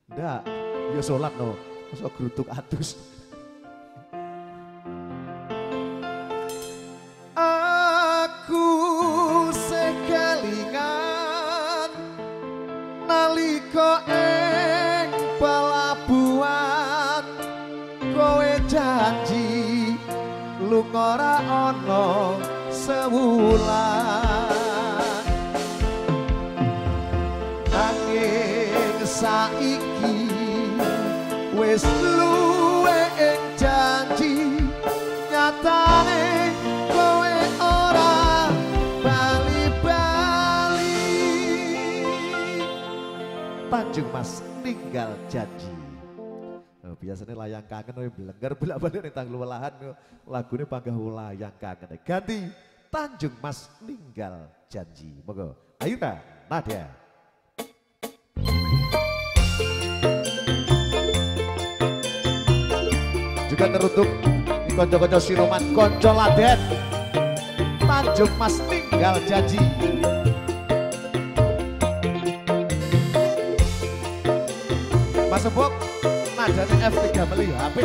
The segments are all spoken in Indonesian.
Ndak, ya sholat no. Masa gerutuk atus. Aku sekelingan nalika ing pelabuhan kowe janji lunga ora ana sewulan nanging saiki wis luwe ing janji nyatane kowe ora bali-bali. Tanjung Mas ninggal janji. Biasanya layang kangen we belenggar bolak-balik ning tanggal welahan lagune panggah layang kangen. Ganti Tanjung Mas ninggal janji. Monggo. Ayuna Nadia. Juga teruntuk konco-konco siroman konco laden. Tanjung Mas ninggal janji. Mas Sebok nadane F3 meli HP.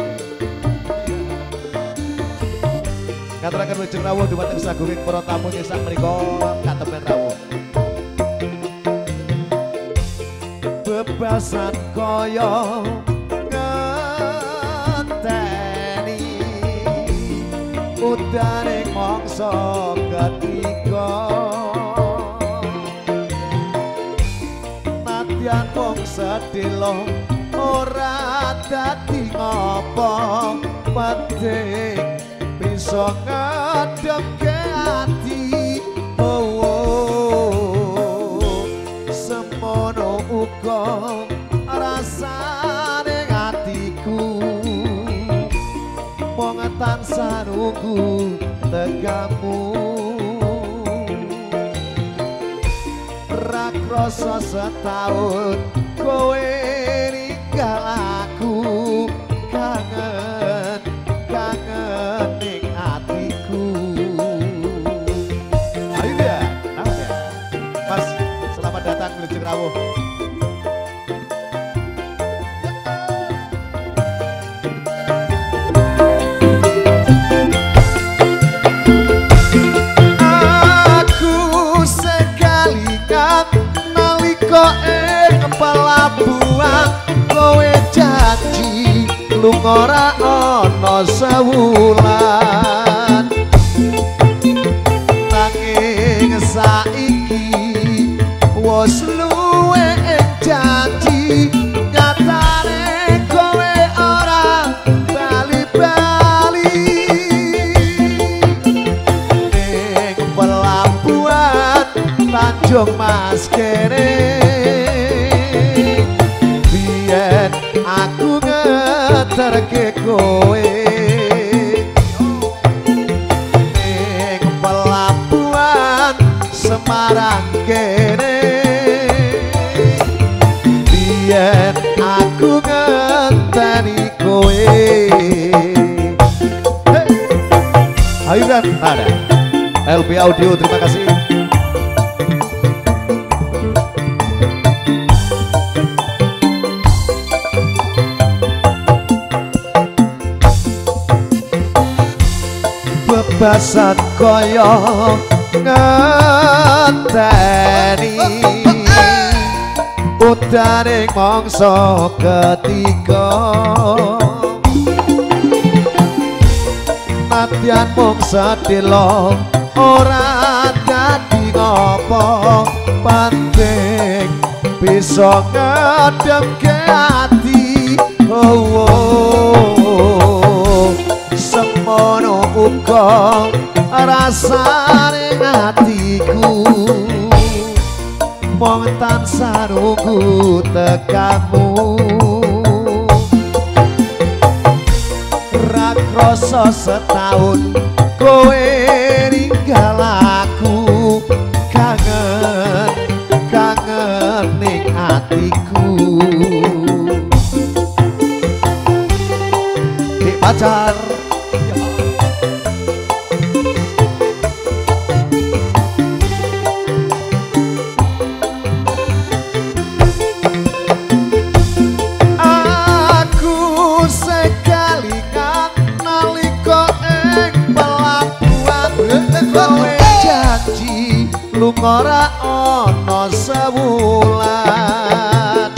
Ngaturaken wilujeng rawuh dumateng saguring para tamu sak mriku katemen rawuh. Bebasan kaya ngenteni udaning mangsa ketiga nadyan wong sedelo ora dadi ngopo penting bisa ngademke ati. Semono uga rasane atiku mong tansah nunggu tegamu. Ra krasa setahun kowe ninggal aku kangen ning atiku. Ayo dia, Mas, selamat datang wilujeng rawuh. Aku sekelingan nalika ing pelabuhan kowe janji lunga ora ana sewulan nanging saiki wis luwe ing janji nyatane kowe ora bali-bali. Ning pelabuhan Tanjung Mas kene biyen aku ngeterke kowe ning pelabuhan Semarang kene biyen aku ngenteni kowe. Hey. Ayo dan ada LB Audio, terima kasih. Bebasan kaya ngenteni udaning mangsa ketiga nadyan mung sedelo ora dadi ngopo penting bisa ngedemke ati. Semono uga rasane atiku mong tansah nunggu tegamu. Ra krasa setahun kowe ninggal aku kangen ning atiku. Di pacar ora ana sewulan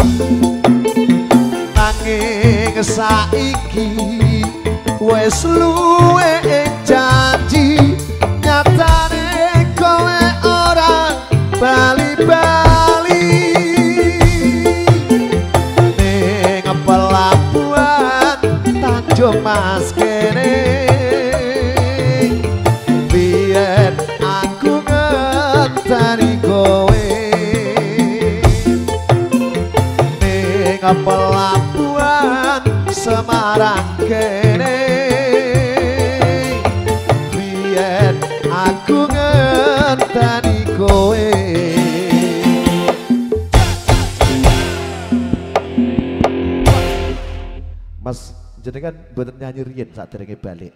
nanging saiki wis luwe janji nyatane kowe ora bali-bali ning pelabuhan Tanjung Mas kene biyen aku ngenteni kowe ning pelabuhan Semarang kene biyen aku ngenteni kowe. Mas jenengan mboten nyanyi riyen saderenge balik.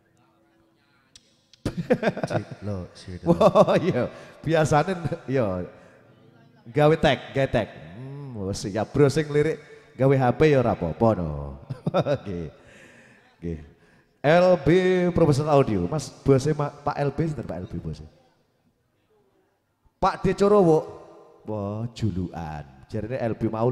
Wah iya, biasane yo gawe tag. Siap browsing lirik gawe HP ya ora apa-apa no. Nggih. Nggih. LB Professional Audio. Mas bose Pak LB sinten Pak LB bose? Pak D Corowo. Wah, julukan. Jarine LB mau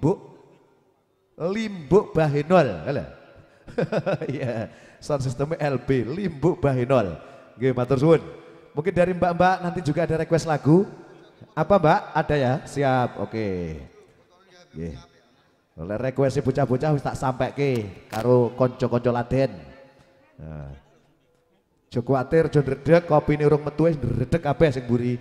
Limbuk Bahenol. Lho. Iya, sound systemnya LB Limbuk Bahenol. Nggih, matur suwun. Mungkin dari Mbak-mbak nanti juga ada request lagu. Apa Mbak? Ada ya? Siap. Oke. Nggih. Oleh request bocah-bocah wis tak sampaikke karo kanca-kanca Laden. Nah. Jo kuwatir, jo ndredeg, kopine urung metu wis ndredeg kabeh sing mburi.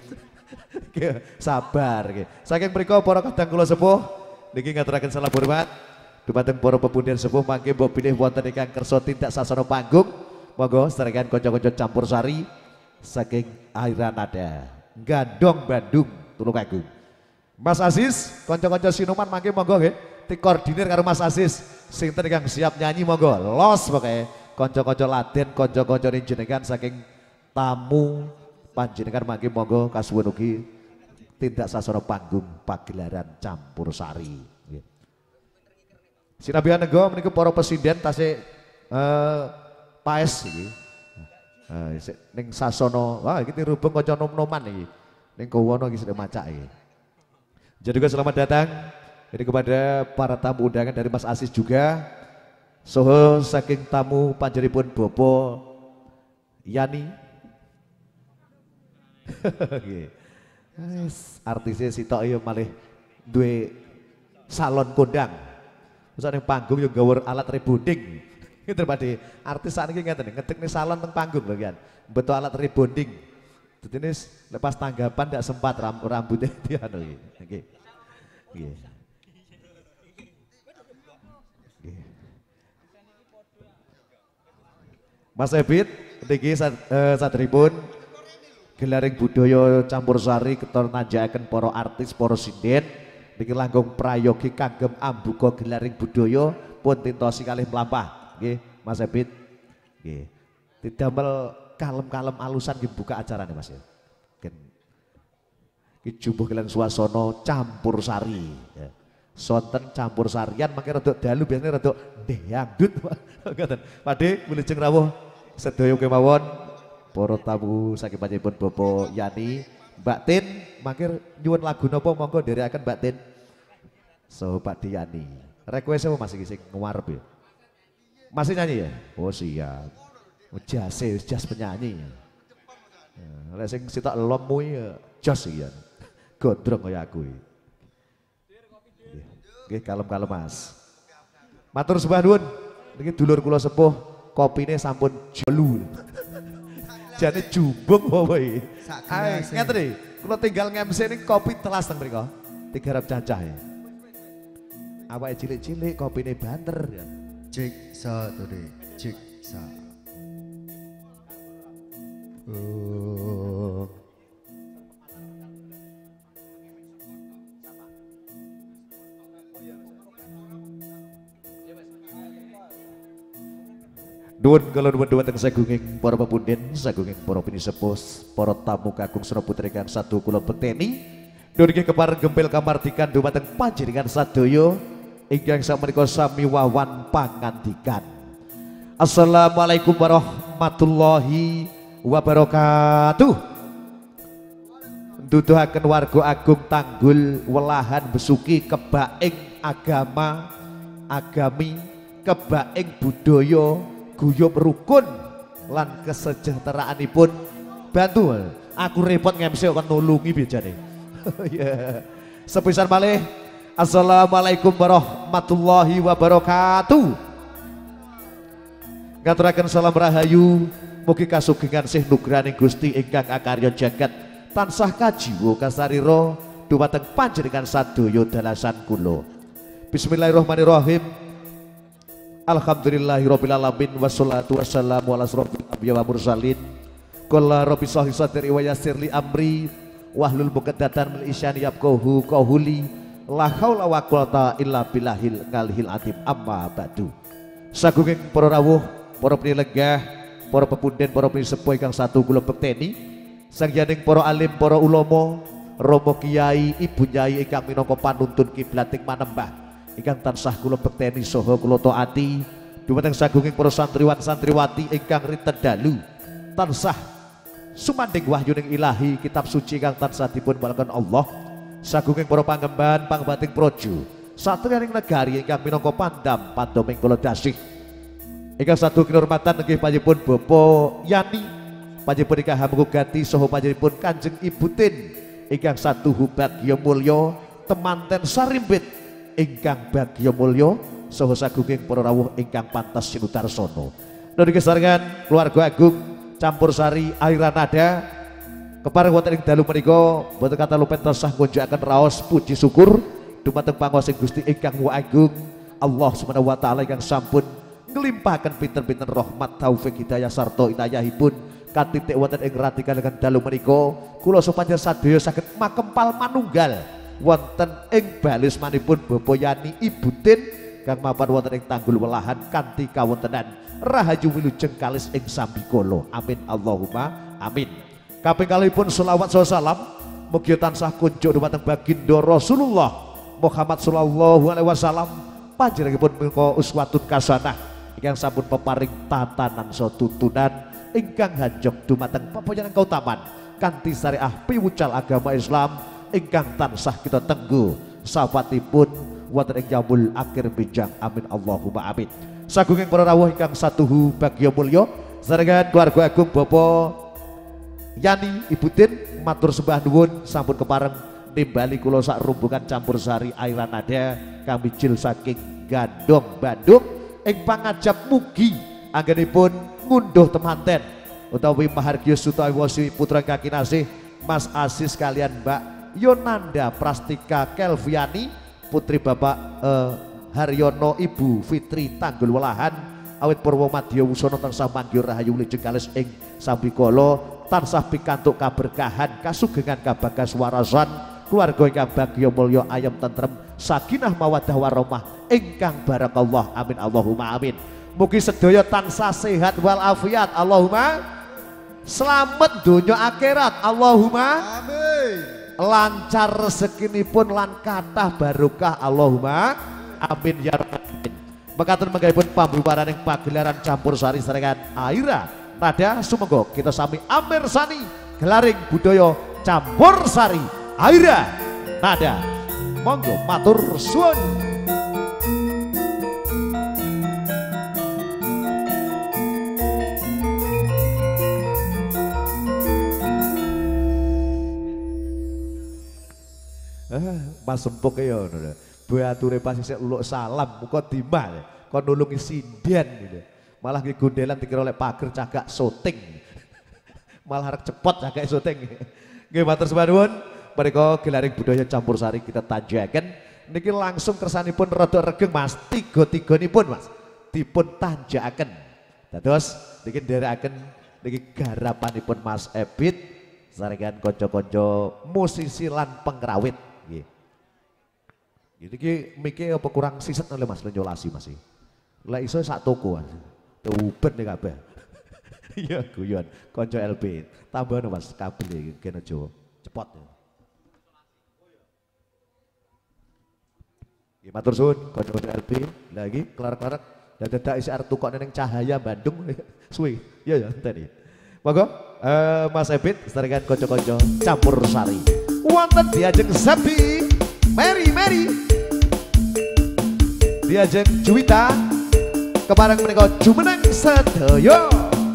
Sabar nggih. Saking mriku para kadang kula sepuh niki ngaturaken salam hormat dumateng para pepundhen sepuh mangke mbok pilih wonten ingkang kersa tindak sasana panggung. Monggo sedherekaken kanca-kanca campursari saking Airanada, Gandong Bandung, Tulungagung. Mas Aziz, kanca-kanca sinuman mangke monggo nggih dikoordinir karo Mas Aziz. Sinten ingkang siap nyanyi monggo. Los pokoke kanca-kanca Laden, kanca-kanca jenengan saking tamu panjenengan mangke monggo kasuwun ugi tindak sasana panggung pagelaran campursari. Nggih. Sinabian nego menika para presiden tasih paes iki. Ning sasana, wah iki dirubung kanca nom-noman iki. Ning Kowono iki sedek macak iki. Jadi juga selamat datang ini kepada para tamu undangan dari Mas Aziz juga. Soho saking tamu panjenipun Bopo Yani. Artisnya sitok ya malih duwe salon kondang. Terus ning panggung yo gawe alat rebonding. Gitu Pakde, artis saat ini ngetik nih salon teng panggung loh kan, betul alat rebonding. Jadi ini lepas tanggapan tidak sempat rambutnya dia anu gitu. Mas Ebit, niki saderipun gelaring budaya campursari keton nanjakaken para artis, para sinden niki langkung prayogi kagem ambuka gelaring budaya pun tintosi kalih mlampah. Nggih, Mas Ebit. Nggih. Didamel kalem-kalem alusan nggih buka acara nih Mas ya. Iki jumbuh kalian suasana campursari ya. Sonten campursarian mangke rada dalu biasanya rada dangdut. Ngoten. Pakde wilujeng rawuh sedaya kemawon para tamu saking panjenengan Bapak Yani, Mbak Tin, mangke nyuwun lagu napa monggo nderekaken Mbak Tin. So Pak Yani. Request apa Mas iki sing ngarep ya? Masih nyanyi ya? Oh siap. Jas penyanyi. Lek sing sitok lommu ya jas iki ya. Gondrong kaya aku iki. Nggih, kalem-kalem Mas. Matur sembah nuwun. Niki dulur kula sepuh, kopine sampun jolu. Jane jumbung apa iki? Ngeten iki, kula tinggal ngemse ning kopi telas teng mriko. Digarap cacah ya. Awake cilik-cilik kopine banter ya. Jiksa tuh deh, jiksa. Nuwun kula nuwun dhumateng sagunging para pepundhen, sagunging para pinisepuh, para tamu kakung sura putri kang satu kula beteni. Nuwun inggih kepareng gempil kamardikan dhumateng panjenengan sadaya ingkang sakmenika sami wawan pangandikan. Assalamualaikum warahmatullahi wabarakatuh. Nuduhaken warga agung Tanggul Welahan Besuki kebaing agama agami kebaing budaya guyub rukun lan kesejahteraanipun bantu aku repot ngemsi kok nulungi bijane. Ya. Sepisan malih assalamualaikum warahmatullahi wabarakatuh. Ngaturaken salam rahayu mugi kasugengan sih nugraning Gusti ingkang akarya jagat tansah kajiwa kasarira dumateng panjenengan sadaya dalasan kula. Bismillahirrahmanirrahim. Alhamdulillahirabbil alamin wassalatu wassalamu ala asrofil anbiya wa mursalin. Qala rabbi shrah li sadri wa yassir li amri wahlul 'uqdatam min lisani yafqahu qawli. La haula wa quwata illa billahil ngalihil azim. Amma ba'du. Sagunging para rawuh, para pinilenggah, para pepunden, para pinisepuh ingkang satu kula bekteni, sangyaning para alim, para ulama, rama kiai, ibu nyai ingkang minangka panuntun kiblat ing manembah ingkang tansah kula bekteni saha kula taati, dumateng sagunging para santriwan santriwati ingkang rinten dalu tansah sumanding wahyuning ilahi kitab suci ingkang tansah dipun balaken Allah, sagunging para pangemban pangbating praja satriyaning negari ingkang minangka pandam pandoming kula dasih ingkang satu kinurmatan nggih panjenengan Bapak Yani panjenengan ingkang hamugati saha panjenengan Kanjeng Ibu Tin ingkang satu bagya mulya temanten sarimbit ingkang bagya mulya saha sagunging para rawuh ingkang pantas sinutarsana. Niki sarengan keluarga agung Campursari Airanada kepareng wonten ing dalu menika boten kata lupen tansah ngunjukaken raos puji syukur dumateng panguwasaning Gusti ingkang agung Allah Subhanahu wa taala ingkang sampun ngelimpahaken pinten-pinten rahmat taufik hidayah sarta inayahipun katitik wonten ing ratikan dalu menika kula supados sadaya saged makempal manunggal wonten ing balismanipun Bapak Yani Ibu Tin kang mapan wonten ing Tanggul Welahan kanthi kawontenan rahayu wilujeng kalis ing sambikala. Amin Allahumma amin. Kaping kalihipun selawat salam mugi tansah kunjuk dumateng baginda Rasulullah Muhammad sallallahu alaihi wasallam panjenenganipun menika uswatun kasanah ingkang sampun peparing tatanan saha tuntunan ingkang hanjok dumateng pepoyonan kautaman kanthi syariah piwucal agama Islam ingkang tansah kita tenggu sahabatipun wonten ing yaumul akhir bijang. Amin Allahumma amin. Sagunging para rawuh ingkang satuhu bagya mulya sarengan keluarga agung Bapak Yani Ibu Tin matur sembah nuwun sampun kepareng nimbali kula sak rombongan Campursari Airanada kami jil saking Gandong Bandung ing pangajap mugi anggenipun ngunduh temanten utawi mahargya sutawiwasi putra kaki nasih Mas Asis kalian Mbak Yonanda Prastika Kelviani putri Bapak Haryono Ibu Fitri Tanggul Welahan awit purwa madya wusana tansah manggih rahayu wilujeng kalis ing sambikala tansah pikantuk kaberkahan kasugengan kabagas warasan keluarga ingkang bagya mulya ayam tentrem sakinah mawaddah warahmah ingkang barakallah. Amin Allahumma amin. Mugi sedaya tansah sehat wal afiat Allahumma, selamat donya akhirat Allahumma amin, lancar rezekinipun lan kathah barokah Allahumma amin ya rabbal alamin. Mekaten menggalipun pambubaran ing pagelaran Campursari sarengan Aira Nada sumangga kita sami amirsani gelaring budaya Campursari Aira Nada. Monggo matur suwun. Mas Empuk ya bature pas isih uluk salam muga dimah kon nulungi sinden gitu. Malah ki gondelan dikira oleh pager cagak syuting. Malah arek cepot cagak syuting. Nggih matur sembah nuwun. Mereka gelaring budaya Campursari kita tanjaken niki langsung kersanipun rada regeng Mas, tiga-tiganipun Mas dipun tanjakaken. Dados niki nderekaken niki garapanipun Mas Ebit sarengan kanca-kanca musisi lan pengrawit nggih. Iki mike apa kurang siset oleh Mas nyolasi Mas. Lah iso sak toko Mas. Tuben nih kabeh. Iya guyon kanca LB. Tambahno Mas kabel iki kene Jawa. Cepot. Nggih matur suwun kanca LB. Lagi kelar-kelar dadak isi arep tukokne ning Cahaya Bandung suwi. Iya ya enteni. Monggo Mas Ebit seterengan konco-konco campur sari. Wonten diajeng Sabi, Mary diajeng Juwita kepareng menika jumeneng sedaya.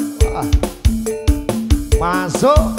Masuk.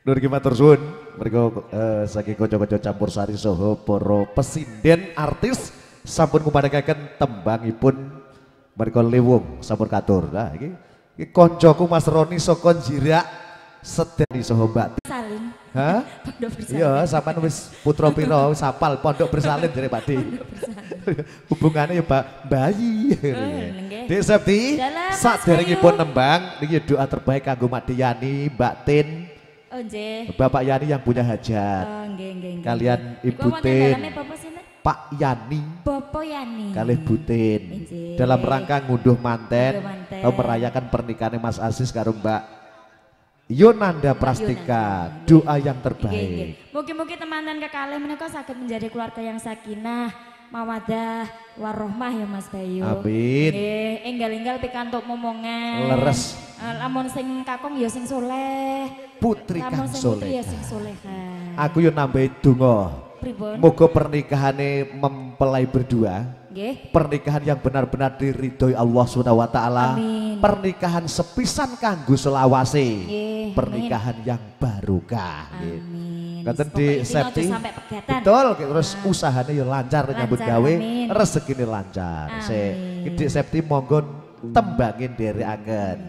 Nur ki matur suwun mereka saking kanca-kanca campur sari saha para pesinden artis sampun ngumadhekaken tembangipun mereka liwung sampun katur. Nah iki kancaku Mas Roni saka Jirak sedeni saha Mbak Salin. Hah? Pondok Bersalin. Iya, sampean wis putra pira sapal Pondok Bersalin jare Pak Di. Hubungannya ya Pak bayi. Dek Septi, saderengipun nembang niki doa terbaik kanggo Mak Yani, Mbak Tin. Oh nggih. Bapak Yani yang punya hajat. Oh nggih. Kalian Ibu Iku Tin. Bapak sinten? Pak Yani. Bapak Yani. Kalih Butin. Dalam rangka ngunduh manten, Ngunduh merayakan pernikahan Mas Aziz karo Mbak Yonanda Prastika, doa yang terbaik. Mungkin teman-teman kekalih menika saged menjadi keluarga yang sakinah, mawadah, warahmah ya Mas Bayu. Amin. Nggih, enggal-enggal pikantuk momongan. Leres. Lamun sing kakung ya sing soleh. Putri Lamun kang sing soleh. putri ya sing soleha. Aku yo nambahi donga. Pripun? Moga pernikahannya mempelai berdua. Nggih. Pernikahan yang benar-benar diridhoi Allah Subhanahu wa taala. Amin. Pernikahan sepisan kanggo selawase. Nggih. Pernikahan yang barokah. Amin. Ngoten di Septi. Sampai pegatan. Betul, terus usahanya ya lancar nyambut gawe, amin. rezekine lancar. Amin. Di Septi monggo tembangin dhereaken.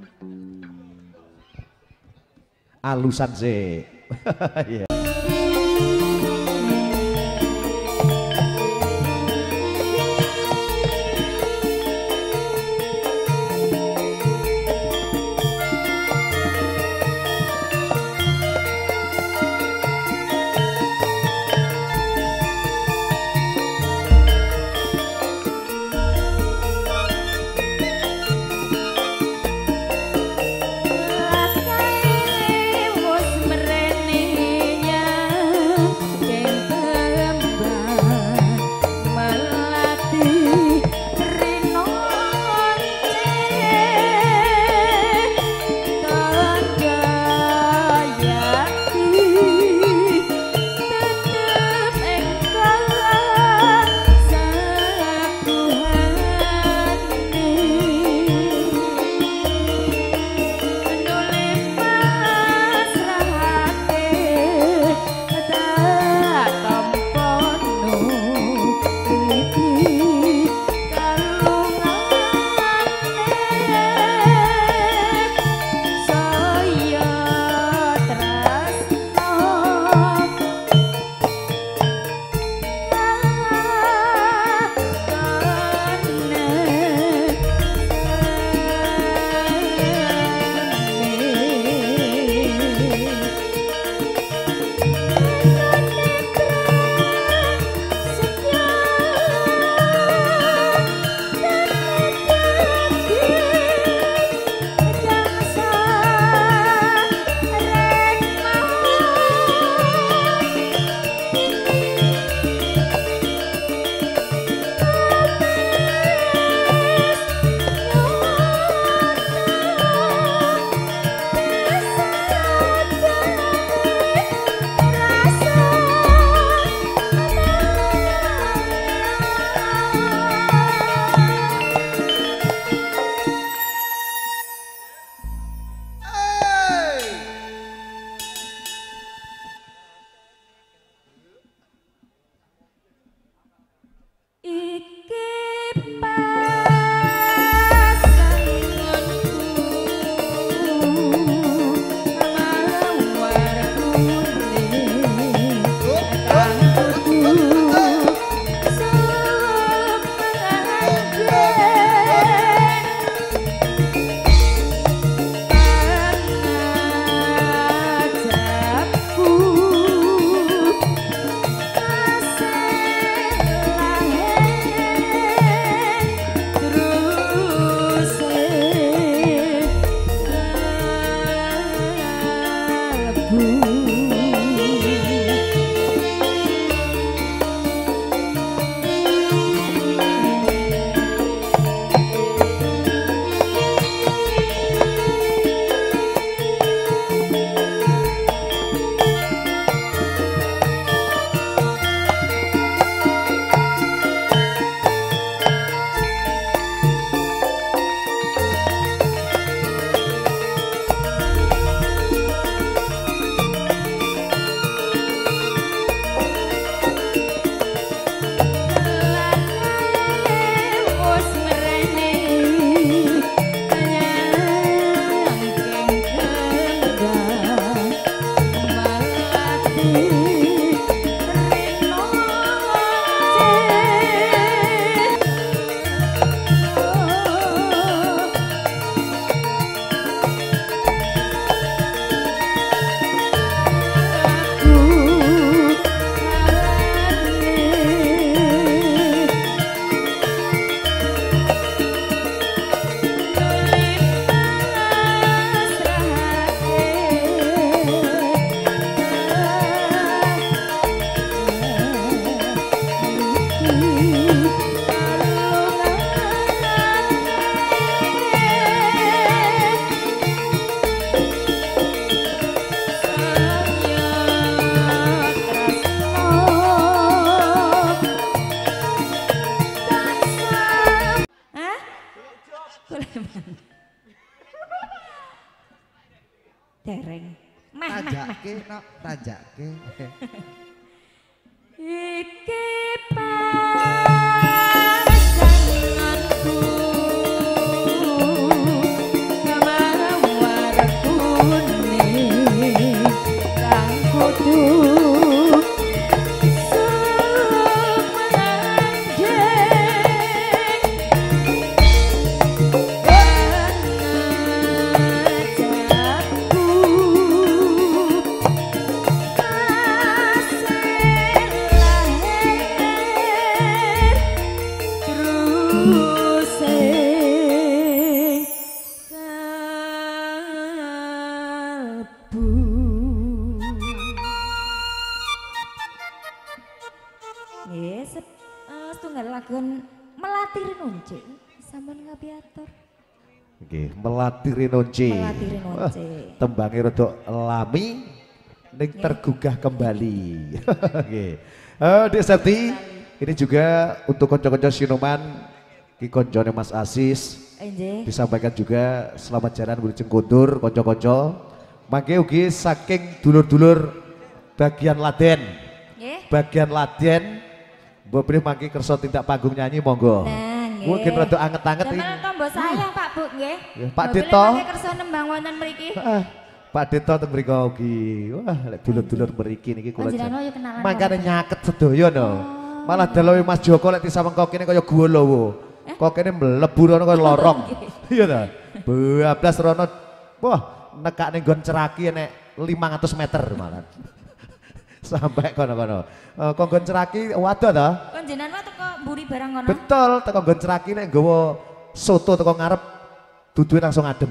Alusan sih. Yeah. Wes merene Dereng. Tanjake no, tanjake. Iki pasanganku mawar kuning kang kudu setunggal lagun Melati Rinonce sampun ngapiatur. Nggih, Melati Rinonce. Melati Rinonce. Tembange rada lami ning tergugah kembali. Nggih. Dek Septi, ini juga untuk konco-konco Sinuman ki koncone Mas Asis. Nggih. Disampaikan juga selamat jalan Wilujeng Kundur konco-konco. Mangke ugi saking dulur-dulur bagian Laden. Nggih. Bagian Laden Mbok Bri mangke kersa tindak panggung nyanyi monggo. Nah, nggih. Mungkin rada anget-anget iki. Damel tombo sayang Pak Bu nggih. Ya, Pak Dito. Mangke kersa nembang wonten mriki. Pak Dito teng mriko ugi. Wah, lek dulur-dulur mriki niki kula. Panjenengan yo kenalan. Mangkane nyaket sedaya no. Malah delowe Mas Joko lek disamengko kene kaya guwa lowo. Kok kene mlebu rono kaya lorong. Iya ta? Bablas rono. Wah, nekak ning nggon Ceraki nek 500 meter malah. Sampai kono-kono. Kok nggon Ceraki waduh ta? Panjenengan teko mburi barang kono. Betul, teko nggon Ceraki nek nggawa soto teko ngarep duduhe langsung adem.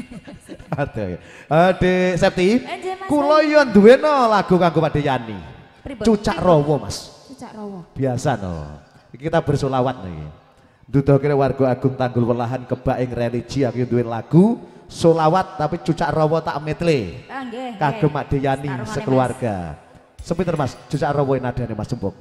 Aduh ya. Dek Septi, kula yo duweno lagu kanggo Pak Yani. Cucak Rawa, Mas. Cucak Rawa. Biasa no. Kita bersolawat nih. Duduhke warga Agung Tanggul Welahan kebak ing religi aku duwe lagu solawat tapi Cucak Rawa tak metle. Nggih. Kagem Mak Yani sekeluarga. Sepinten Mas, Cucak Rawa nadane Mas Jembok.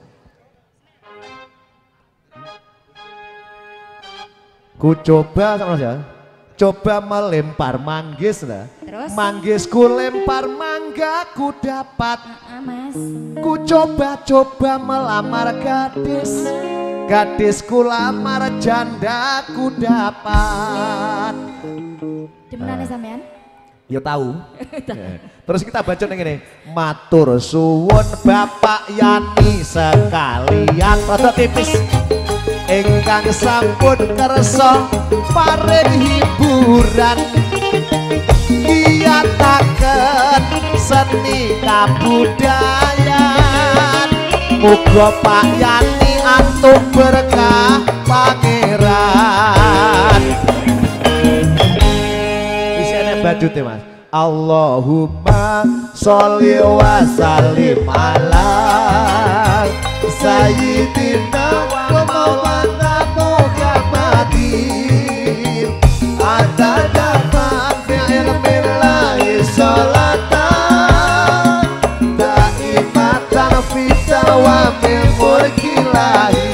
Ku coba sama Mas ya. Coba melempar manggis lah. Terus? Manggisku lempar mangga ku dapat. Mas. Ku coba-coba melamar gadis. Gadisku lamar janda ku dapat. Dimenane sampean? Ya tahu. Terus kita baca ning ngene. Matur suwun Bapak Yani sekalian rada tipis. Ingkang sampun kersa paring hiburan ngiyataken seni kabudayan. Muga Pak Yani antuk berkah pangeran. Isine bajute Mas. Allahumma sholli wa sallim ala sayyidina wa maulana Muhammadin adada ma fi ilmillahi sholatan daimatan fi dawamil mulkillahi.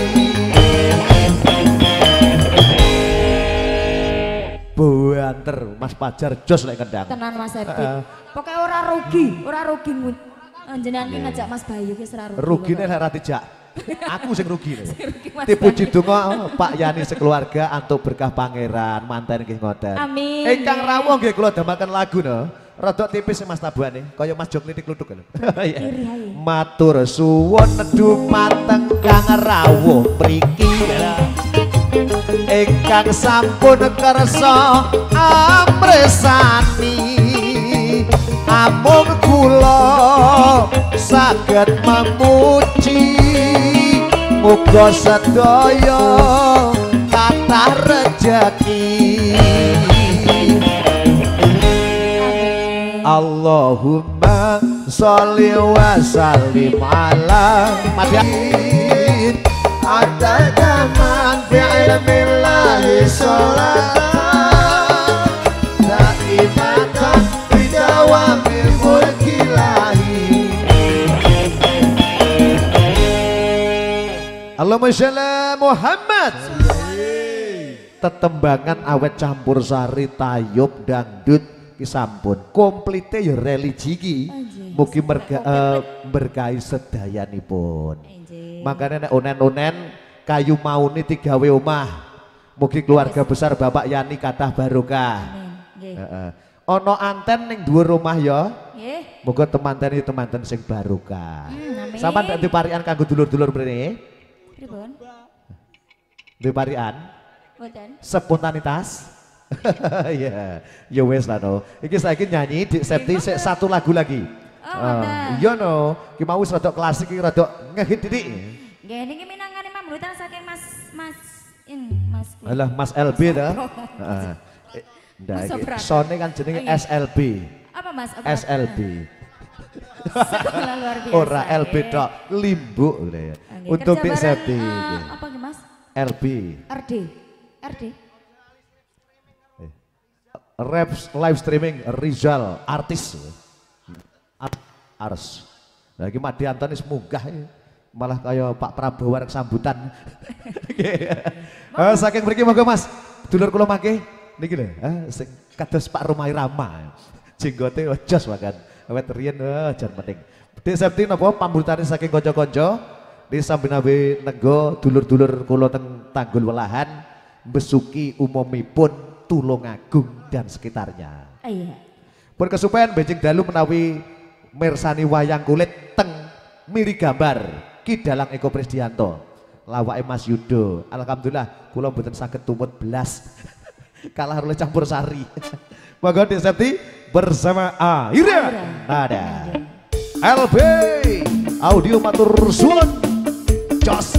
Banter Mas Pajar jos lek kendang. Tenan Mas Epi. Pokoknya ora rugi jenengan ki ngajak Mas Bayu ki ora rugi. Rugine lek ra dijak. Aku sing rugi. Dipuji donga Pak Yani sekeluarga antuk berkah pangeran manten nggih ngoten. Amin. Ingkang rawuh nggih kula damelken lagu no. Rodok tipis Mas tabuhane kaya Mas Jok Litik Luduk lho. Matur suwun dumateng kang rawuh mriki. Ingkang sampun kersa amresani amung kula saged memuji muga sedaya kathah rejeki. Allahumma sholli wa sallim ala Muhammadin adada man fi ilmillahi sholatan daimatan fi dawamil mulkillahi. Allahumma sholli Muhammad. Tetembangan awet campur sari tayub dangdut ki sampun komplite ya religi ki. Anjir. Mugi berkahi sedayanipun. Anjir. Makanya nek onen-onen kayu mauni digawe omah. Mugi keluarga besar Bapak Yani kathah barokah. Amin. Nggih. Heeh. Ana anten ning dhuwur omah ya. Nggih. Moga temanten sing barokah. Amin. Sampeyan nek diparikan kanggo dulur-dulur mrene. Pripun? Diparikan Mboten. spontanitas. Ya, ya wes lah no. Iki saiki nyanyi di Septi satu lagu lagi. mantap. Iya no. Ki mau wis rada klasik iki rada ngehit titik. Nggih niki minangkane pamrutan saking Mas. Alah Mas LB dah. Heeh. Ndak Mas iki Sobrat. sone kan jenenge Oh, iya. SLB. Apa Mas? SLB. Sekolah luar biasa. Ora LB nggih. tok, limbuk gitu ya. Nggih, Untuk kerja Dik bareng, Septi. apa nggih Mas? LB. RD. Rap live streaming Rizal artis. Ars. Lagi Madi Antonis munggah ya. Malah kayak Pak Prabowo arek sambutan. Saking mriki monggo Mas. Dulur kula mangke niki lho, sing kados Pak Romai Rama. Jenggote ojos makan. Awet riyen jan penting. Dik Septi napa pambutane saking kanca-kanca di sambenabe nego dulur-dulur kula teng Tanggul Welahan besuki umumipun Tulungagung dan sekitarnya. Iya. Pun kesupen benjing dalu menawi mirsani wayang kulit teng miri gambar Ki Dalang Eko Prisdianto. Lawake Mas Yudo. Alhamdulillah kula mboten saged tumut belas. Kalah oleh campur sari. Monggo Dik Septi bersama Aira Nada. LB Audio matur suwun. Jos.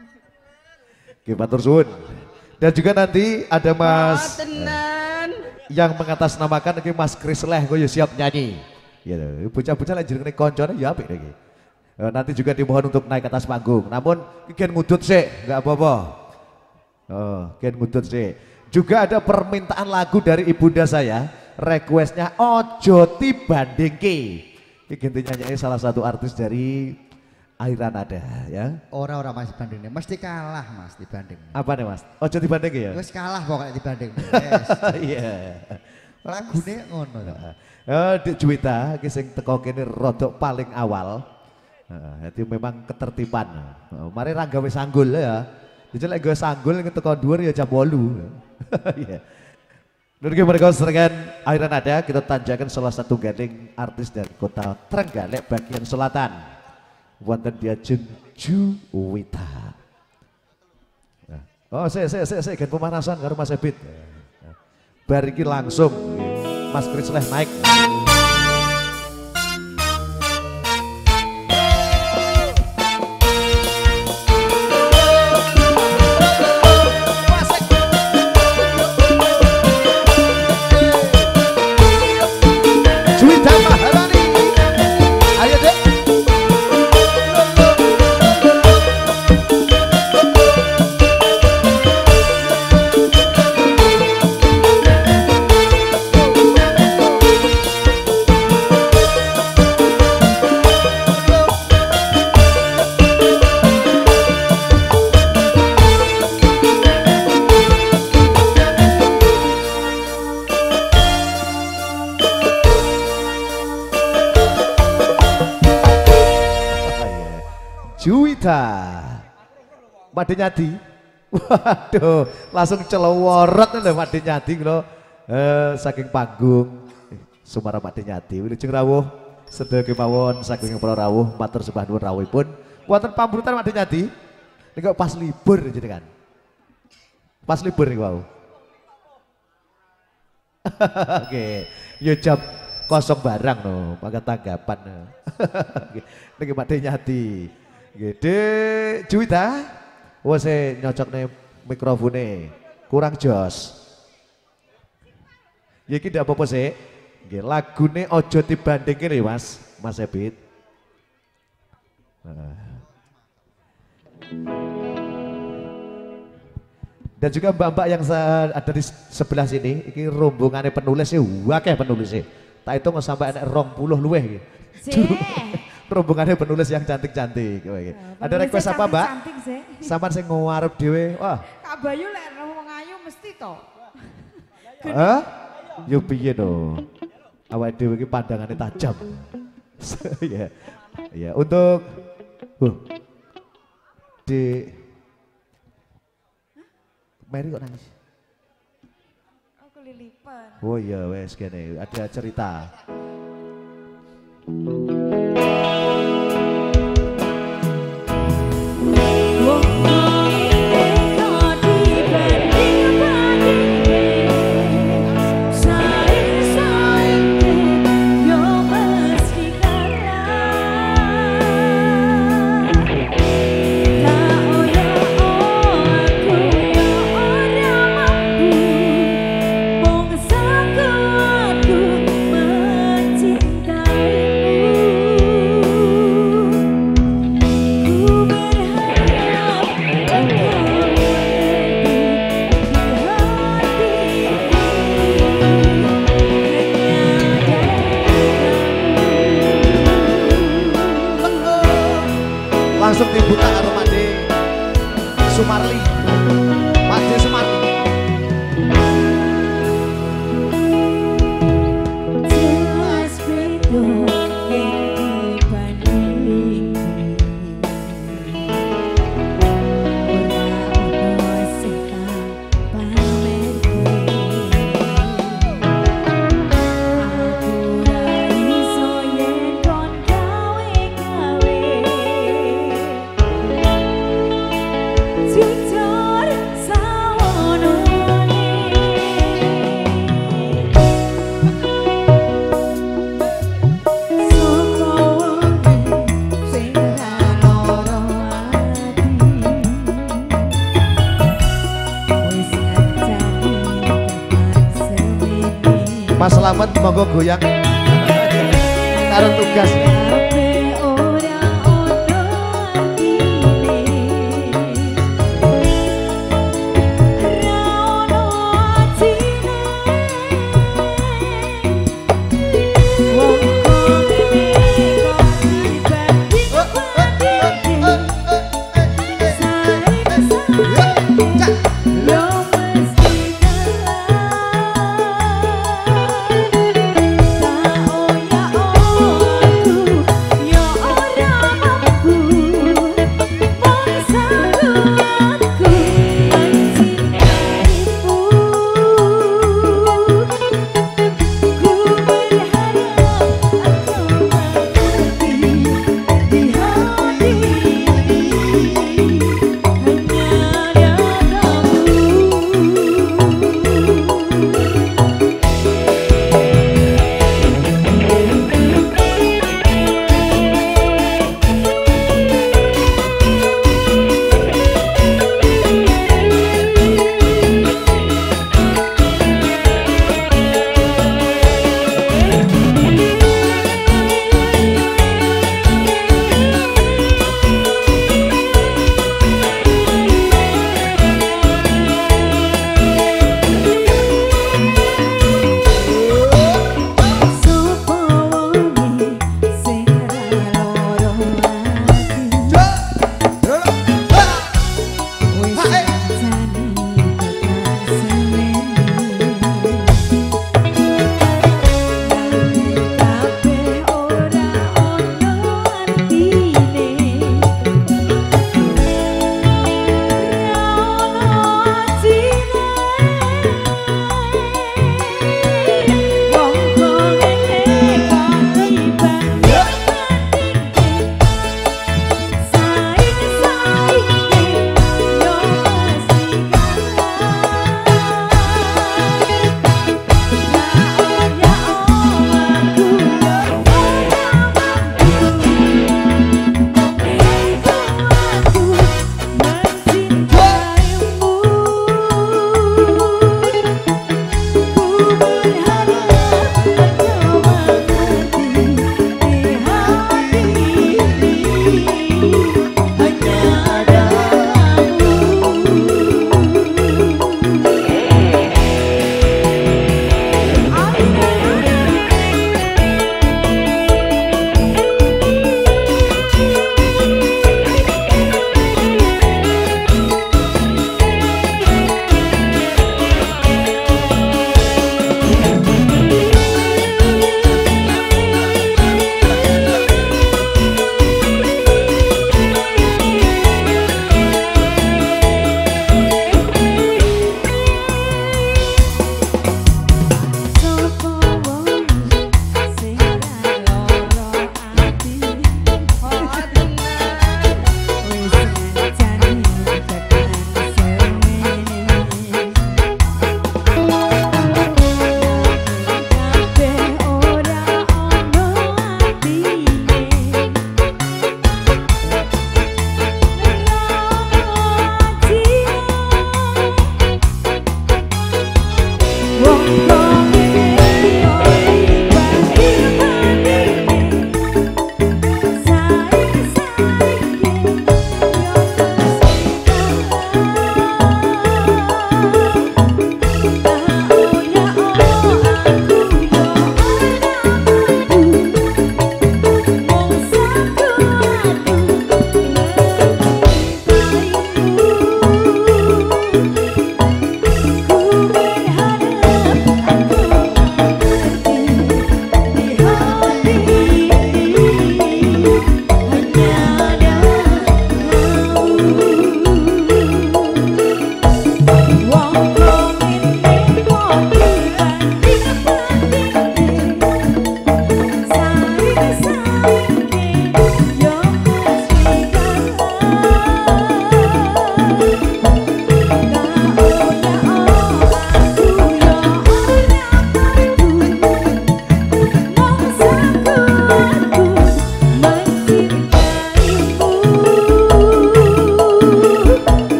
Oke, matur suwun. Dan juga nanti ada Mas yang mengatasnamakan iki Mas Krisleh gue siap nyanyi. Gitu. Bocah-bocah lagi jenenge koncone ya apik iki. Nanti juga dimohon untuk naik ke atas panggung. Namun kian ngudut sih, nggak apa-apa. Kian ngudut sih. Juga ada permintaan lagu dari ibunda saya, requestnya Ojo Tibandingke. Ini ganti nyanyi salah satu artis dari Airan ada ya. Orang-orang masih bandingnya, mesti kalah mas dibanding. Apa nih mas? Ojo dibanding ya? Wes kalah pokoknya dibanding. Yes. Iya. Lagune ngono. Dik Juwita sing teko kene rodok paling awal. Itu memang ketertiban. Mari ra gawe sanggul ya. Jadi lek gawe sanggul teko dhuwur ya jam 8. Iya. Nurki mereka serengan Airan ada, kita tanjakan salah satu gandeng artis dari kota Trenggalek bagian selatan. Wonten Diajeng Juwita. Oh saya kan pemanasan karo Mas Ebit. Bar iki langsung Mas Krisleh naik. Juwita Made Nyadi. Waduh, langsung celoworot lho Made Nyadi lho. Saking panggung Sumara Made Nyadi wilujeng rawuh sedaya kemawon saking para rawuh matur sembah nuwun rawuhipun. Wonten pamrutan Made Nyadi niku pas libur jenengan. Pas libur niku wau. Oke, yo jam kosong barang no, pakai tanggapan. Niki Made Nyadi. Gede Juwita, wes nyocok nih mikrofone kurang jos. Ya iki ndak apa-apa sih. Nggih, lagune Ojo Dibandingke nih Mas Ebit. Dan juga mbak-mbak yang ada di sebelah sini, iki rombongannya penulis sih, wakeh penulisnya. Tak hitung sampai ada 20 luweh. Rombongannya penulis yang cantik-cantik. Ada request apa mbak? Sampan sing ngarep dhewe. Wah. Kak Bayu lek wong ayu mesti to. Hah? Yo piye to? Awake dhewe iki pandangannya tajam. Ya. Ya, untuk di Mary kok nangis? Oh kelilipan. Oh iya wes kene ada cerita. Mencintai selamat monggo goyang. Karo tugas.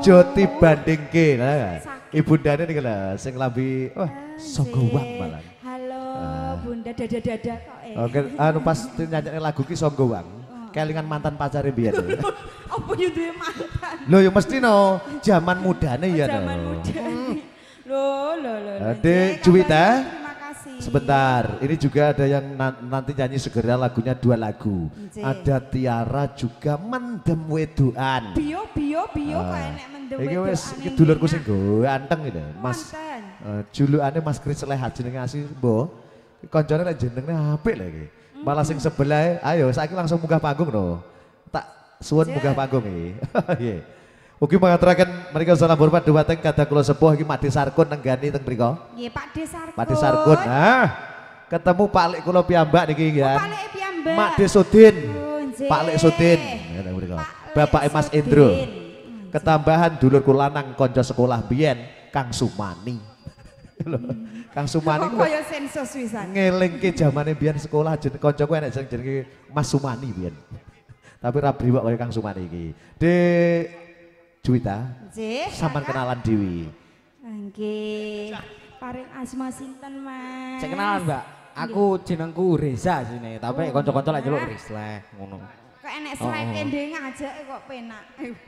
Ojo dibandingke. Nah, ibundane niki lho sing lambi Songgowang malah. Halo Bunda dada-dada kok Oke, anu pas nyanyi lagu ki Songgowang. Kelingan mantan pacare biyen. Apa yo duwe mantan? Lho ya mesti no, zaman mudane ya no. Zaman muda. Loh. Dek Juwita. Terima kasih. Sebentar, ini juga ada yang nanti nyanyi segera lagunya 2 lagu. Nggih. Ada Tiara juga Mendem Wedoan. Bio kok enek mendem Iki wedok wis aneh iki dulurku enak. sing ganteng iki Mas. Wonten. Julukane Mas Kris Lehat jenenge asli Mbok. Koncone lek jenenge apik lho iki. Malah sing sebelah ayo saiki langsung munggah panggung no. Tak suwun munggah panggung iki. Nggih. Ugi mangaturaken menika salam hormat dhumateng kadang kula sepuh iki Pak Desarkun nenggani teng mriku. Nggih Pak Desarkun. Pak Desarkun. Nah, ketemu Pak Lek kula piyambak niki kan. Pak Lek piyambak. Mak Desudin. Nggih. Pak Lek Sudin. Ngene mriku. Bapak Mas Indro. Ketambahan dulurku lanang kanca sekolah biyen Kang Sumani. Lho, Kang Sumani Kok kaya sensus wisan. ngelingke zamane biyen sekolah jeneng kancaku enek sing jenenge Mas Sumani biyen. Tapi ra briwak kaya Kang Sumani iki. Dek Juwita, Nggih. sampean kenalan Dewi. Nggih. Paring asma sinten, Mas? Cek kenalan, Mbak. Aku jenengku Reza sini, tapi kanca-kanca lek celuk Risleh ngono. Kok enek slide ndek ngajak kok penak.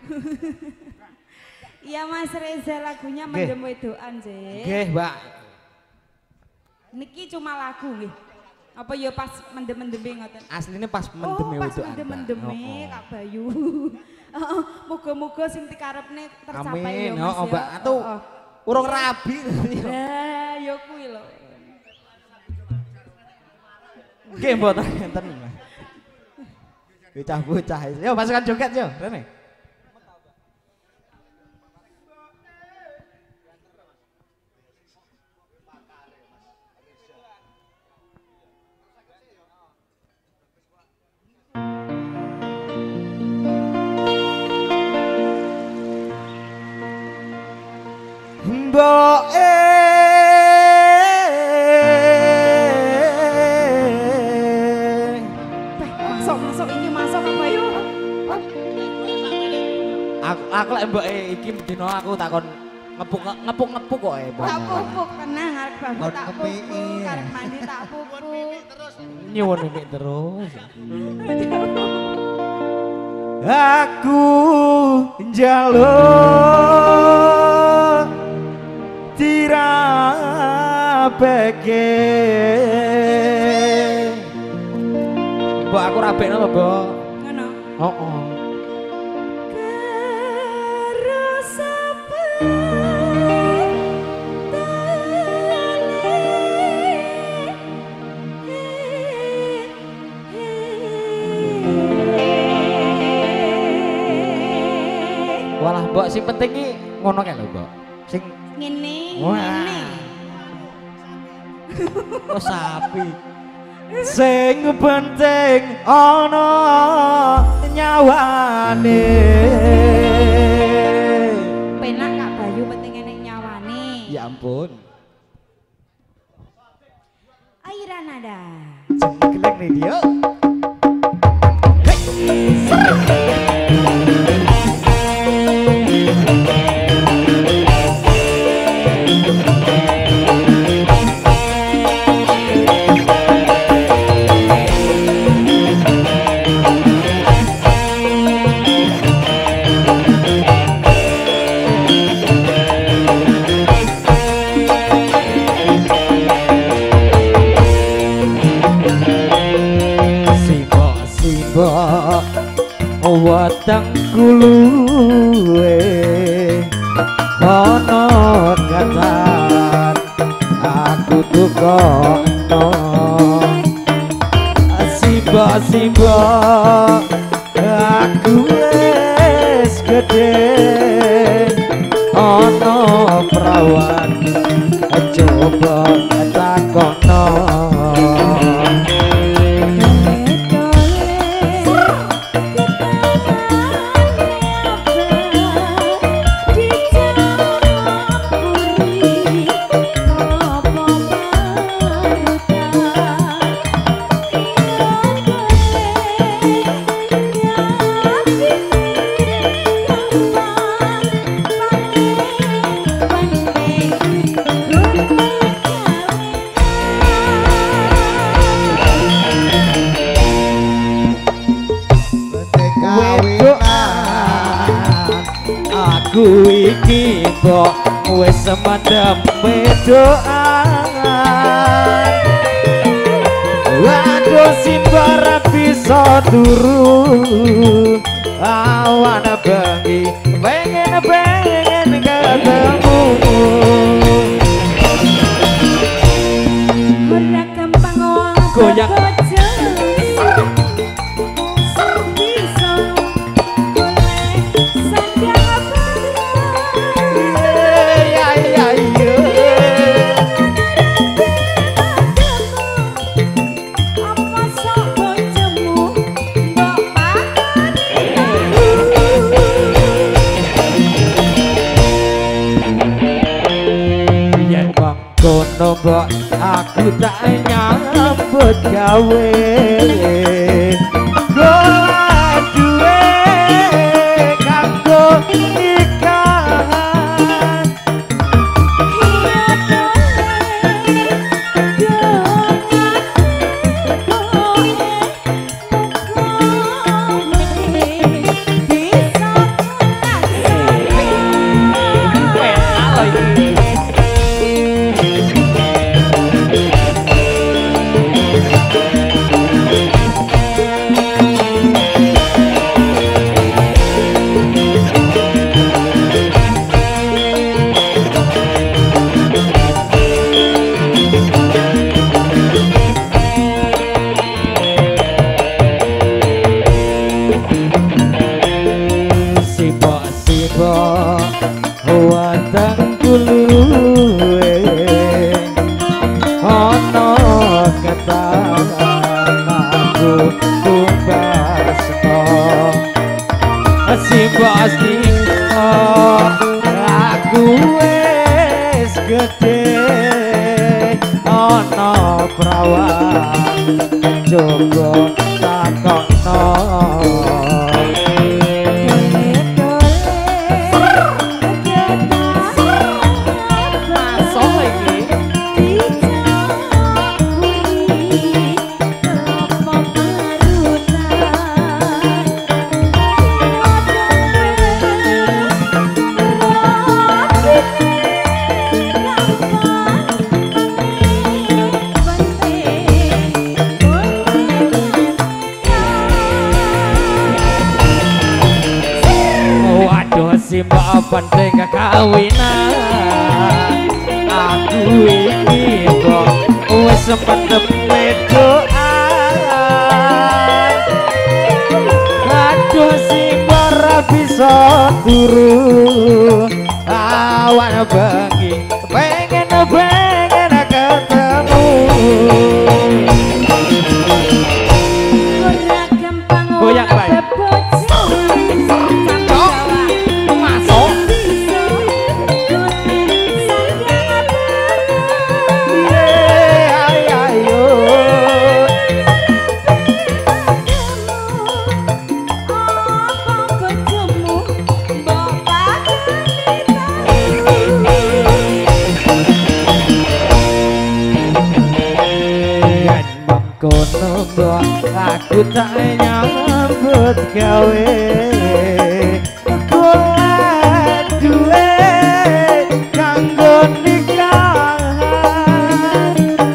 Iya Mas Reza lagunya Mendem Wedoan, Nggih. Nggih, Mbak. Niki cuma lagu nggih. Apa ya pas mendem-mendeme ngoten? Asline pas Oh, mendeme pas wedokan. mendem-mendeme Kak Bayu. Heeh, muga-muga sing dikarepne tercapai Amin. ya Mas. Heeh, Mbak. Atuh urung rabi. Lah, ya kuwi lho. Nggih, mboten enten. Bocah-bocah. Yo pasukan joget yo, Rene. Mbok Masuk ini masuk Kak Bayu. Aku lek mbok iki dino aku takon ngepuk kok Mbak. Tak pupuk tenang arek babu Kon tak kepiki. pupuk, karep mandi tak pupuk. Nyuwun mimik terus. aku njaluk dirapeke. Mbok aku rabekno lho, Mbok. Ngono. Heeh. Walah, Mbok sing penting iki ngono kae lho, Mbok. Sing Ngene, Wah. ngene. oh, sapi. Sing penting ana nyawane. Penak Kak Bayu penting enek nyawane. Ya ampun. Aira nada. Gelek nih dia. Watang kuluwe ana katan aku duka no simba aku wis gedhe ana prawan coba takono semacam doa. Waduh si bara bisa turu, awan bengi pengen ketemu. Ora gampang Goyang. Kono mbok aku tak nyambut gawe golek duwe kanggo nikahan. Watang kuluwe ono ketahan aku tumbasno si pasti aku wis gede ono prawan coba takokno. Mbak penting kekawinan aku iki kok wis sempet doa. Aduh si ora bisa turu awan bengi pengen ketemu. Ora gampang goyang bae. Kono mbok aku tak nyambut gawe golek duwe kanggo nikahan.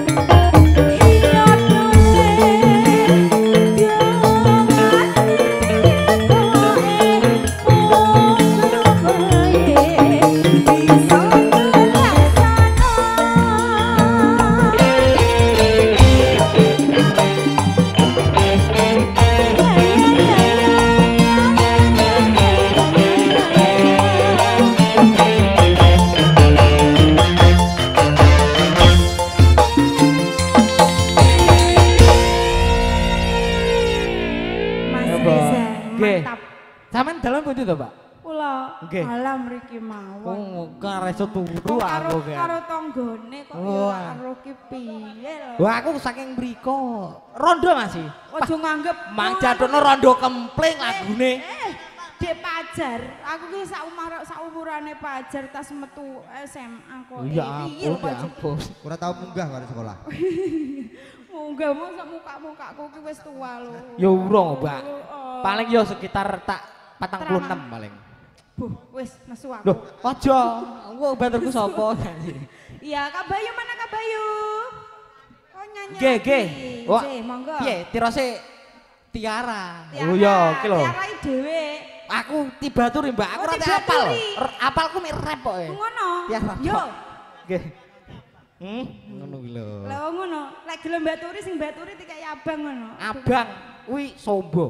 Mantap. Sampeyan dalan pundi to, Pak? Kula Nggih. alam mriki mawon. Oh, kareso turu Kok aku karo kan. karo tanggane kok ya Oh, karo ki piye lho. Wah, aku saking mriko. Rondo Mas. Ojo nganggep Mancadono rondo kempling lagune. Dek Pajar, aku ki saumurane Pajar tas metu SMA kok. Ya Piye lho, ampun, ya Pajar? ampun. Ora tau munggah karo sekolah. Munggah mosok muka-mukaku ki wis tua lho. Ya urung, Mbak. Oh. Paling ya sekitar tak 46 paling. Buh, wis nesu aku. Loh, aja. Engko baterku sapa? Iya, Kak Bayu mana Kak Bayu? Kok nyanyi? Nggih. Wah, Nggih, monggo. piye tirose Tiara. Tiara, Oh iya, iki lho. Tiara dhewe. Aku tiba turi, Mbak. Aku Oh, ora tiba apal. turi. Apalku mek rap kok. Ngono. Tiara. Yo. Nggih. Ngono kuwi lho. Lah ngono, lek gelem baturi sing baturi dikai abang ngono. Abang kuwi sombo.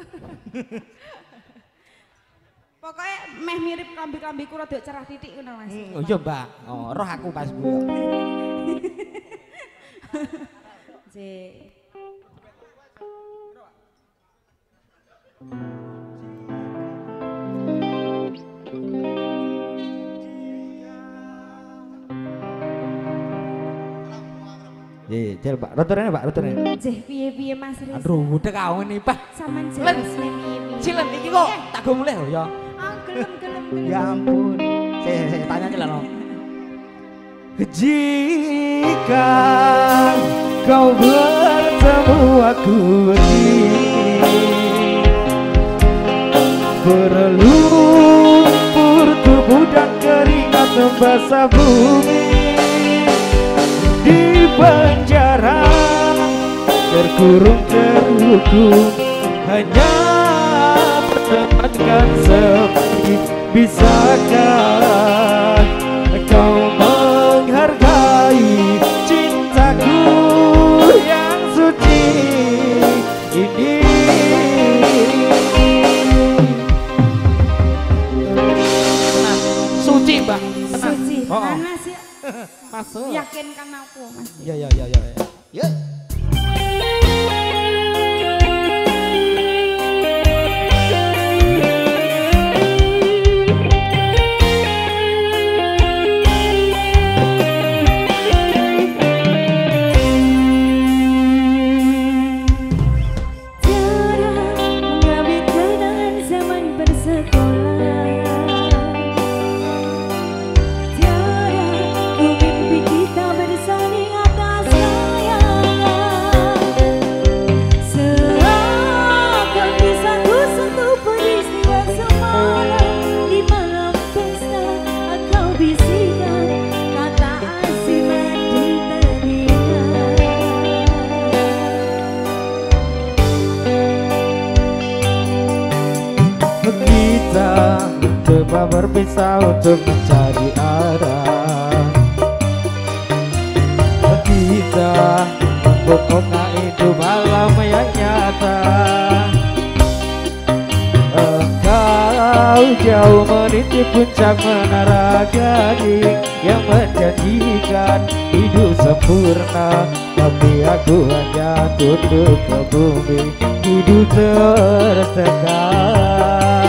Pokoknya meh mirip klambi-klambiku rada cerah titik ngono Mas. Oh iya, Mbak. Oh, roh aku pas kuwi. Jek. Nggih, jel Pak. Rotorene Pak, rotorene. Jeh piye-piye Mas Riz? Aduh, udah kau ini Pak. Sampeyan Len. jelas piye-piye. Cilen iki kok tak go mulih lho ya. Ah, gelem. Ya ampun. Saya tanya aja lah no. Jika kau bertemu aku berlumpur tubuh dan keringat membasah bumi di penjara terkurung terhukum hanya mendapatkan sepi. Bisakah kau menghargai cintaku yang suci ini? Tenang, suci Mbak, tenang. Suci. Oh, oh. Panas ya. Masuk. Yakinkan aku Mas. Ya. Ya. Coba berpisah untuk mencari arah. Kita membokongkan hidup malam yang nyata. Engkau jauh meniti puncak menara gading yang menjanjikan hidup sempurna, tapi aku hanya tunduk ke bumi, hidup tertekan.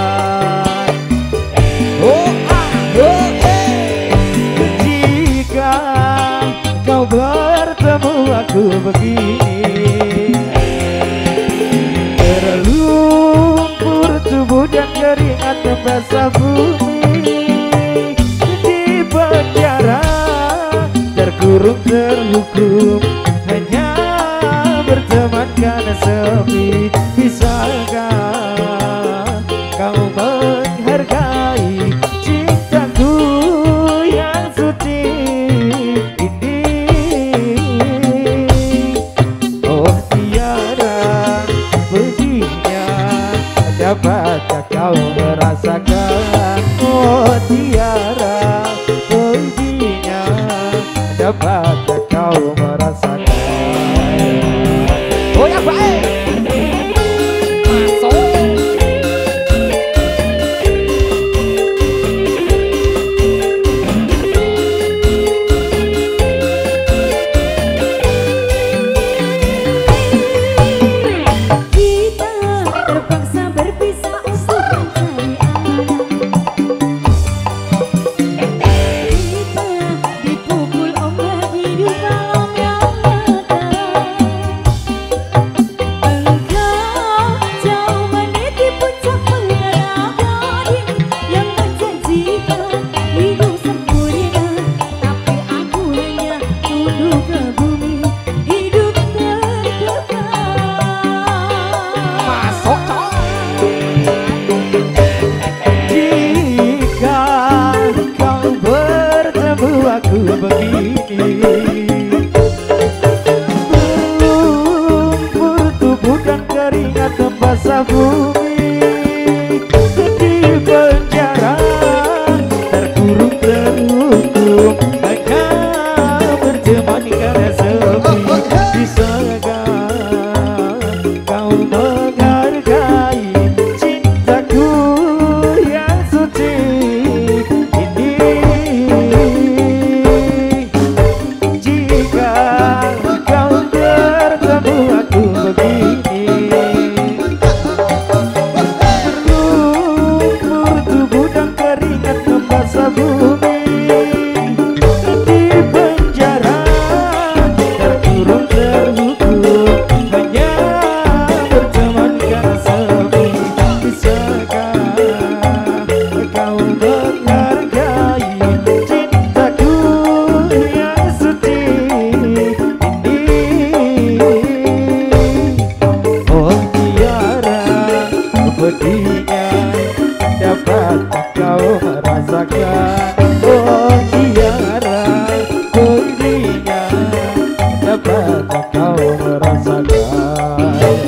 Jika kau bertemu aku begini, terlumpur tubuh dan keringat membasah bumi, di penjara terkurung terhukum hanya berteman karena sepi. Bisakah kau menghargai cintaku yang suci ini? Oh tiada begininya, dapatkah kau merasakan? Oh tiada begininya, dapatkah kau merasakan? Oh ya baik. Dipukul ombak hidup begini. Berlumpur tubuh dan keringat membasah bumi. Di penjara terkurung terhukum, hanya berteman karena sepi. Bisakah kau menghargai cintaku yang suci ini? Jika kau bertemu aku begini, berlumpur tubuh dan keringat membasah bumi. Di penjara terkurung terhukum, hanya berteman karena sepi. Bisakah kau menghargai cintaku yang suci ini? Oh tiara pedihnya dapat kau merasakan. Oh tiara pedihnya dapat kau merasakan.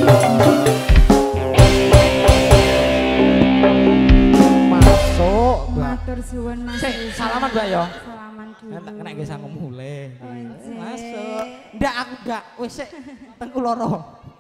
Masuk Mbak. Matur suwun Mas. Sik, Reza. salaman Mbak ya. Salaman dulu. Entak kena ge sanggup mulai. Oh, jek. Masuk. Ndak aku ndak. Wis sik tengku loro.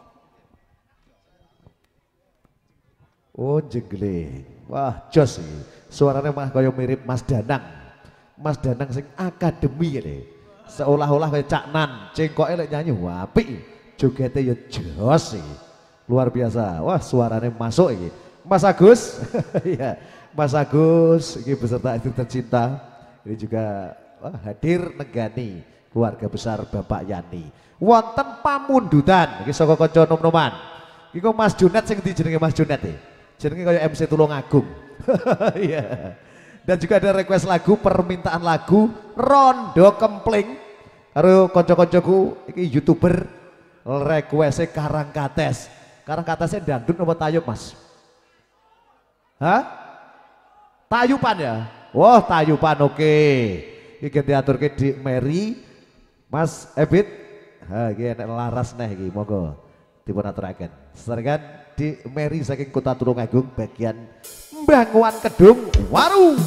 Oh jegle. Wah jos iki. Suaranya mah kaya mirip Mas Danang. Mas Danang sing akademi ini. Seolah-olah kayak Cak Nan. Cengkoke lek nyanyi apik. Jogete ya jos iki. Luar biasa. Wah suaranya masuk iki. Mas Agus. Iya. Mas Agus iki beserta istri tercinta. Ini juga hadir negani keluarga besar Bapak Yani. Wonten pamundutan iki saka kanca nom-noman. Iku Mas Junet sing dijenenge Mas Junet iki. Jenenge kaya MC Tulungagung. Iya. Dan juga ada request lagu, permintaan lagu Rondo Kempling karo kanca-kancaku iki YouTuber request Karangkates. Karangkatesnya dangdut apa tayub Mas? Hah? Tayupan ya? Wah tayupan oke. Iki diaturke di Mary Mas Ebit. Ha iki enek laras neh iki monggo dipun aturaken. Sesarengan di Mary saking Kota Tulungagung bagian Banguan Kedung Waru.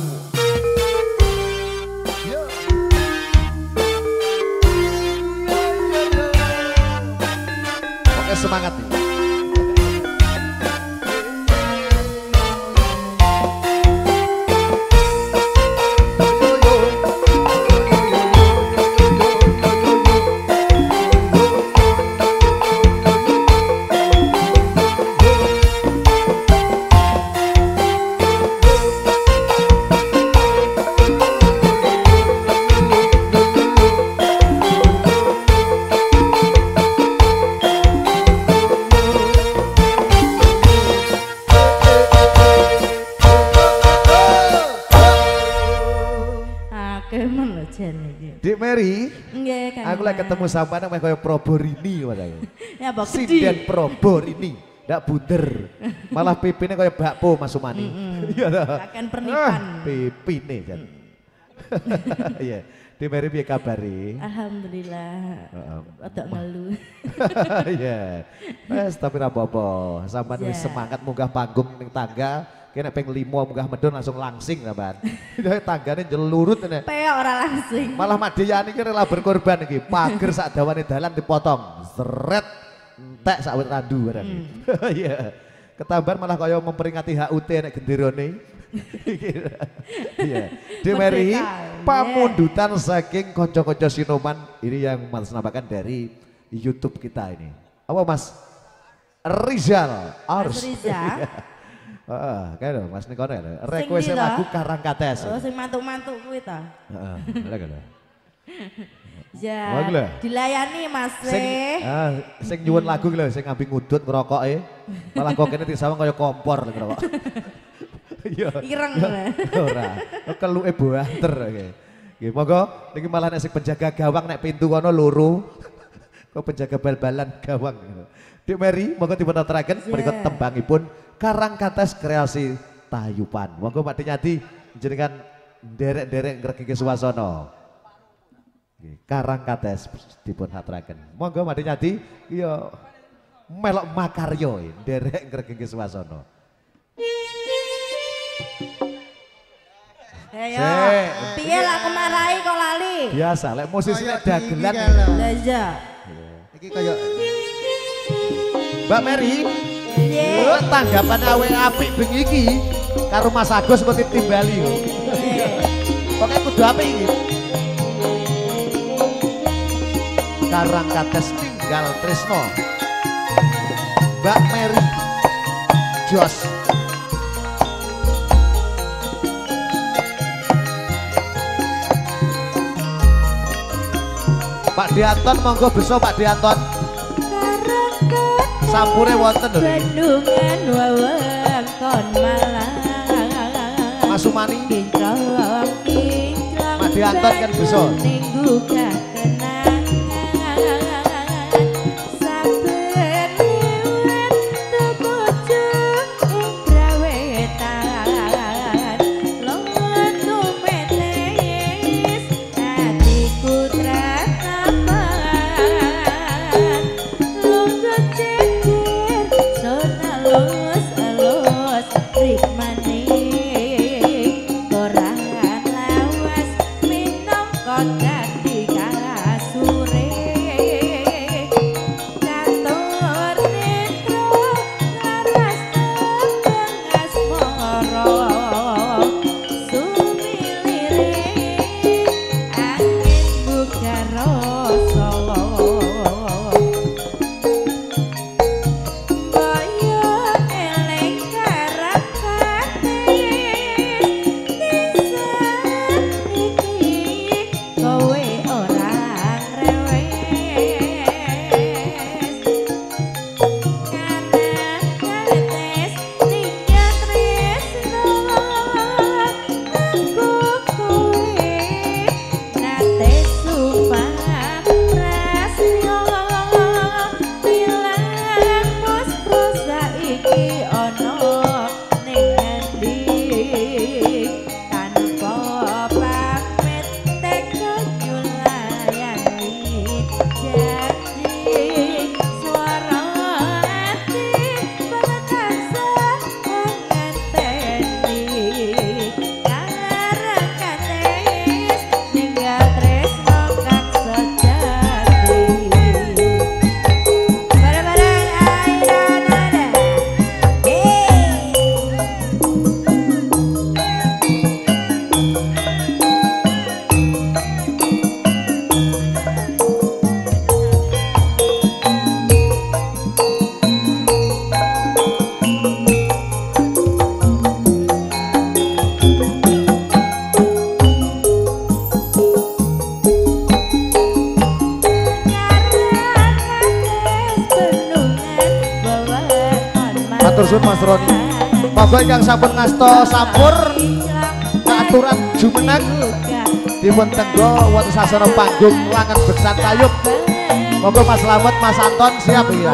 Oke semangat nih. Dik Mary, Nggih, Kang. aku lagi ketemu sampean namanya kaya Proborini padahal. Ya mbok Sinden Proborini, ndak bunder. Malah pipine kaya bakpo Mas Sumani. Iya toh. Akan pernipan. Pipine kan. Iya. Dik Mary piye kabare? Alhamdulillah. Rada ngeluh. Iya. Wes tapi ra apa-apa. Sampean wis Ya. semangat munggah panggung ning tangga. Kene ping 5 munggah medun langsung langsing sampean. Tanggane jelurut ngene. Peok ora langsing. Malah Mak Deyani ki rela berkorban iki. Pager sak dawane dalan dipotong. Seret entek sak wit randu barang. Iya. Ketambahan malah kaya memperingati HUT nek genderone. Iya. Di Mary pamundutan saking kanca-kanca Sinoman ini yang menambahkan dari YouTube kita ini. Apa Mas? Rizal Ars. Mas Riza. Kayak lho Mas Nikono ya. Request ndi lagu lho? Karangkates. Oh sing mantuk-mantuk kuwi ta. Heeh, lha lho. Ya. Wah, lho. Dilayani Mas. Sing nyuwun lagu ki lho sing ngambil ngudut ngerokoke. Malah kok kene disawang kaya kompor lho ngerokok. Iya. Ireng Ora. Keluke banter iki. Nggih, monggo niki malah nek sing penjaga gawang nek pintu kono loro. Kok penjaga bal-balan gawang. Dik Mary, monggo dipun aturaken berikut tembangipun Karangkates kreasi Tayupan. Monggo Pak Dinyadi jenengan nderek-nderek ngregeke suasana. Karang kates dipun haturaken. Monggo Made Nyadi iya melok makaryo nderek ngregenge swasana. Ayo. Piye lah aku marahi kok lali? Biasa lek musisine dagelan. Lah iya. Iki kaya Mbak Mary. Piye? Tanggapan awe apik bengi iki karo Mas Agus kok timbali yo. Pokoke kudu apik iki. Karang kates tinggal tresno. Mbak Mary Jos. Pak Dianton monggo besok Pak Dianton. Sampure wonten lho. Bendungan wewengkon Malang. Mas Sumani. Kinclong Pak Dianton kan besok. Minggu kenangan. Saben liwat tubuju ing grawetan. Longan tumetes hatiku tratapan. Lungguh cecer sona alus rikmane. Koran lawas minangka dadi kasure. Katur netro laras tembang asmara. Sumiliring angin buka rasa. Kaya eleng karang kates nisan iki kowe orang rewes. Karang kates ninggal tresno aku kowe nate sumpah prasyo. Bilang muspro saiki ana ning endi tanpa pamit teko nyulayani janji swara ati batasan ngenteni karang kates ninggal tresno kang sejati. Bareng-bareng Aira Nada. Matur suwun Mas Roni. Monggo ingkang sampun ngasta sampur keaturan jumeneng dipun tenggo wonten sasana panggung Langen Beksan Tayub. Monggo Mas Slamet, Mas Anton siap ya.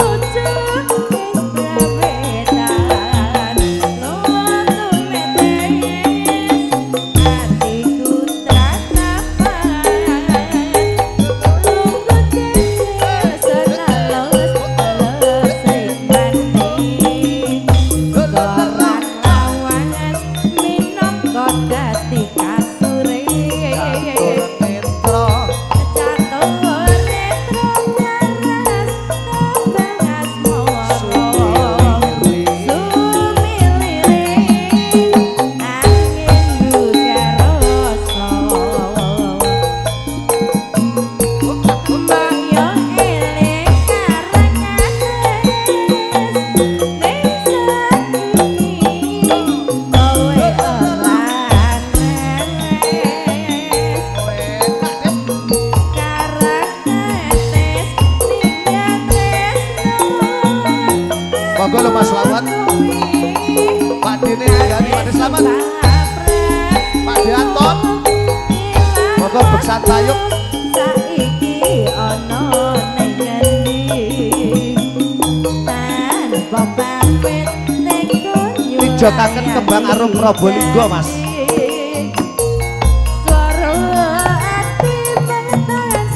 Monggo lho Mas Slamet. Pak Dene Ayani, Pak Slamet. Pak Dianton. Monggo Beksan Tayub. Saiki ana ning endi tanpa pamit teko Dijokaken kembang arum Probolinggo Mas. Swara ati banget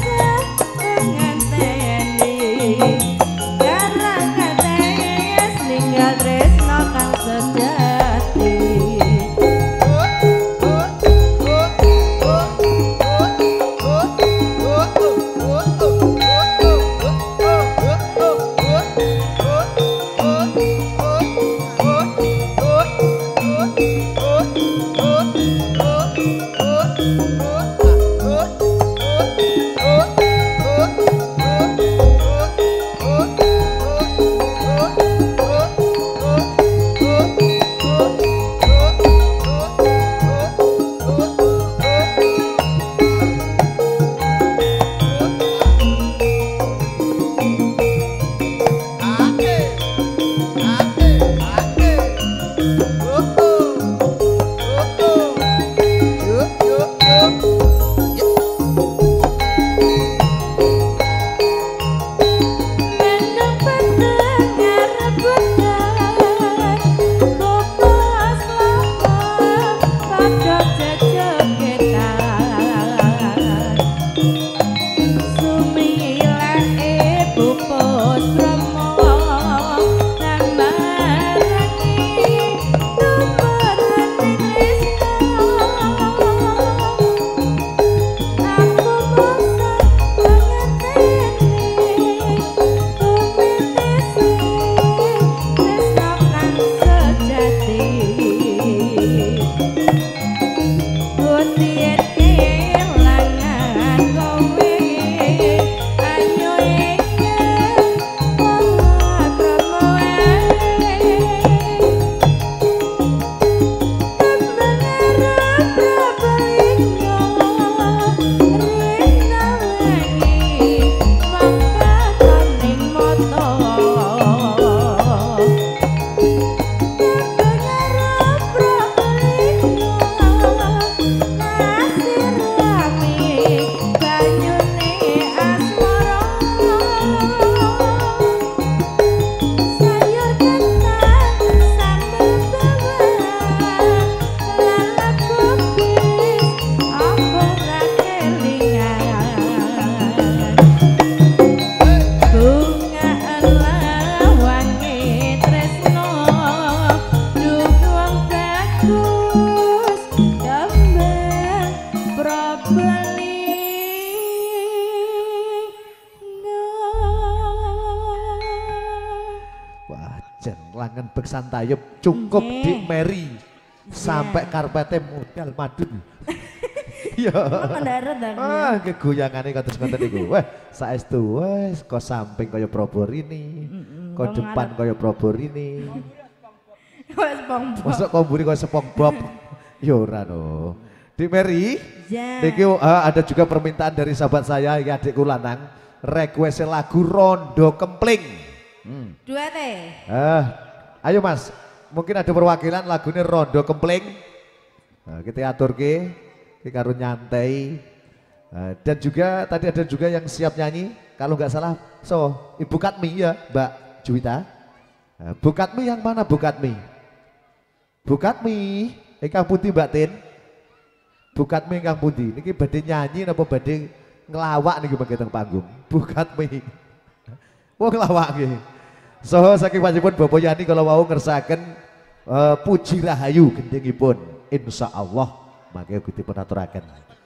Klangen Bek Santayep cukup Nggih. di Mary sampai karpetnya modal madun. Ya. Mendarat dah. Ah, kegoyangane kados-kados niku. Wah, saestu wes kok samping kaya Proborini, kok depan kaya Proborini. Wes SpongeBob. Masuk komburi kaya SpongeBob. Ya ora no. Dik Mary, Ya. niki ada juga permintaan dari sahabat saya iki adikku lanang, request lagu Rondo Kempling. Duet e. Ayo Mas, mungkin ada perwakilan lagunya Rondo Kempling. Nah, kita aturke, kita karo nyantai. Dan juga tadi ada juga yang siap nyanyi, kalau nggak salah, Ibu Katmi ya, Mbak Juwita. Bu Katmi yang mana Bu Katmi? Bu Katmi, Kang Pundi Mbak Tin. Bu Katmi Kang Pundi, niki badhe nyanyi napa badhe ngelawak niki mangke teng panggung. Bu Katmi. Wong ngelawak nggih. Soho saking panjenengan Bapak Yani kalau mau ngersaken puji rahayu gendengipun insyaallah mangke dipun aturaken.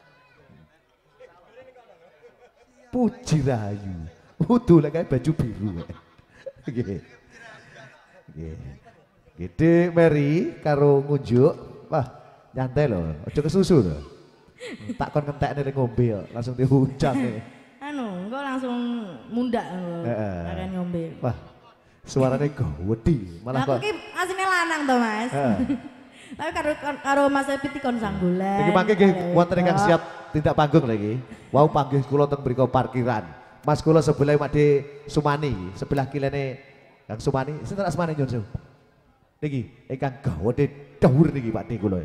Puji rahayu. Udah lah kayak baju biru. Nggih. Nggih. Gede Mary karo ngunjuk. Wah, nyantai loh. Aja kesusu loh. Tak kon ngentekne ning ngombe kok, langsung dihujan nih. Anu, engko langsung mundak akan ngombe. Wah, suaranya gawedi. Malah Aku kok. ki asline lanang to, Mas. Tapi karo Mas Epiti kon sanggulan. Iki mangke nggih wonten ingkang siap tindak panggung lagi. Wau panggih kula teng mriku parkiran. Mas kula sebelah Pakde Sumani, sebelah kilene Kang Sumani. Sinten asmane nyun sewu? Niki ingkang gawede dhuwur niki Pakde kula.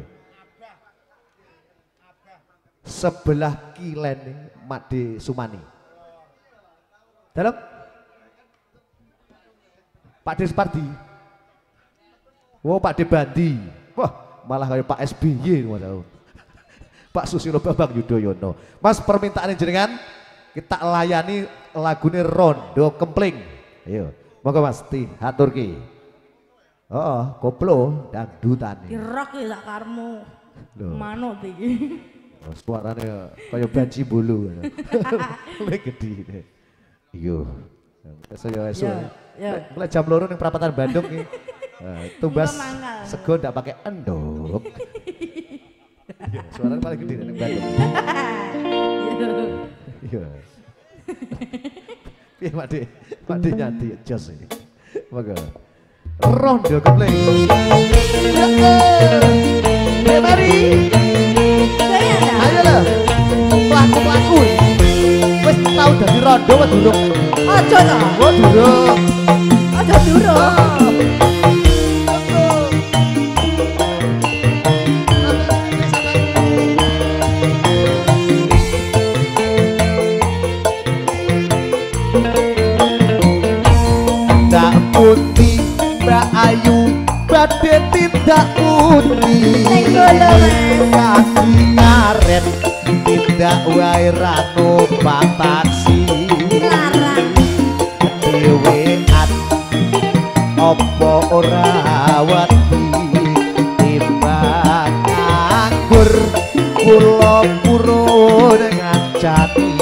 Sebelah kilene Pakde Sumani. Dalam Pakde Supardi. Wow, Pakde Bandi. Wah, malah kayak Pak SBY ngono. Pak Susilo Bambang Yudhoyono. Mas permintaan jenengan kita layani lagune Rondo Kempling. Ayo, monggo Mas diaturke. Heeh, koplo dangdutan. Dirok ya sak karmu. Loh. Manut iki. Oh, suaranya kayak banci bulu. Lek gede. Iyo. Saya esuk. Ya. Mulai jam 2 ning perapatan Bandung iki. Tumbas Iku mangkal. sego ndak pakai endok. Iya, suaranya paling gede ning Bandung. Iya. Piye Pak De nyanti jos iki. Monggo. Rondo Kempling. Mari. Ayo lah. Pelaku-pelaku. Wis tau dadi rondo apa durung? Aja ta. Oh, durung. Aja durung. Tak putih Mbak Ayu badhe tidak putih kaki ngaret tidak wae rano taksi dhewean apa ora wedi timbang nganggur kula purun ngancani.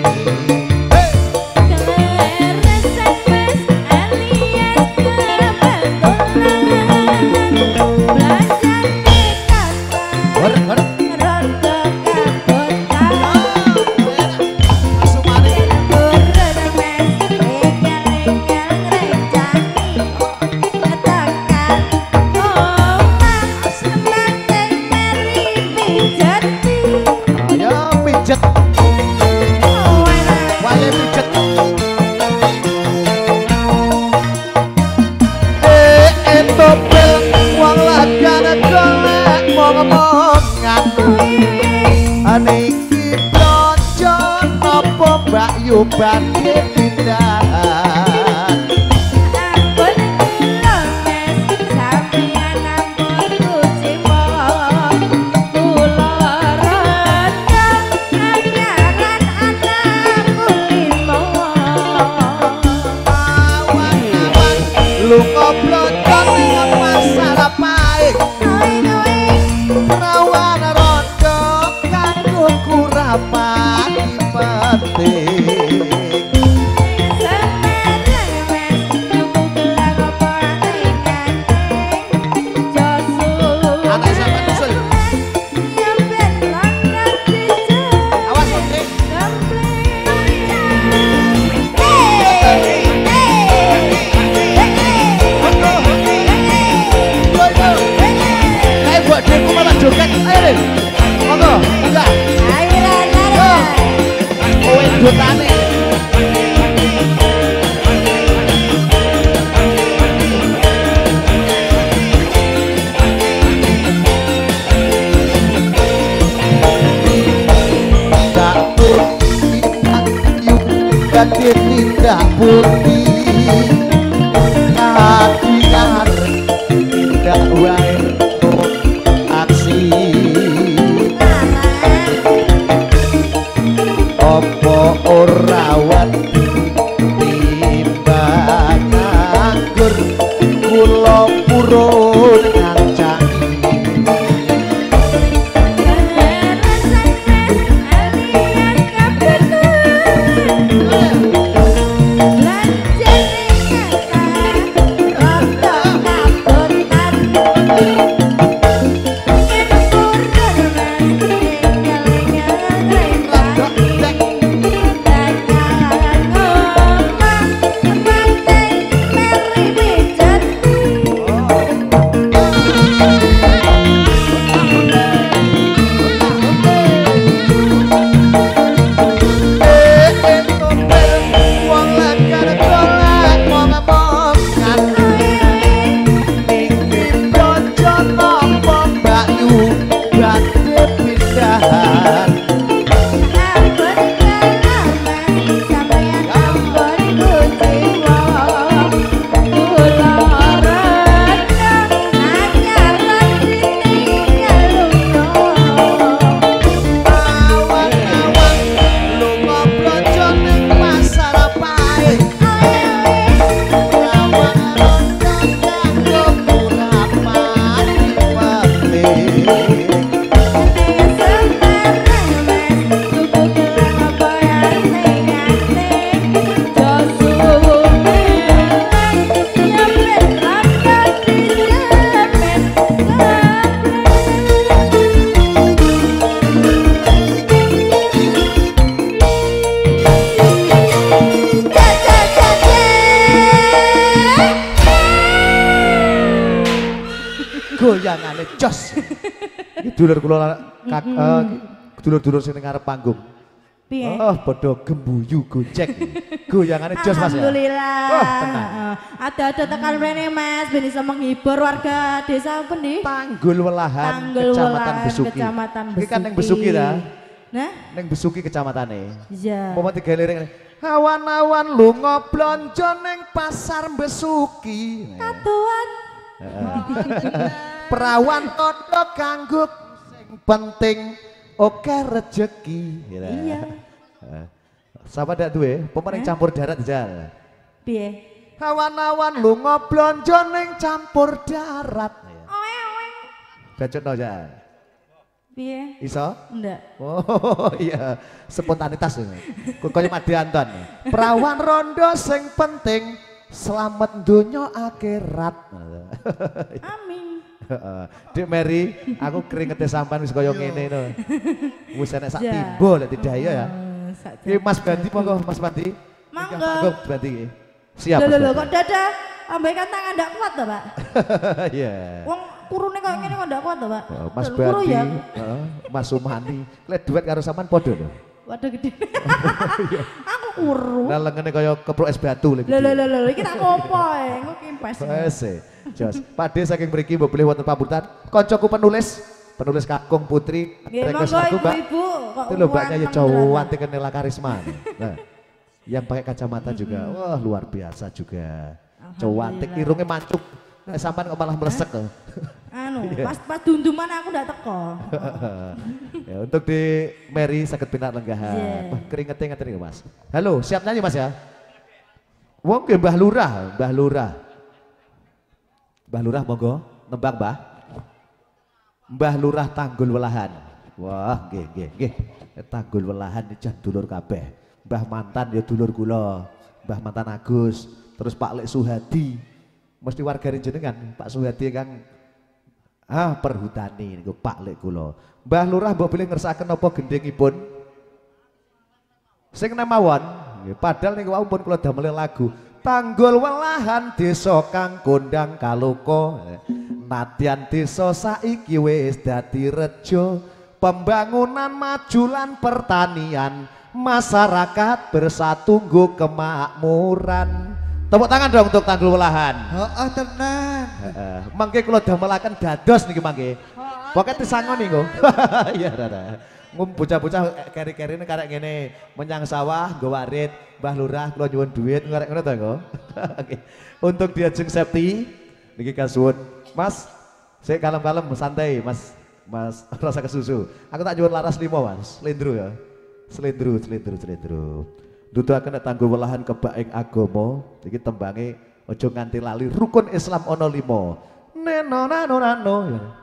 Niki blonjo nopo Mbak Yu badhe pindahan. Ampun lomes sampeyan ampun kucipo. Kula rondo anyaran anakku limo. Awan-awan lunga blonjo ning masalah pahit. Rawan rondo kanggo kurapati penting. Nih, monggo, enggak. Ayo Rara. Kowe dotane. Tak putih, yuk kate tindak putih. Kakian tindak wae aksi. Apa ora wati timbang nganggur kula purun ngancani. Goyangane jos. Iki dulur kula dulur-dulur sing ning ngarep panggung. Piye? Oh, padha gembuyu gojek. Goyangane jos Mas ya. Alhamdulillah. Oh, tenang. Ada tekan rene Mas ben iso menghibur warga desa apa nih? Tanggul Welahan, Tanggul Kecamatan Welahan, Besuki. Kecamatan Iki kan ning Besuki ta? Nah, Ning Besuki kecamatane. iya. Umpama tiga lirik. Awan-awan lunga blonjo ning pasar Besuki. Katuan. Perawan todo kanggo sing penting oke rezeki. Iya. Sapa dak duwe? Pemenang campur darat jal. Piye? Awan-awan lunga blonjo ning campur darat. Oe. Bacotno jal. Piye? Iso? Ndak. Oh iya, spontanitas ini. Kaya Made Anton. Perawan rondo sing penting selamat donya akhirat. Amin. Dik Mary, aku keringete sampean wis kaya ngene no. Wis enek sak Ja. timbo lek didaya ya. Iki Mas Bandi monggo Mas Bandi. Monggo. Monggo Bandi iki. Siap. Lho Mas lho Bandi. kok dada ambaikan tangan ndak kuat to, Pak? Iya. Wong kurune kok ngene kok ndak kuat to, Pak? Oh, Mas Lho, kuru Bandi, ya. Mas Sumani, lek duet karo sampean padha lho. Waduh gede. Aku kuru. Lah lengene kaya keprok es batu lek. Lho iki tak kopo engko kimpes. Wes. Jos. Pakde saking mriki mbok pilih wonten pambutan. Koncoku penulis Kakung Putri. Nggih, request monggo lagu, Mbak. ibu-ibu kok. Itu lho mbaknya ya ganteng cowok tenan. anti Nela Karisma. Nah, yang pakai kacamata juga, wah luar biasa juga. Cowok antik, irungnya mancuk. Nah, sampean kok malah melesek. Anu, Iya. pas dunduman aku ndak teko. Ya, untuk di Mary sakit pinak lenggahan. Iya. Wah, keringetnya ngeten iki, Mas. Halo, siap nyanyi Mas ya? Wong ke Mbah Lurah, Mbah Lurah. Mbah Lurah monggo, nembang Mbah. Mbah Lurah Tanggul Welahan. Wah, nggih. Tanggul Welahan iki jan dulur kabeh. Mbah Mantan ya dulur kula. Mbah Mantan Agus, terus Pak Lek Suhadi. Mesti warga jenengan, Pak Suhadi Kang perhutani niku Pak Lek kula. Mbah Lurah mbok pilih ngersakaken apa gendhengipun? Sing nemawon, nggih padahal niku wau pun kula damel lagu. Tanggul Welahan desa kang kondang kaloka. Nadyan desa saiki wis dadi rejo, pembangunan majulan pertanian, masyarakat bersatu nggo kemakmuran. Tepuk tangan dong untuk Tanggul Welahan. Heeh tenan. Mangke kula damelaken dados niki mangke. Pokoke disangoni nggo. Iya rada. Ngum bocah-bocah keri-kerine karek ngene menyang sawah nggo warit, Mbah Lurah kula nyuwun duit karek ngono to nggo. Oke. Untuk diajeng Septi niki kasuwun. Mas, sik kalem-kalem santai Mas. Mas rasa kesusu. Aku tak nyuwun laras 5 Mas. Slendro ya. Slendro. Duduhaken Tanggul Welahan kebaik agama iki tembange aja nganti lali rukun Islam ana 5. Neno.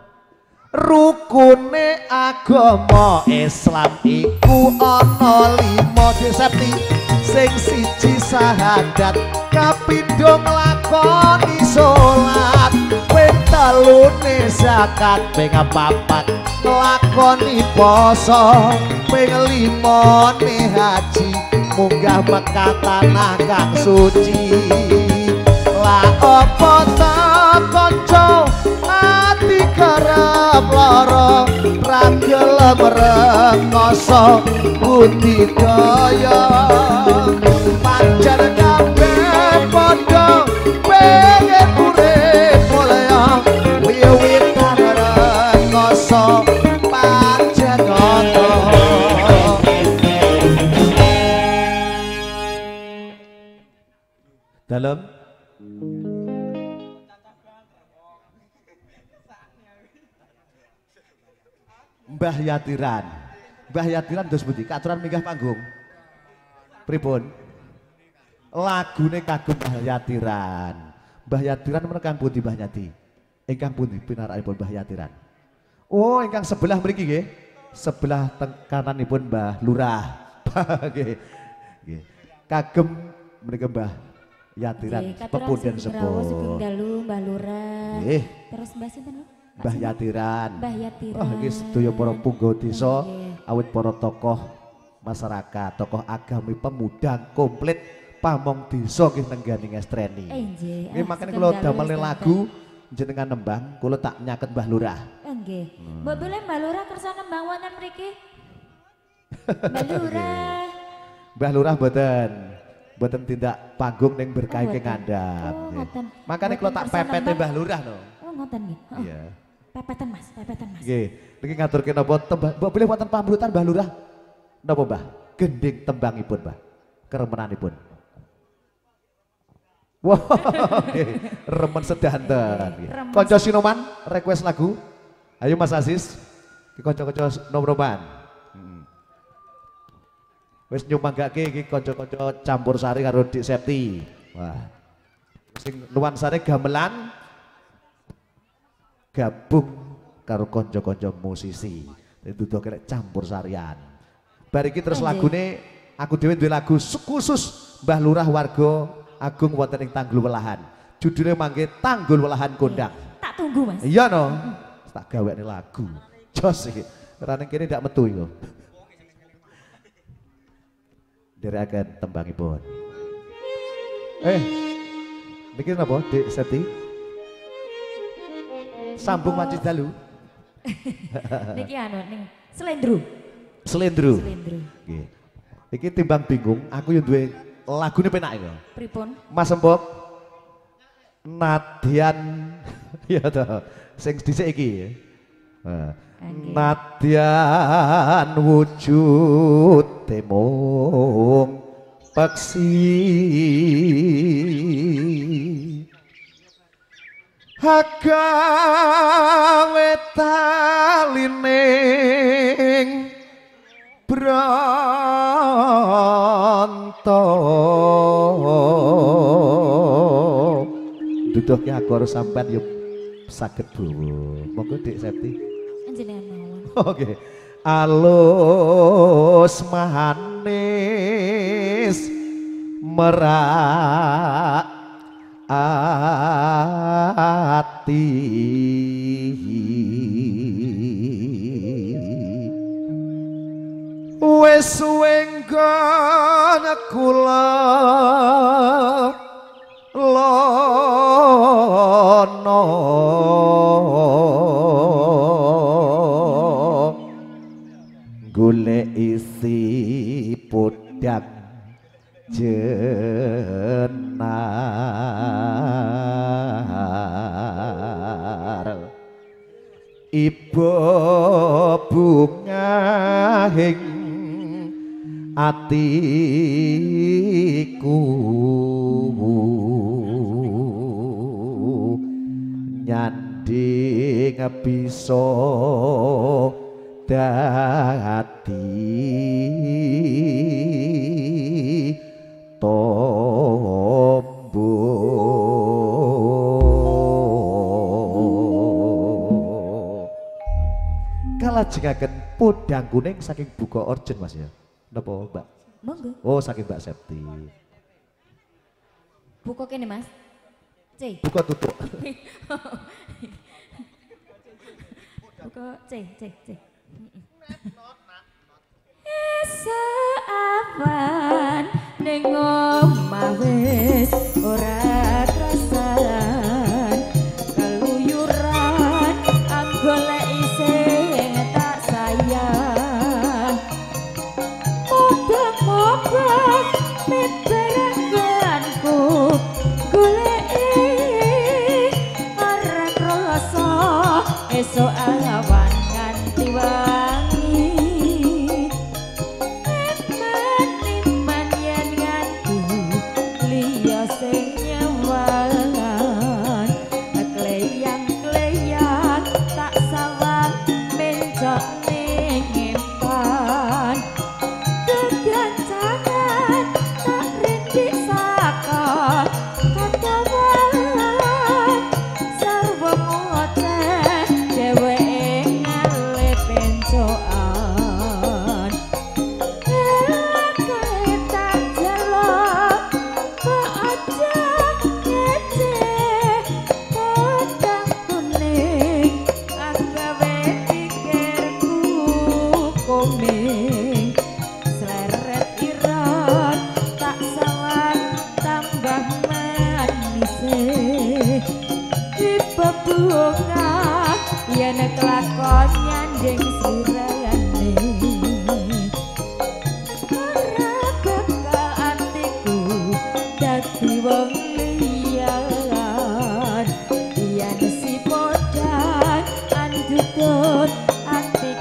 Rukune agama Islam iku ana 5 Desepti. Sing siji syahadat, kapindho nglakoni salat, ping 3 zakat, ping 4 nglakoni poso, ping 5 haji munggah Mekah tanah kang suci. La opo ta kanca ati kerep lara, ra gelem rekoso budidaya, pancen kabeh padha pengen urip mulya, wiwitan rekoso pancen ana. Dalam Mbah Yatiran dos budi katuran minggah panggung pripun lagune kagum Mbah Yatiran menekang pundi Mbah Yati ingkang pundi pinarakipun Mbah Yatiran. Oh ingkang sebelah mriki nggih, sebelah kananipun Mbah Lurah. Nggih kagem menika Mbah Yatiran pepundhen sepuh. Sugeng dalu Mbah Lurah. Nggih. Terus Mbah sinten? Mbah Yatiran. Mbah Yatiran. Oh, iki sedaya para punggawa desa, awit para tokoh masyarakat, tokoh agami, pemuda komplit pamong desa nggih nenggani ngestreni. Nggih. Nggih makane kula damel lagu jenengan nembang, kula tak nyaket Mbah Lurah. Nggih. Mbok boleh Mbah Lurah kersa nembang wonten mriki? Mbah Lurah. Mbah Lurah mboten tindak panggung ning berkah ing ngandhap. Makane kula tak pepete Mbah Lurah no. Oh ngoten nggih. Iya. Pepetan Mas. Nggih, niki ngaturke napa tembang, mbok boleh wonten pamrutan Mbah Lurah. Napa Mbah? Gending tembangipun, Mbah. Keremenanipun. Wah, remen sedanten. Kanca Sinoman request lagu. Ayo Mas Aziz. Ki kanca-kanca nom-noman. Wis nyumanggake iki kanca-kanca campur sari karo Dik Septi. Wah. Sing nuansane gamelan gabung karo kanca-kanca musisi. Dudu kene campur sarian. Bar iki terus lagune aku dhewe duwe lagu khusus Mbah Lurah warga agung wonten ing Tanggul Welahan. Judulnya mangke Tanggul Welahan Kondang. Tak tunggu Mas. Iya no. Tak gawekne lagu. Jos iki. Ora ning kene ndak metu iku. Derekaken tembangipun. Niki napa Dik Septi? Sambung Macis dalu. Niki anu ning Slendro. Nggih. Iki timbang bingung, aku yo duwe lagune penak iki. Pripun? Mas Empok. Nadyan ya to. Sing dhisik iki. Nadyan wujud temung peksi agawe talining bronto duduhke aku harus sampean yuk saged Bu. Monggo Dik Septi. Njenengan mawon. Oke. Alus manis merak ati wis wenggon kula lono jenar ibu bunga hing atiku nyanding bisa dadi tombo kalajengaken podang kuning saking Buka Orjen Mas ya. Napa Mbak? Monggo. Oh saking Mbak Septi. Buka kene Mas. C. Buka tutup. Buka C. Esaawan ning omah wis ora krasan keluyuran anggoleki sing tak sayang mobak beberanku goleki arep rasa esuk awan nganti wangi iman yen nganti liya sing nyawan kleyang-kleyang tak sawang mencok ning empan kegancangan tak rintik saka katawalan sarwa ngoceh dheweke ngalih pencokan kae tak jelok kok aja ngece podang kuning agawe pikirku komeng sleret ireng tak sawang tambah manis dibebunga yen kelakon nyanding sirane ora bakal atiku dadi wong liyan yen si podang andutut ati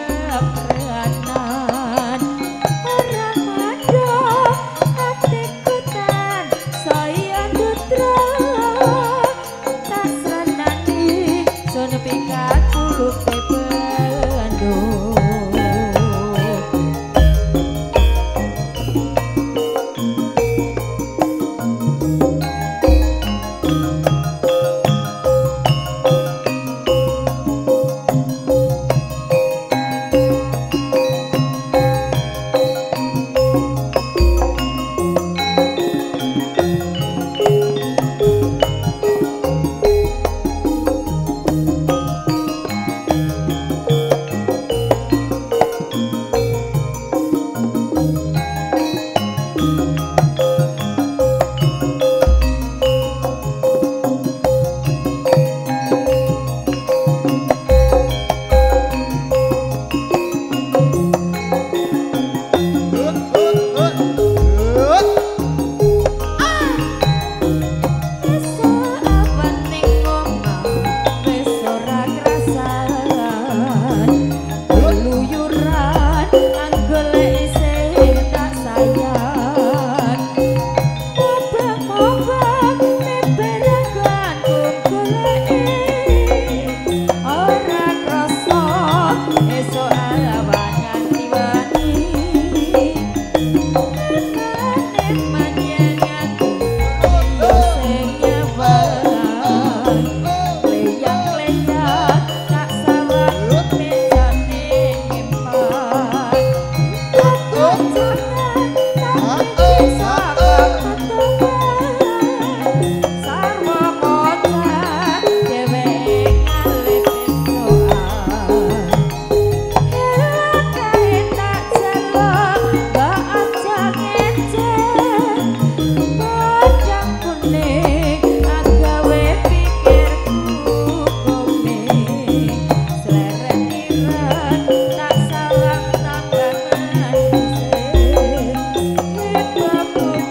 kepranan ora mandang atiku tan saya dutra tak senani sono pikaku lupe bandung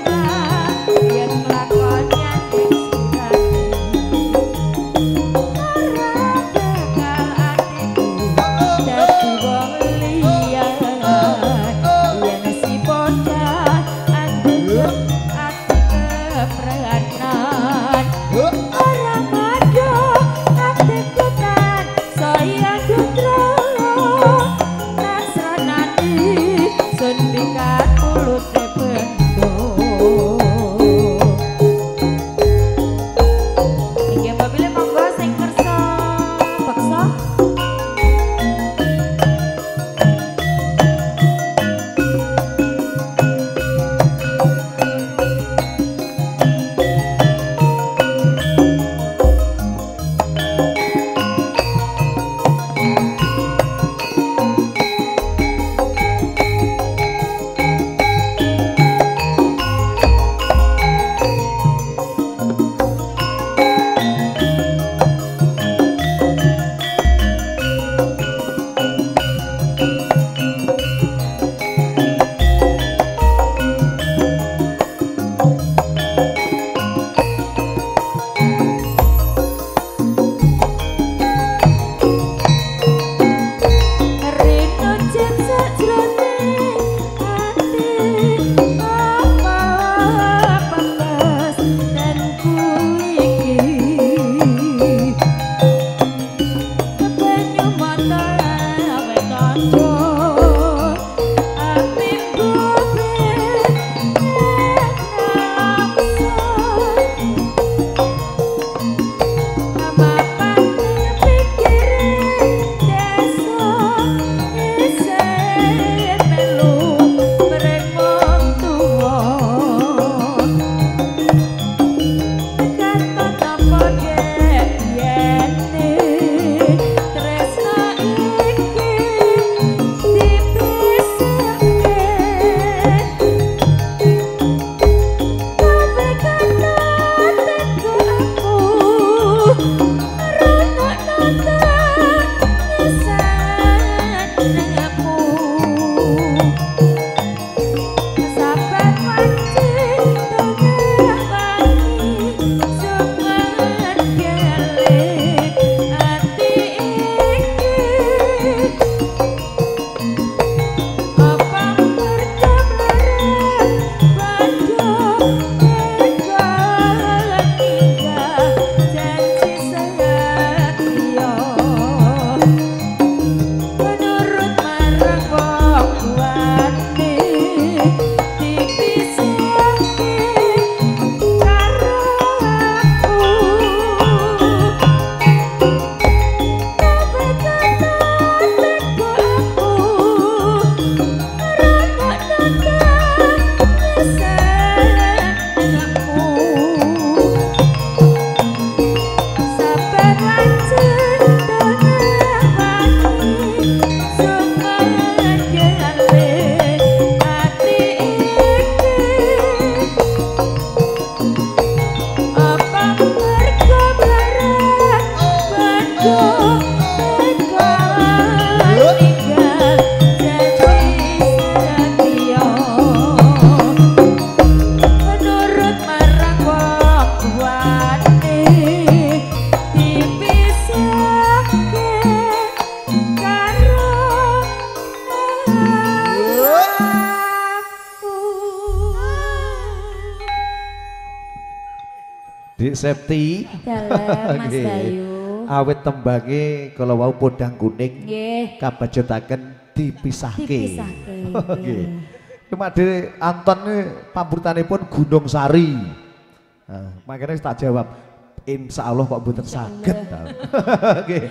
Dik Septi. Dalam Mas Nggih. Bayu. Awit tembange kalau wau podang kuning Nggih. kabajotaken dipisahke. Dipisahke. Nggih. Kemade Anton pamrutanipun Gunung Sari. Nah, makanya tak jawab, insya Allah kok mboten saged. Nggih.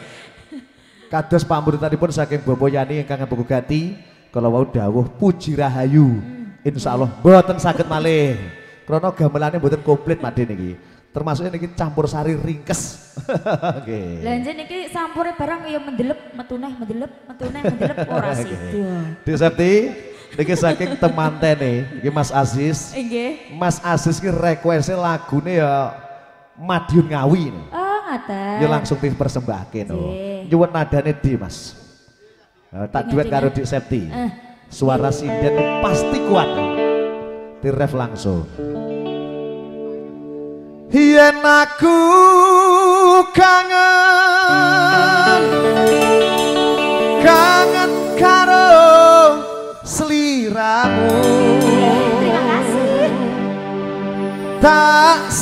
Kados pamrutanipun saking Bapak Yani ingkang ngabukati kalau wau dawuh puji rahayu. Insya Allah mboten saged malih. Krana gamelane mboten komplit Made niki. Termasuk niki campur sari ringkes. Nggih. Lah njen niki sampure barang ya mendelep, metuneh, mendelep, metuneh, mendelep ora sida. Dik Septi niki saking temantene iki Mas Aziz. Nggih. Mas Aziz ki request lagune ya Madiun Ngawi. Oh, ngaten. Ya langsung dipersembahke no. Nggih. Nyuwun nadane di Mas. Tak duet karo Dik Septi. Suara sinden pasti kuat. Tiref langsung. Yen aku kangen, kangen karo sliramu. Terima kasih. Tak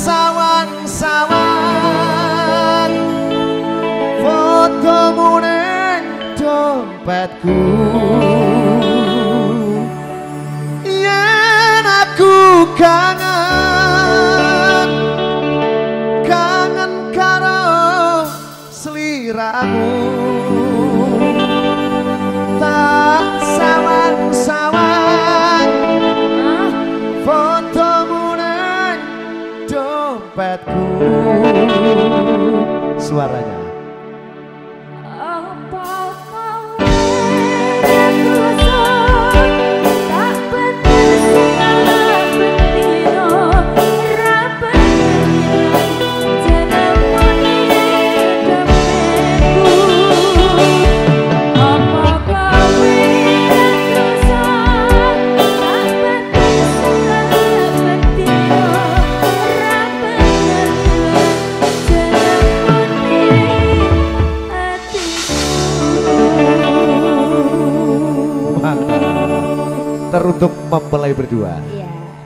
sawang-sawang fotomu ning dompetku. Yen aku kangen, kangen karo sliramu. Tak sawang-sawang fotomu ning dompetku. Suaranya Apa kau kuasa tak bener segala bendino rapat jeneng muni dompetku. Apa kau kuasa tak bener segala bendino rapat jeneng muni mantap. Teruntuk mempelai berdua. Iya.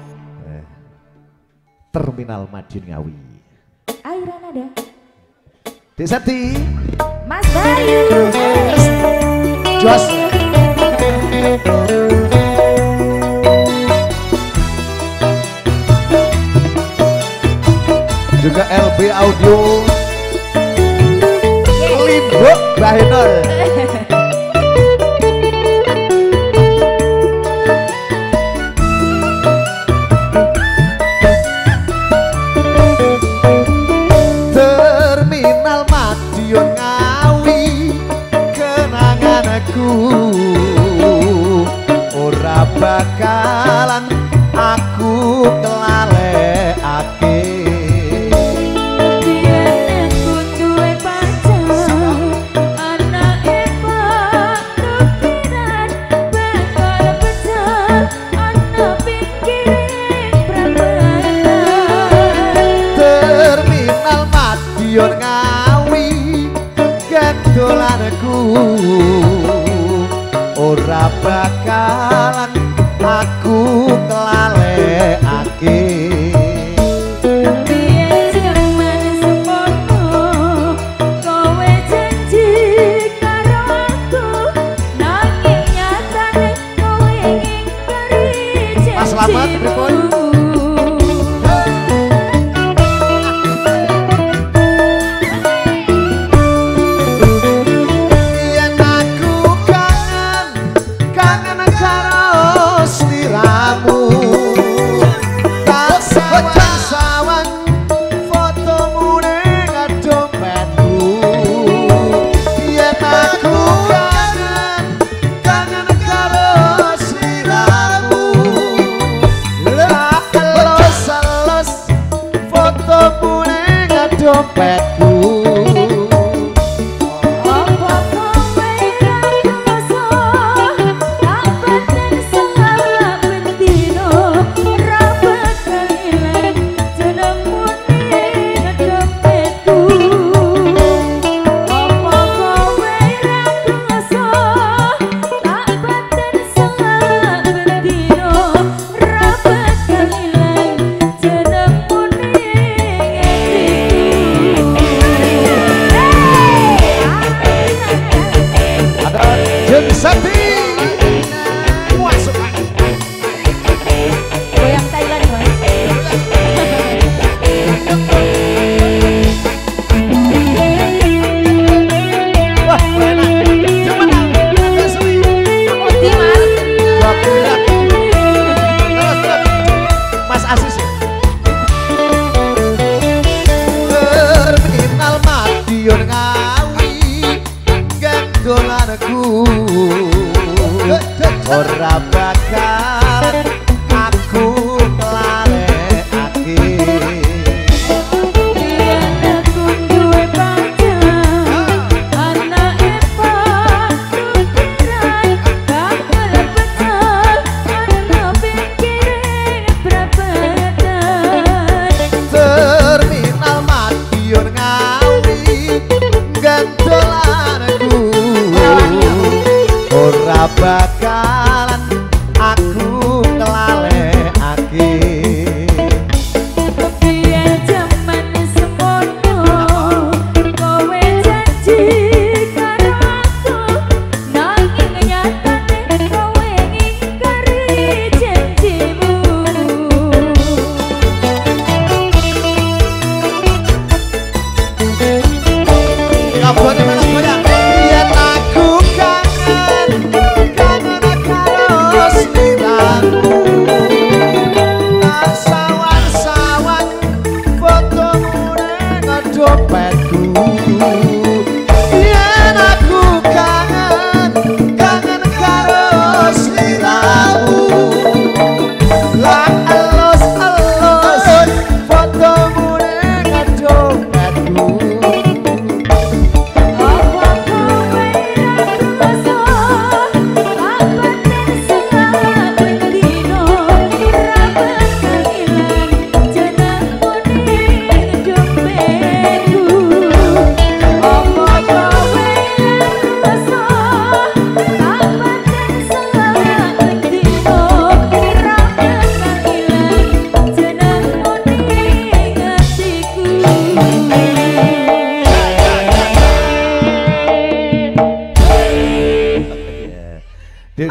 Terminal Madiun Ngawi. Airan ada. Dek Sati, Mas Bayu. Jos. Juga LB Audio. Limbok Bahenol. Terminal Madiun Ngawi, kenanganku ora bakalan aku kelalekake. Biyen aku duwe pacar, anake pikiran bakal pecah, ana pikirin prambanan. Terminal Madiun Ngawi, gendolanku ora bakalan aku kelalekake. Biyen jaman semono, kowe janji karo aku, nanging nyatane kowe ngingkari janjimu. Mas Slamet, pripun? Yen aku kangen, kangen karo sliramu. Tak sawang-sawang fotomu ning dompetku. Yen aku kangen, kangen karo sliramu. Tak elus-elus fotomu ning dompetku. Apa kowe ra kuasa tak bener segala bendino rapat ilang jenengmu ning dompetku. Apa kowe ra kuasa tak bener segala bendino rapat ilang jenengmu ning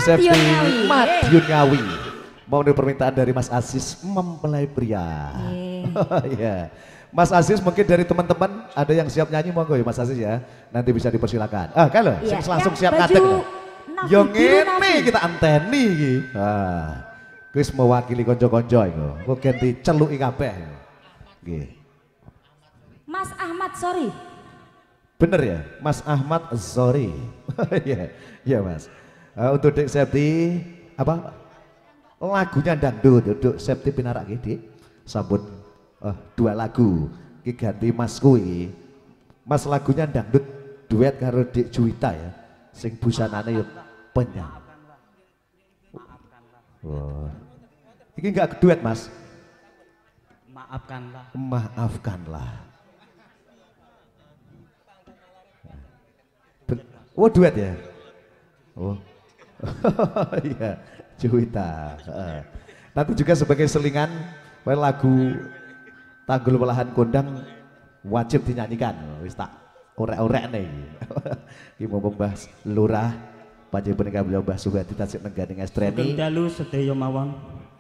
Septi Ngawi. Madiun Ngawi. Mau permintaan dari Mas Aziz mempelai pria. Iya. Mas Aziz mungkin dari teman-teman ada yang siap nyanyi monggo ya Mas Aziz ya. Nanti bisa dipersilakan. Ah kalau Iya, langsung yang siap baju ngadeg. Navi, Yo biru ngene Navi. kita anteni iki. Ah. Wis mewakili kanca-kanca iku. Kok ganti celuki kabeh. Nggih. Mas Ahmad, sorry. Bener ya, Mas Ahmad Zori. Iya, iya Mas. Untuk Dek Septi apa? Lagunya dangdut, Dek Septi pinarak Dik. Sampun 2 lagu. Ki ganti Mas kuwi. Mas lagunya dangdut duet karo Dek Juwita ya. Sing busanane yo penyang. Wah. Iki enggak duet Mas. Maafkanlah. Maafkanlah. Oh duet ya? Oh iya, Juwita. Nanti juga sebagai selingan lagu Tanggul Welahan Kondang wajib dinyanyikan. Wis tak orek-orek nih. Ki mau membahas lurah panjenengan beliau Mbah Sugati tasik nengganing Estreni. Dalu sedaya mawon.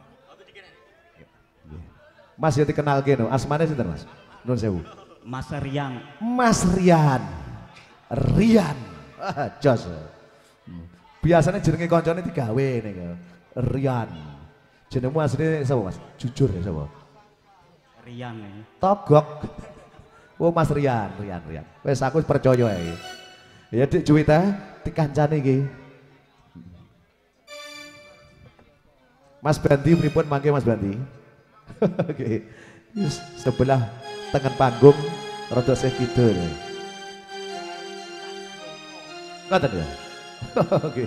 Mas yo dikenal kene, asmane sinten Mas? Nuwun sewu. Mas Rian. Mas Rian. Rian. Jos. Biasanya jenenge koncone digawe nih Rian. Jenengmu asline sapa Mas? Jujur ya sapa? Rian ya. Togok. Oh Mas Rian. Wes aku percaya ya. Ya Dik Juwita dikancane iki. Mas Bandi pripun mangke Mas Bandi? Oke. Sebelah tengen panggung rada sih kidul. Ngoten ya. Oke.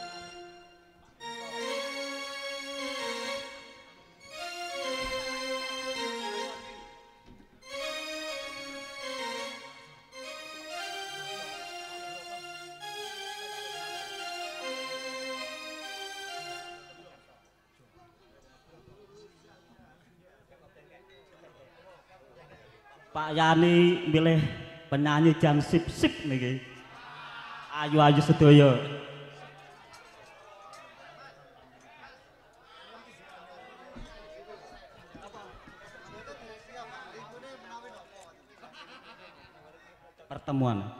Pak Yani milih penyanyi jam sip-sip niki. Ayu-ayu sedaya. Pertemuan.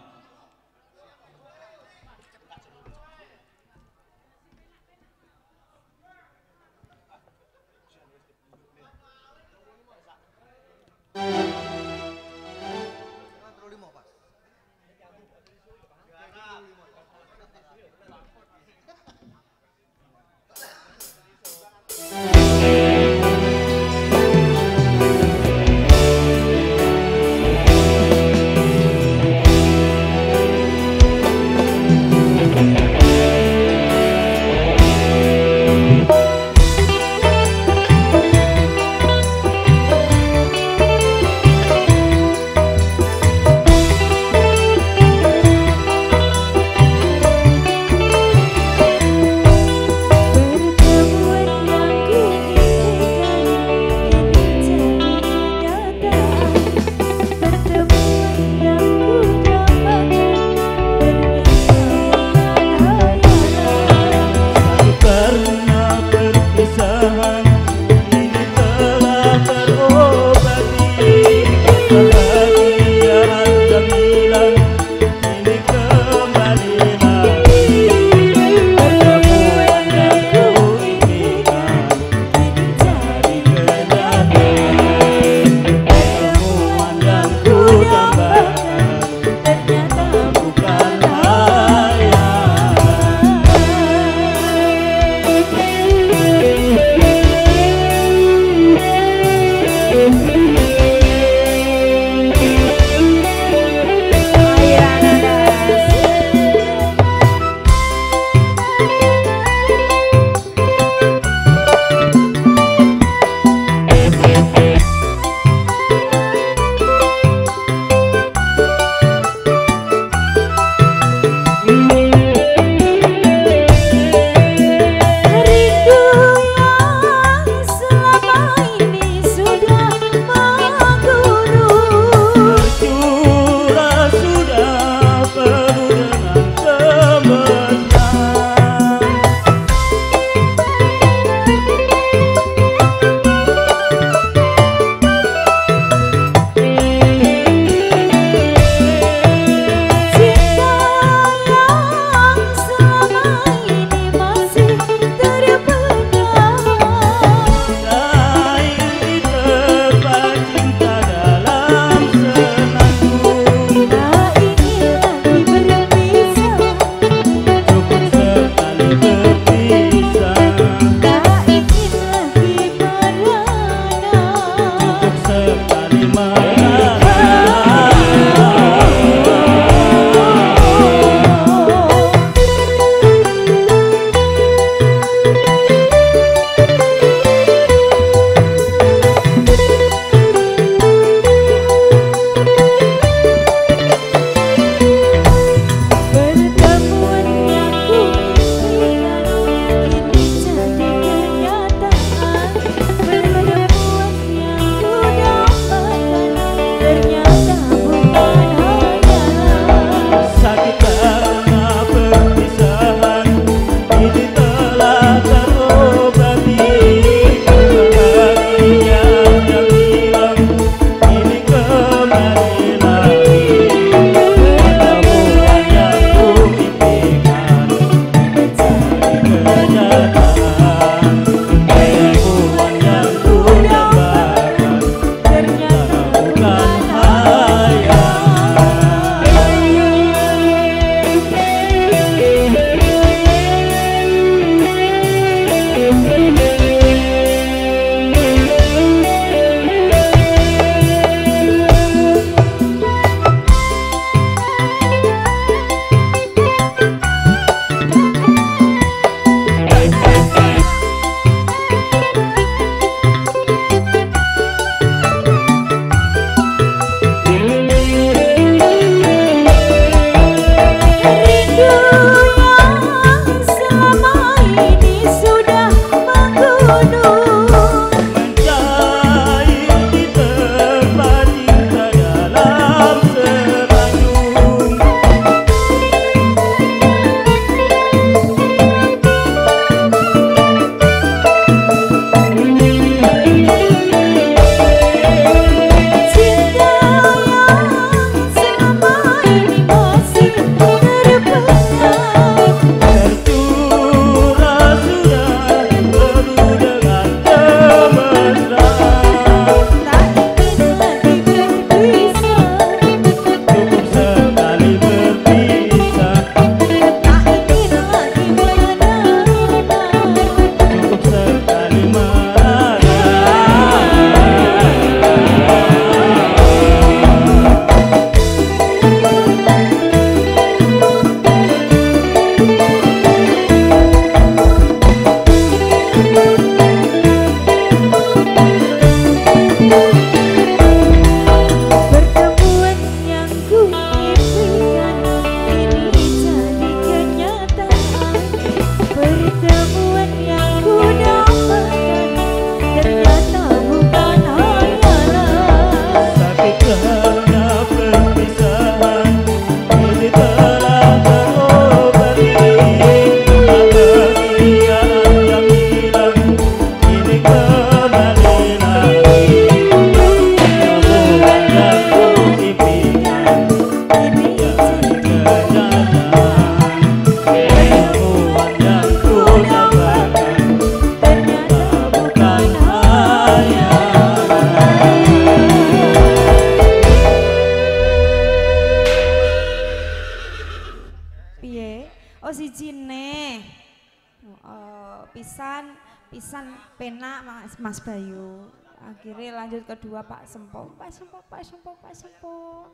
pisan penak Mas Bayu. Akhirnya lanjut kedua Pak Sempo. Pak Sempo, Pak Sempo, Pak Sempo.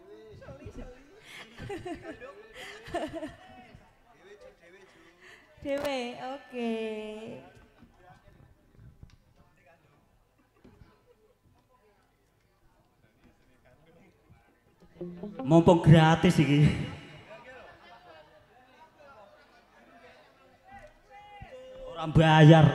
Dewe, oke. Mumpung gratis iki. Orang bayar.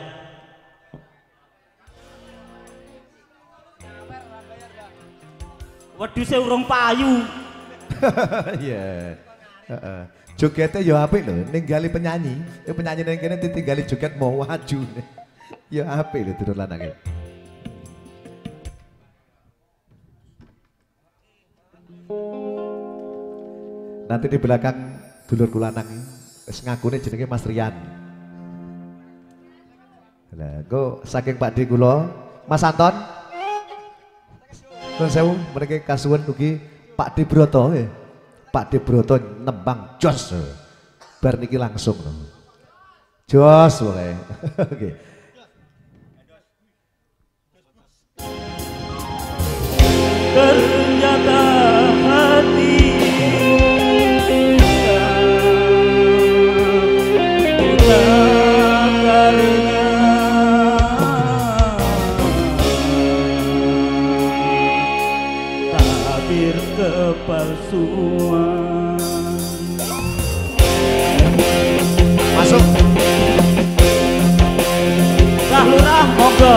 Waduh saya urung payu. Iya. Jogetnya ya apik lho, ninggali penyanyi. Penyanyi ning kene ditinggali joget mau waju. Ya apik lho turun lanange. Nanti di belakang dulur kula nang wis ngakune jenenge Mas Rian. Lah, kok saking Pak D kula, Mas Anton. Nuwun sewu, mriki kasuwun ugi Pak D Broto ya. Pak D Broto nembang jos. Bar niki langsung lho. Jos wae. Oke. ternyata hati tabir kepalsuan. Masuk. Kah lurah monggo.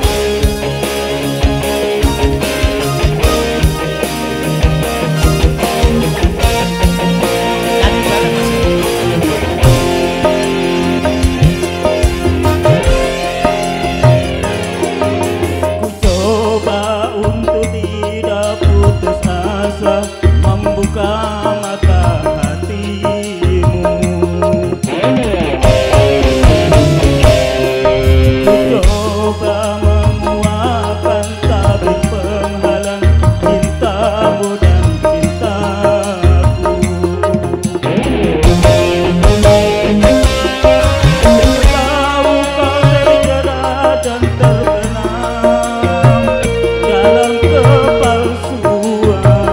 Membuka mata hatimu, ku coba menguapkan tabir penghalang cintamu dan cintaku. Tahu kau terjerat dan terbenam dalam kepalsuan.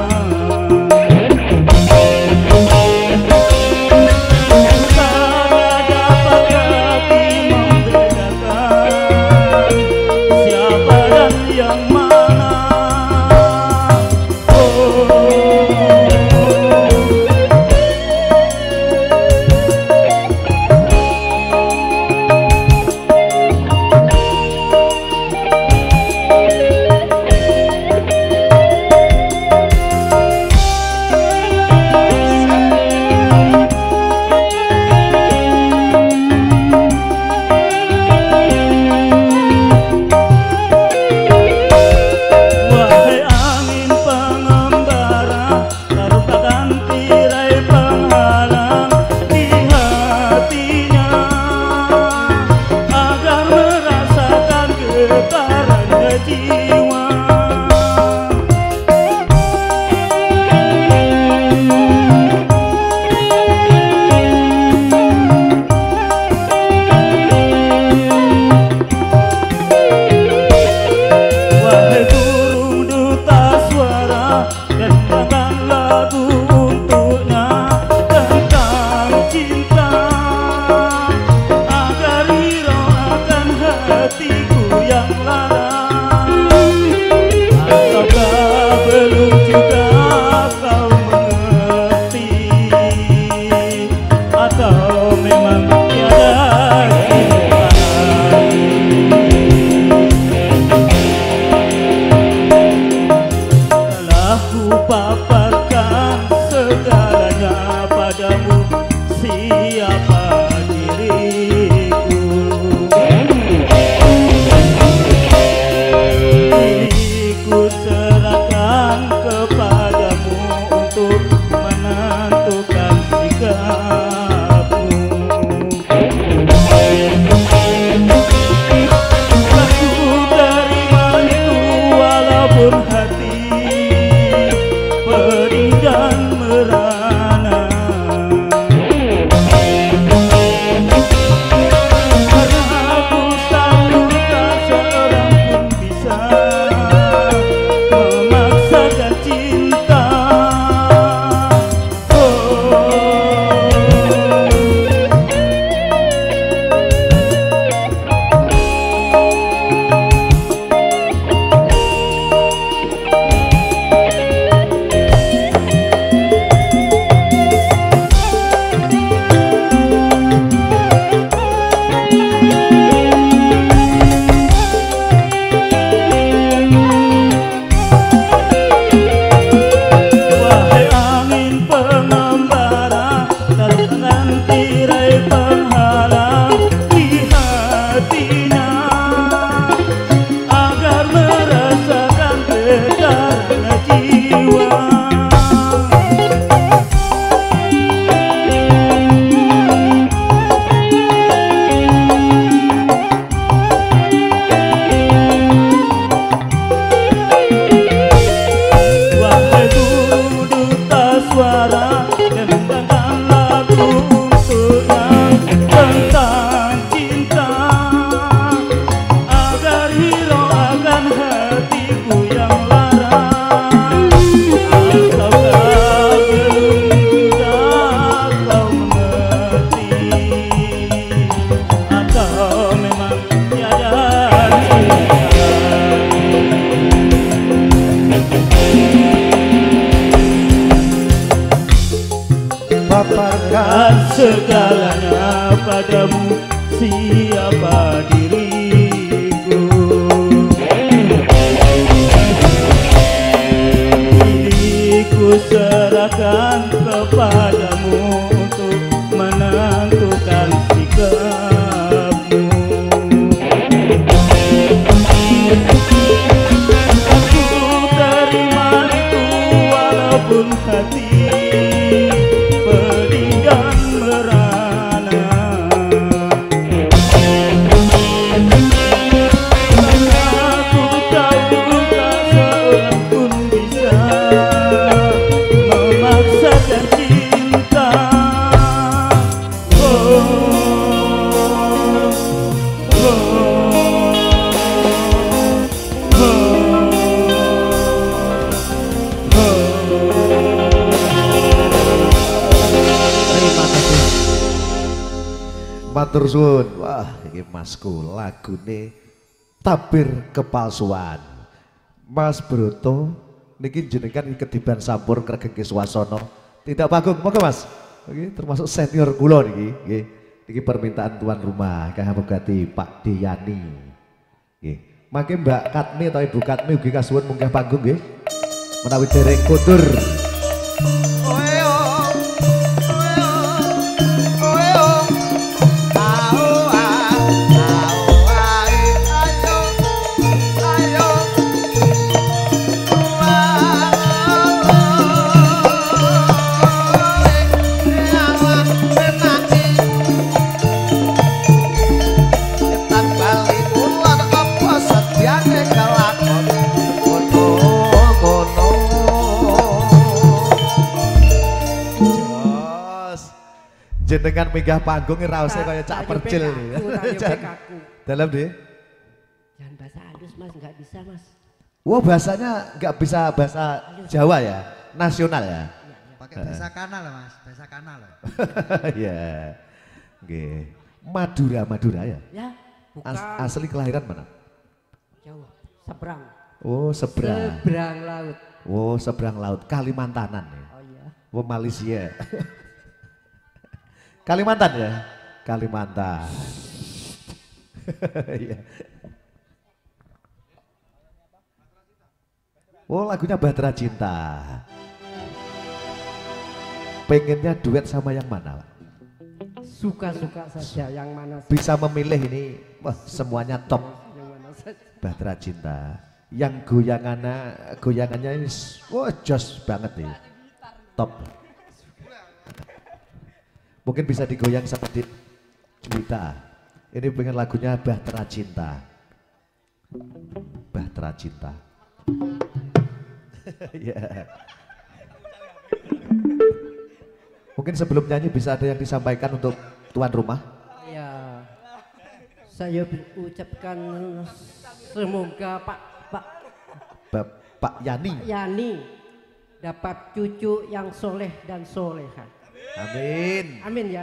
Agar merasakan bedanya segalanya padamu, siapa diriku. Diriku serahkan kepadamu untuk menentukan sikapmu. Aku terima itu walaupun hati pedih dan merana. Aku tahu tak seorang pun bisa memaksakan cinta. Matur suwun. Wah, iki Masku lagune Tabir Kepalsuan. Mas Broto niki jenengan kediban sampur kregeng swasana. Tidak panggung, monggo Mas. Niki termasuk senior kula niki, nggih. Niki permintaan tuan rumah Kang Bugati Pak Diyani. Nggih. Mangke Mbak Katmi atau Ibu Katmi ugi kasuwun munggah panggung nggih. Menawi dereng kundur. Jenengan minggah panggung ra usah kaya cak percil nih. Dalam deh. Jangan bahasa halus Mas, nggak bisa Mas. Wah bahasanya nggak bisa bahasa Jawa ya, nasional ya. Pakai bahasa kanal Mas, bahasa kanal. Iya. Nggih. Madura ya. Ya, bukan. Asli kelahiran mana? Jawa, seberang. Oh seberang. Seberang laut. Oh seberang laut, Kalimantanan ya. Oh iya. Oh Malaysia. Kalimantan ya, Kalimantan. Iya. Oh lagunya Bahtera Cinta. Pengennya duet sama yang mana? Suka-suka saja yang mana saja. Bisa memilih ini, wah semuanya top. Yang mana saja. Bahtera Cinta. Yang goyangannya ini, wah jos banget nih, top. Mungkin bisa digoyang sama Dit Juwita. Ini pengen lagunya Bahtera Cinta. Bahtera Cinta. Ya. Mungkin sebelum nyanyi bisa ada yang disampaikan untuk tuan rumah. Ya, saya ucapkan semoga Pak Yani. Yani dapat cucu yang soleh dan soleha. Amin. Amin ya.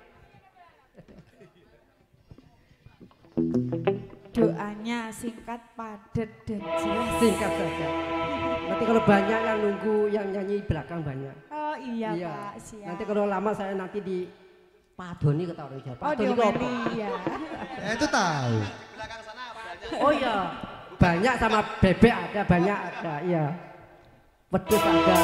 Doanya singkat, padat dan jelas. Singkat saja. Nanti kalau banyak yang nunggu yang nyanyi belakang banyak. Oh iya, Pak, siap. Nanti kalau lama saya nanti di Padoni ketahui aja. Oh Padoni diomeli ya. Itu tahu. Oh iya, banyak sama bebek ada, banyak ada, iya. Wedhus ada.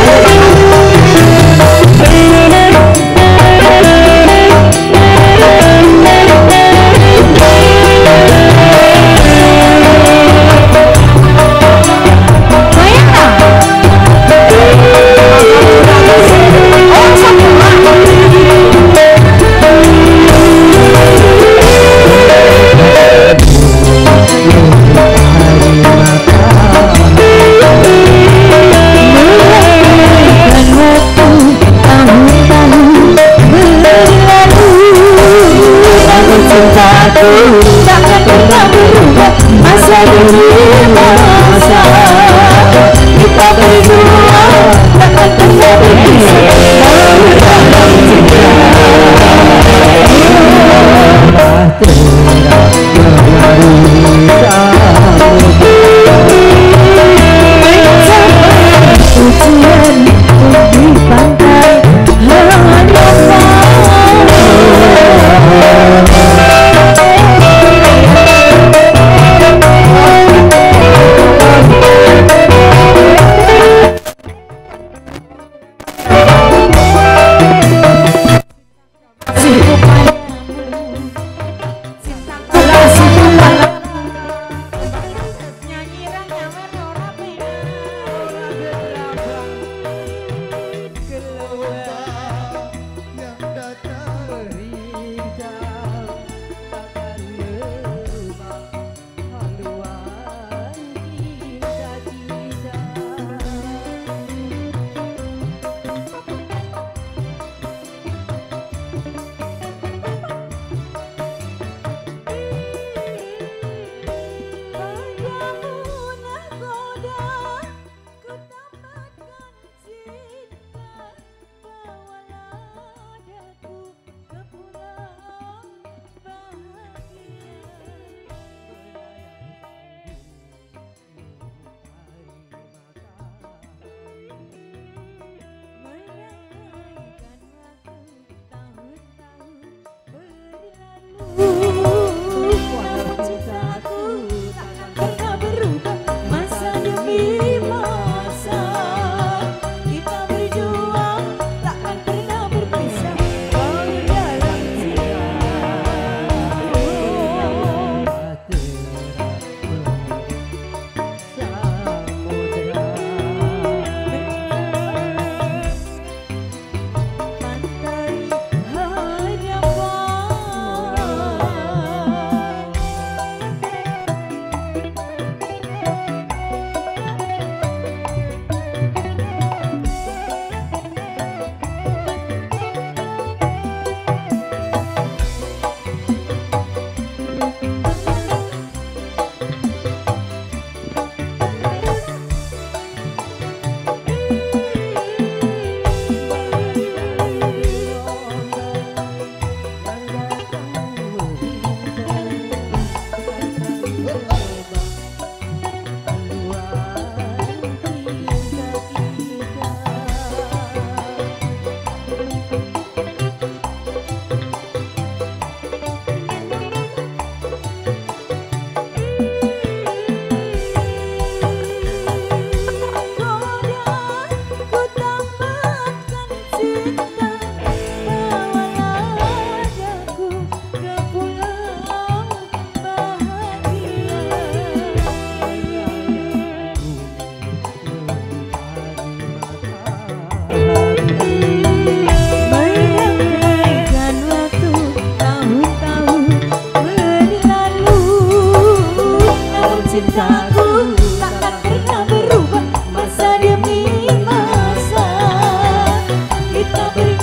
Thank you.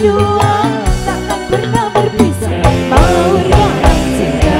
berjuang takkan pernah berpisah mau yang cinta.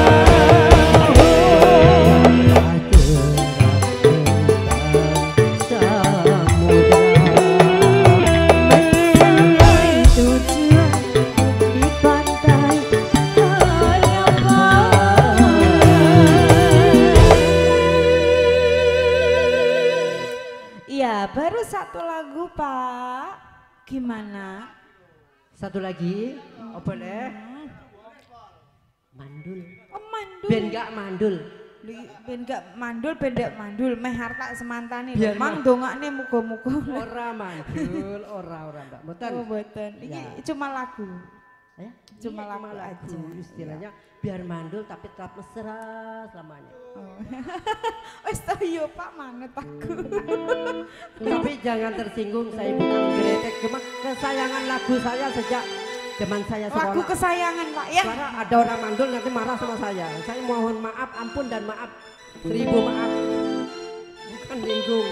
Baru satu lagu Pak, gimana? Satu lagi, oh boleh? Mandul. Oh mandul. Ben gak mandul. Ben gak mandul, ben gak mandul. Meh harta semantane. Biar Mang dongakne muga-muga. Ora mandul, ora Mbak. Mboten. Oh mboten. Iki Ya. cuma lagu. Ya? Cuma Iya, lagu aja. Istilahnya biar mandul tapi tetap mesra selamanya. Oh. Wis to yo Pak manut aku. Tapi jangan tersinggung, saya bukan menggeledek, cuma kesayangan lagu saya sejak zaman saya sekolah. Lagu kesayangan Pak ya. Karena ada orang mandul nanti marah sama saya. Saya mohon maaf, ampun dan maaf. 1000 maaf. Bukan nyinggung.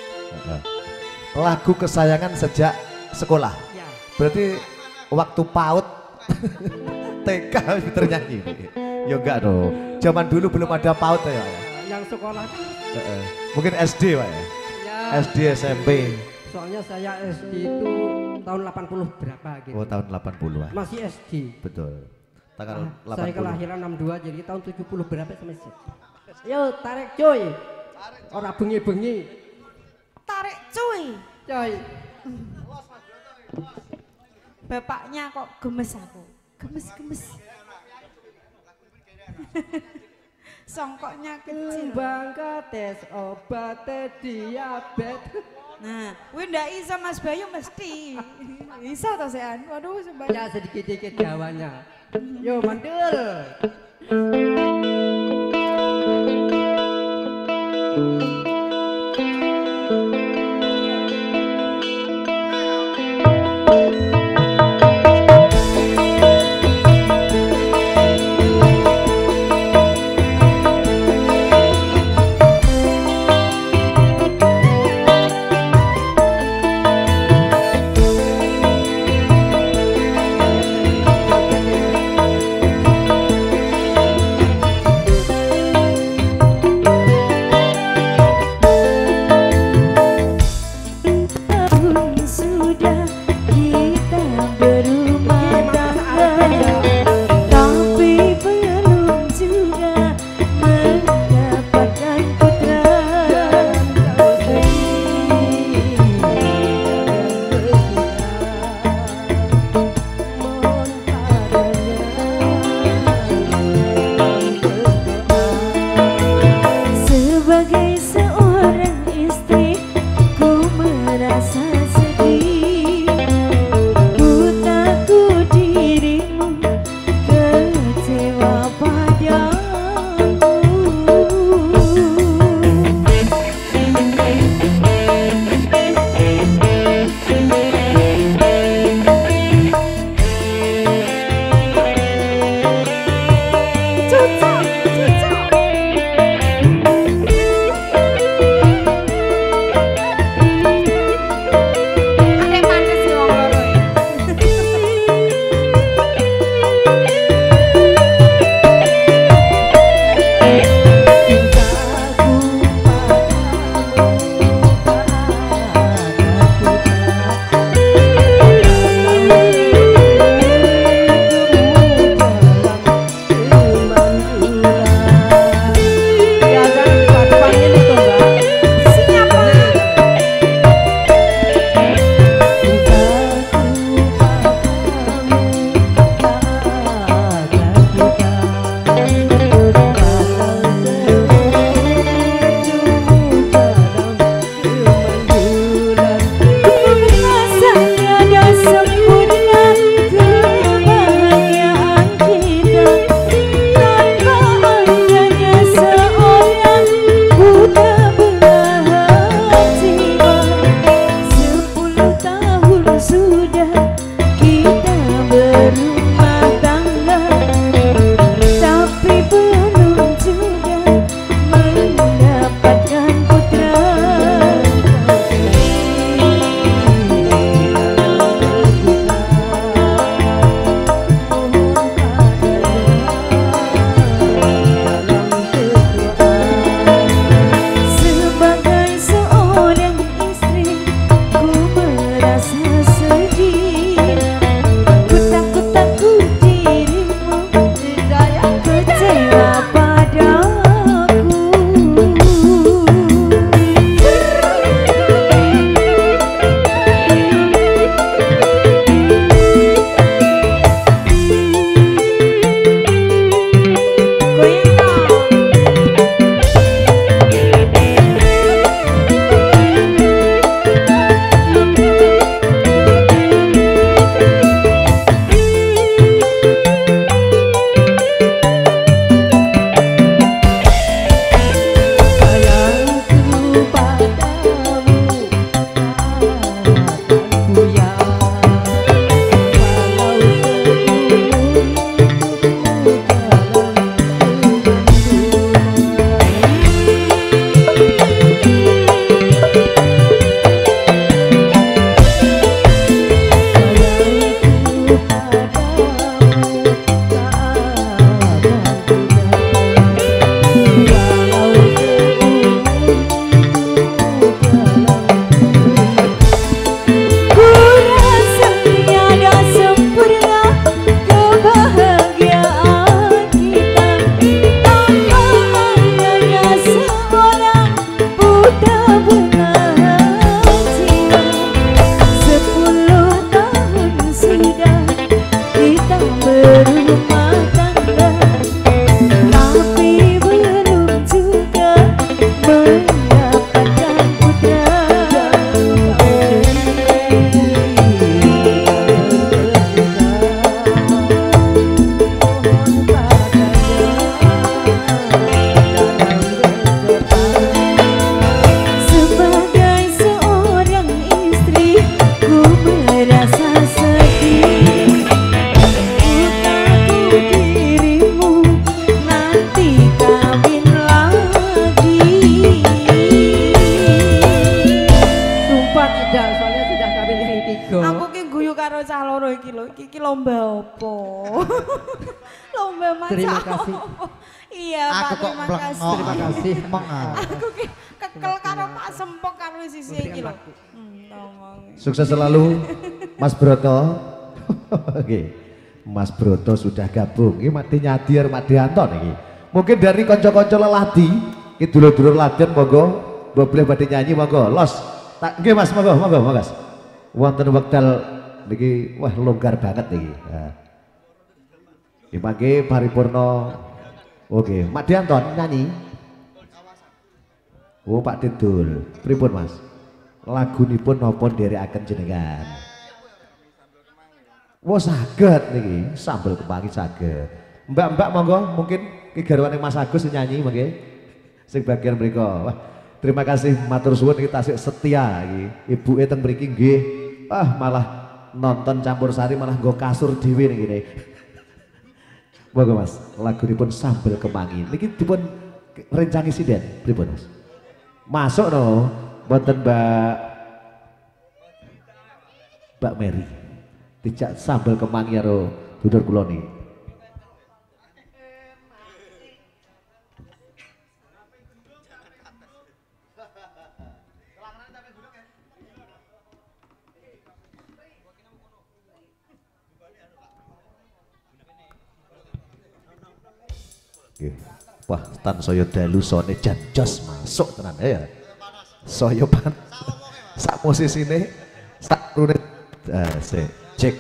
Lagu kesayangan sejak sekolah. Ya. Berarti waktu PAUD TK Peter nyanyi. Ya enggak dong. Zaman dulu belum ada PAUD ya. Yang sekolah kan Mungkin SD Pak ya. ya. SD SMP. Soalnya saya SD itu tahun 80 berapa gitu. Oh tahun 80-an. Masih SD. Betul. Tanggal 80. Saya kelahiran 62 jadi tahun 70 berapa sama SD. Yo tarik cuy. Orang bengi-bengi. Tarik cuy. Coy. Bapaknya kok gemes aku. Gemes. Songkoknya kecil. Bangga tes obat diabetes. Nah, kuwi ndak iso Mas Bayu mesti. Iso to sean. Waduh sebab. Ya sedikit-sedikit Jawanya. Yo mandul. rumah tangga, tapi belum juga mendapatkan putra. Sebagai seorang istri, ku merasa sedih. Putraku dirimu nanti kawin lagi. Sumpah tidak, soalnya sudah kawin yang 3. Aku ki guyu karo cah loro iki lho. Iki lomba opo? Lomba masak. Terima kasih. opo? Iya, Pak, Aku kok terima kasih. blengok. Terima kasih. Emang Aku ki kekel karo Pak Sempok karo sisi iki lho. Ngomong. Sukses selalu Mas Broto. Oke. Mas Broto sudah gabung. Ini Mati Nyadir, Mati Anton ini. Mungkin dari konco-konco leladi, ini dulur-dulur latihan monggo, boleh badhe nyanyi monggo. Los. Tak nggih Mas, monggo, Mas. Wonten wekdal niki wah longgar banget niki. Nah. Iki mangke paripurna. Oke, Mak Dianton nyanyi. Oh Pak Didul, pripun Mas? Lagunipun napa nderekaken jenengan? Wah saged niki, sambel kemangi saged. Mbak-mbak monggo mungkin ki garwane Mas Agus nyanyi mangke. Sing bagian mriku. Wah, terima kasih matur suwun iki tasih setia iki. Ibuke teng mriki nggih. Ah malah nonton campur sari malah nggo kasur dhewe niki ngene. Monggo Mas, lagunipun sambel kemangi. Niki dipun rencangi sinden pripun Mas? Masuk no, wonten Mbak Mary. Dijak sambel kemangi karo dulur kula niki. Oke. Wah, tan saya dalu sone jan jos masuk tenan ya. Saya pan sak posisine sak rune cek.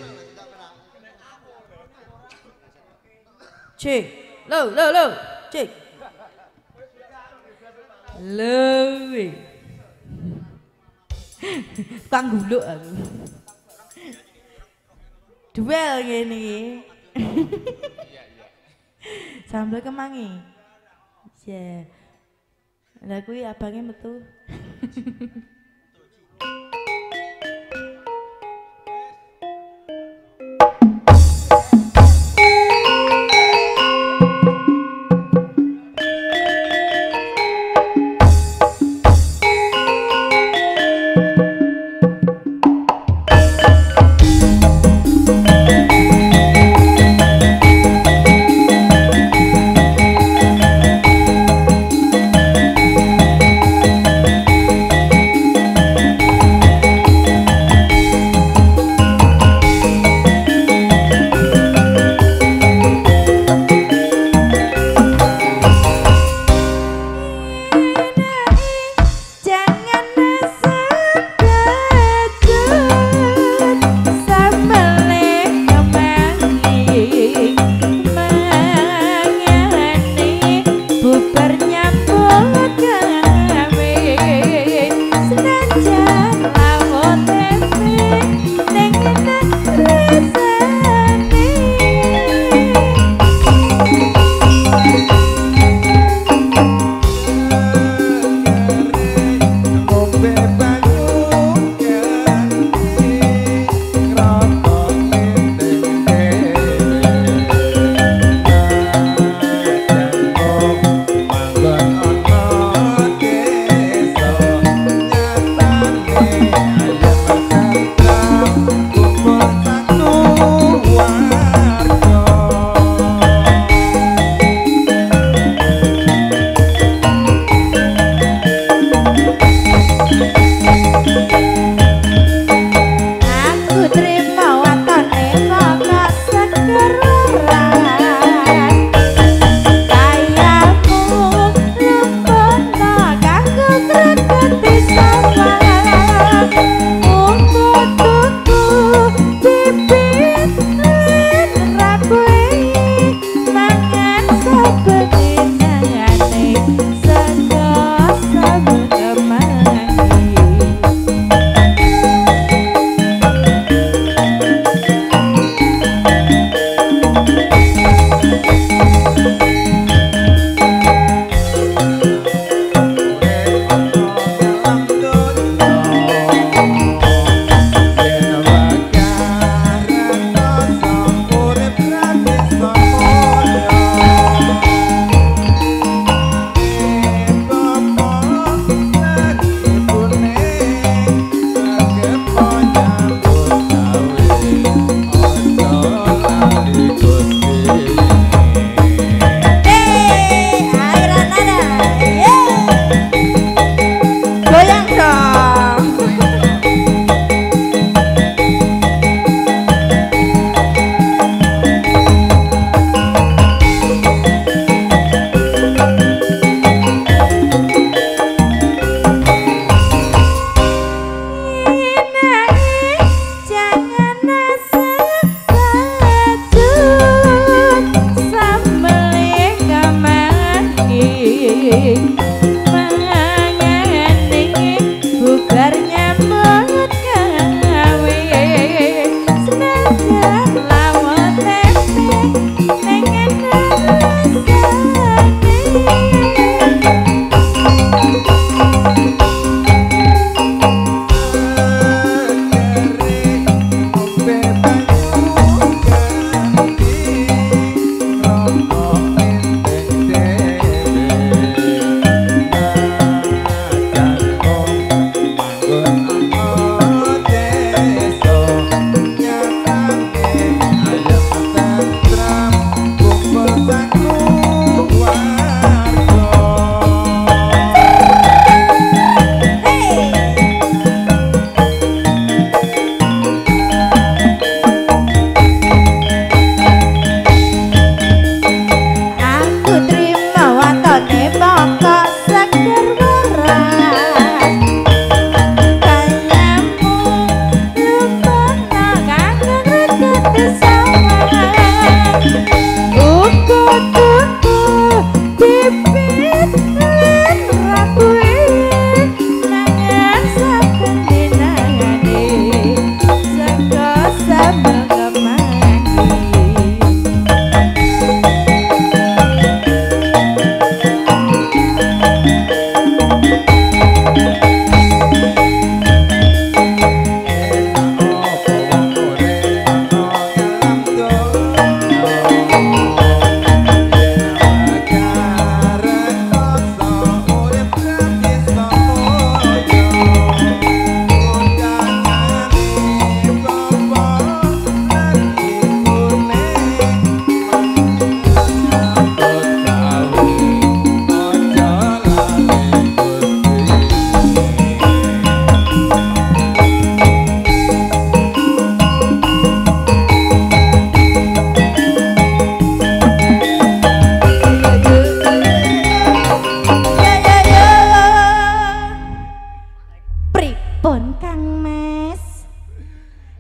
Cek, lo, cek. Lewe. Tukang guluk aku. Duel gini iki. Sambel kemangi. Ya. Lah kuwi abange metu.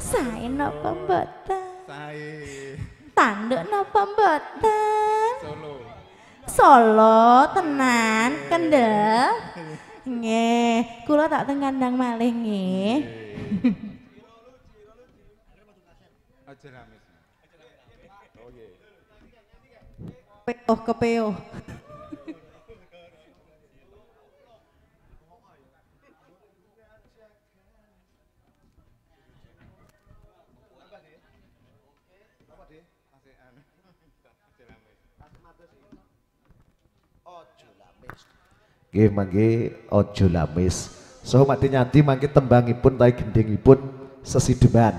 Sae napa mboten? Sae. Tanduk napa mboten? Solo. Solo tenan kendel. Nggih, kula tak teng kandang malih nggih. Aja ramis. Oke. Peo kepeo. Nggih mangke ojo lamis. Saha mati nyanti mangke tembangipun tawi gendhingipun sesideman.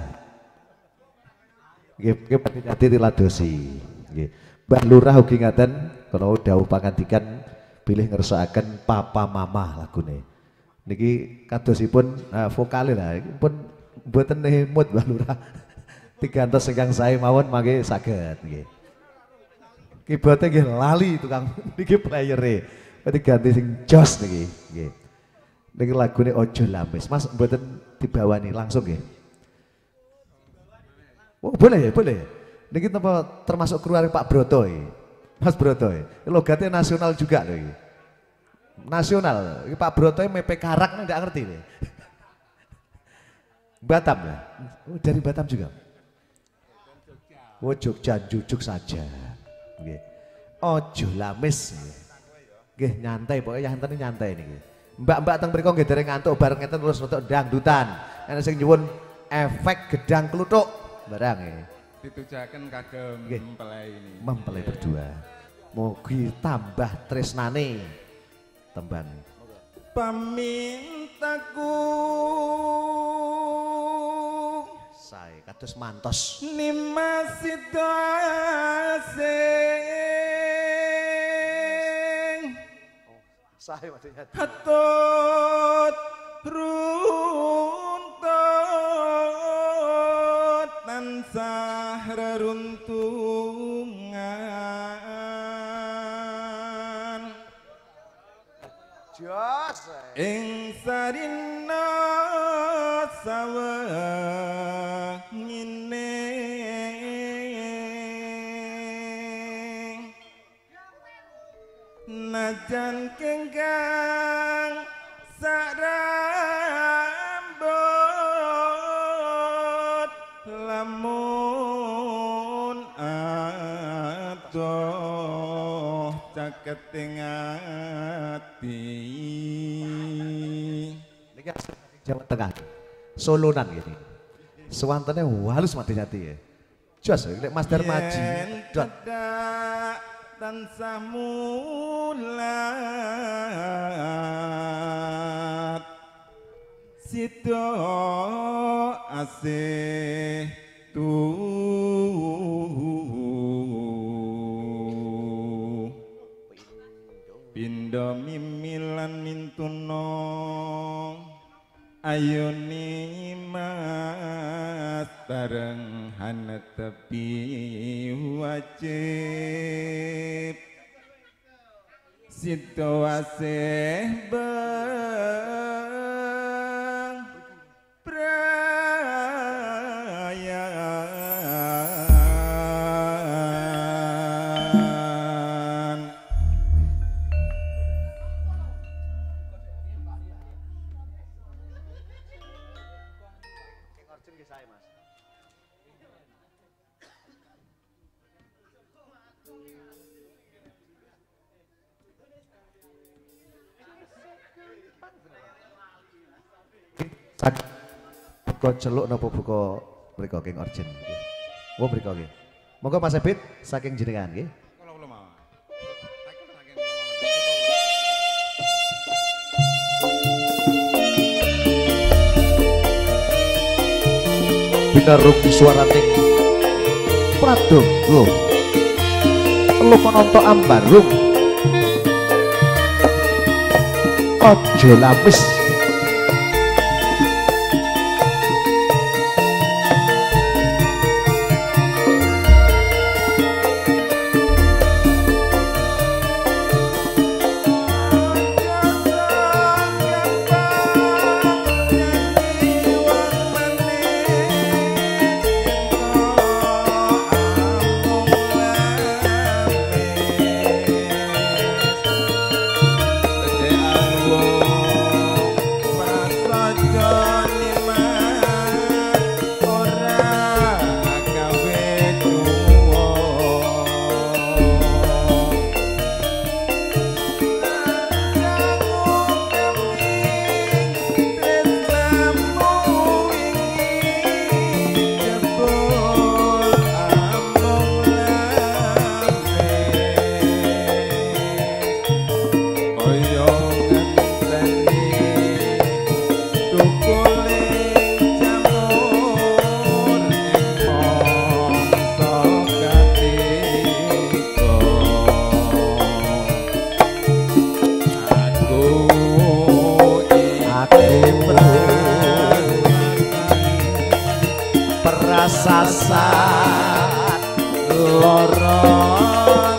Nggih mati nyanti tiladosi. Nggih. Mbah Lurah ugi ngaten kala dawuh pangandikan bilih ngersakaken papa mama lagune. Niki kadosipun vokale lah pun mboten hemut Mbah Lurah. Tigantos ingkang sae mawon mangke saged nggih. Keyboard nggih lali tukang niki playere. Berarti ganti sing jos niki, nggih. Niki lagune Ojo Lamis. Mas mboten dibawani langsung nggih. Oh, boleh ya, boleh. Niki napa termasuk keluarga Pak Broto iki. Mas Broto iki. Logatnya nasional juga lho iki. Nasional. Iki Pak Broto mepe karak ndak ngerti nih. Batam ya? Oh, dari Batam juga. Oh, Jogja, jujuk saja. Nggih. Ojo Lamis. Nggih nyantai pokoknya yang nyantai niki. Mbak-mbak teng mriku nggih dereng ngantuk bareng ngeten terus untuk dangdutan. Ana sing nyuwun efek gedang kluthuk barang nggih. Ditujaken kagem mempelai ini. Mempelai berdua. Mugi tambah tresnane. Tembang. Pamintaku Sae kados mantos. Sae maksudnya. Hatut runtut tansah reruntungan Jos ing sarina sawengine najan kenggang sarambut lamun adoh caketing ati niki Jawa Tengah. Solonan gini. Suwantene halus mati-mati ya. Jos lek Mas Darmaji. Dot. Tansah mulat sida asih pindha mimilan mintuna ayuni mas bareng hanetepi wajib situasih beng perayaan Buka celuk napa buka mriko King Orjen nggih. Oh mriko nggih. Monggo Mas Ebit saking jenengan nggih. Kula mawon. Binarung suaraning Pradonga. Telu penonto ambarung. Ojo Lamis. Prasasat loro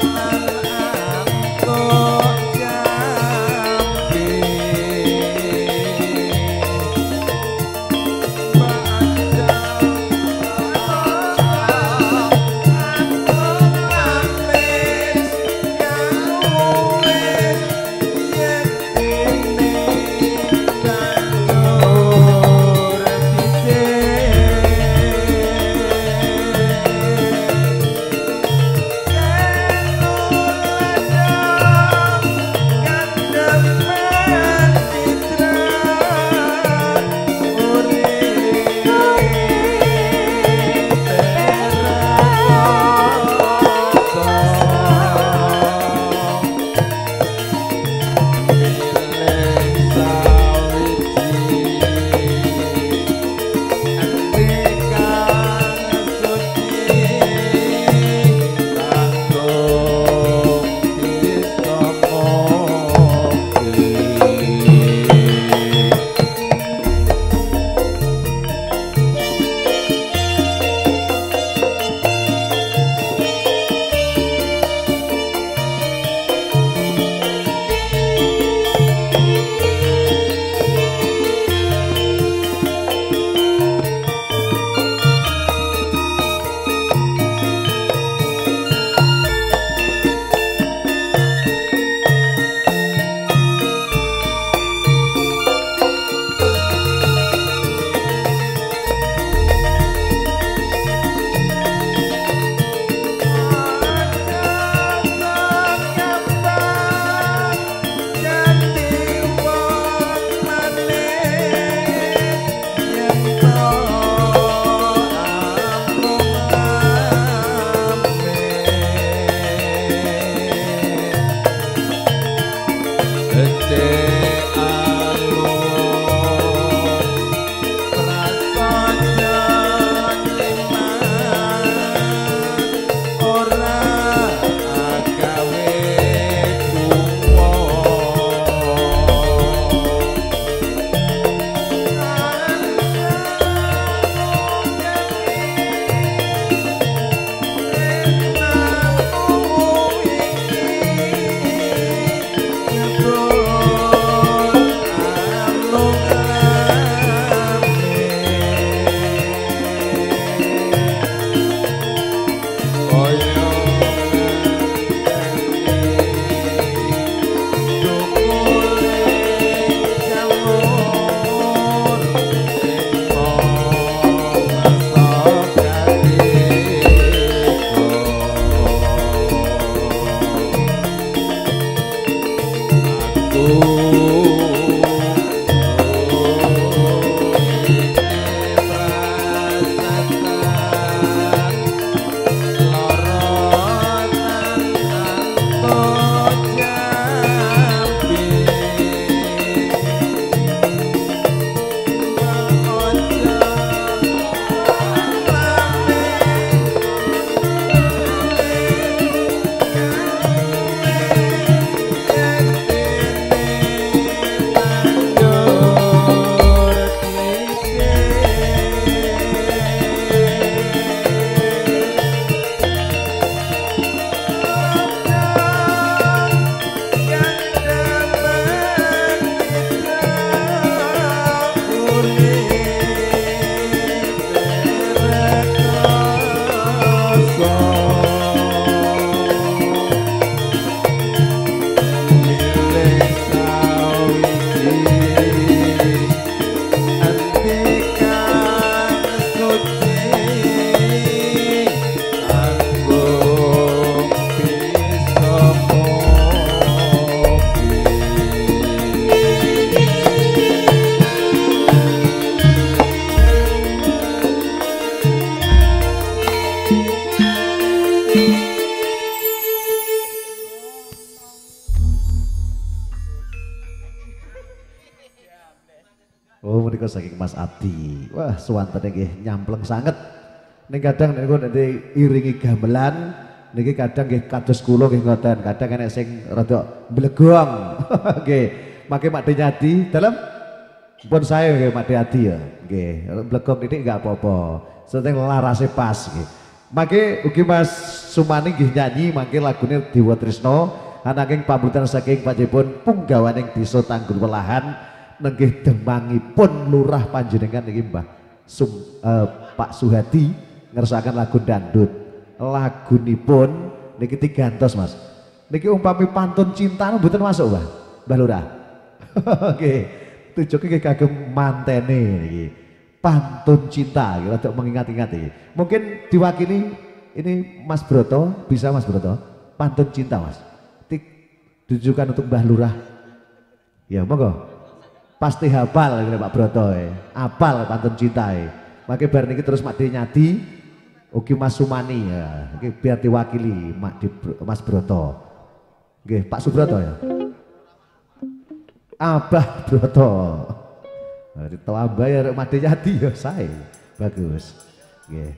Oh menika saking Mas Adi. Wah suwantene nggih nyampleng sanget. Ning kadang niku nanti iringi gamelan niki kadang nggih kados kula nggih ngoten, kadang enek sing rada blegong. Nggih. Mangke Mak Nyadi dalem pun saya nggih Mak Adi ya. Nggih, blegong titik enggak apa-apa. Setting larase pas nggih. Mangke ugi Mas Sumani nggih nyanyi mangke lagune Dewa Trisno anaking pamrutan saking panjenengan punggawaning desa Tanggul Welahan nenggih demangipun lurah panjenengan niki Mbah Pak Suhadi ngersakaken lagu dangdut. Lagunipun niki digantos Mas. Niki umpami pantun cinta mboten masuk Mbah Lurah. Oke. Tujuke nggih kagem mantene niki. Pantun cinta untuk mengingat-ingat ini. Mungkin diwakili ini Mas Broto, bisa Mas Broto? Pantun cinta Mas. Ditujukan untuk Mbah Lurah. Ya monggo. Pasti hafal ini Pak Broto hafal pantun cinta Maka bar niki terus Mak nyadi ugi Mas Sumani ya. Oke biar diwakili Mas Broto. Oke Pak Subroto ya. Abah Broto. Dito abah ya Made Yadi ya saya bagus. Okay.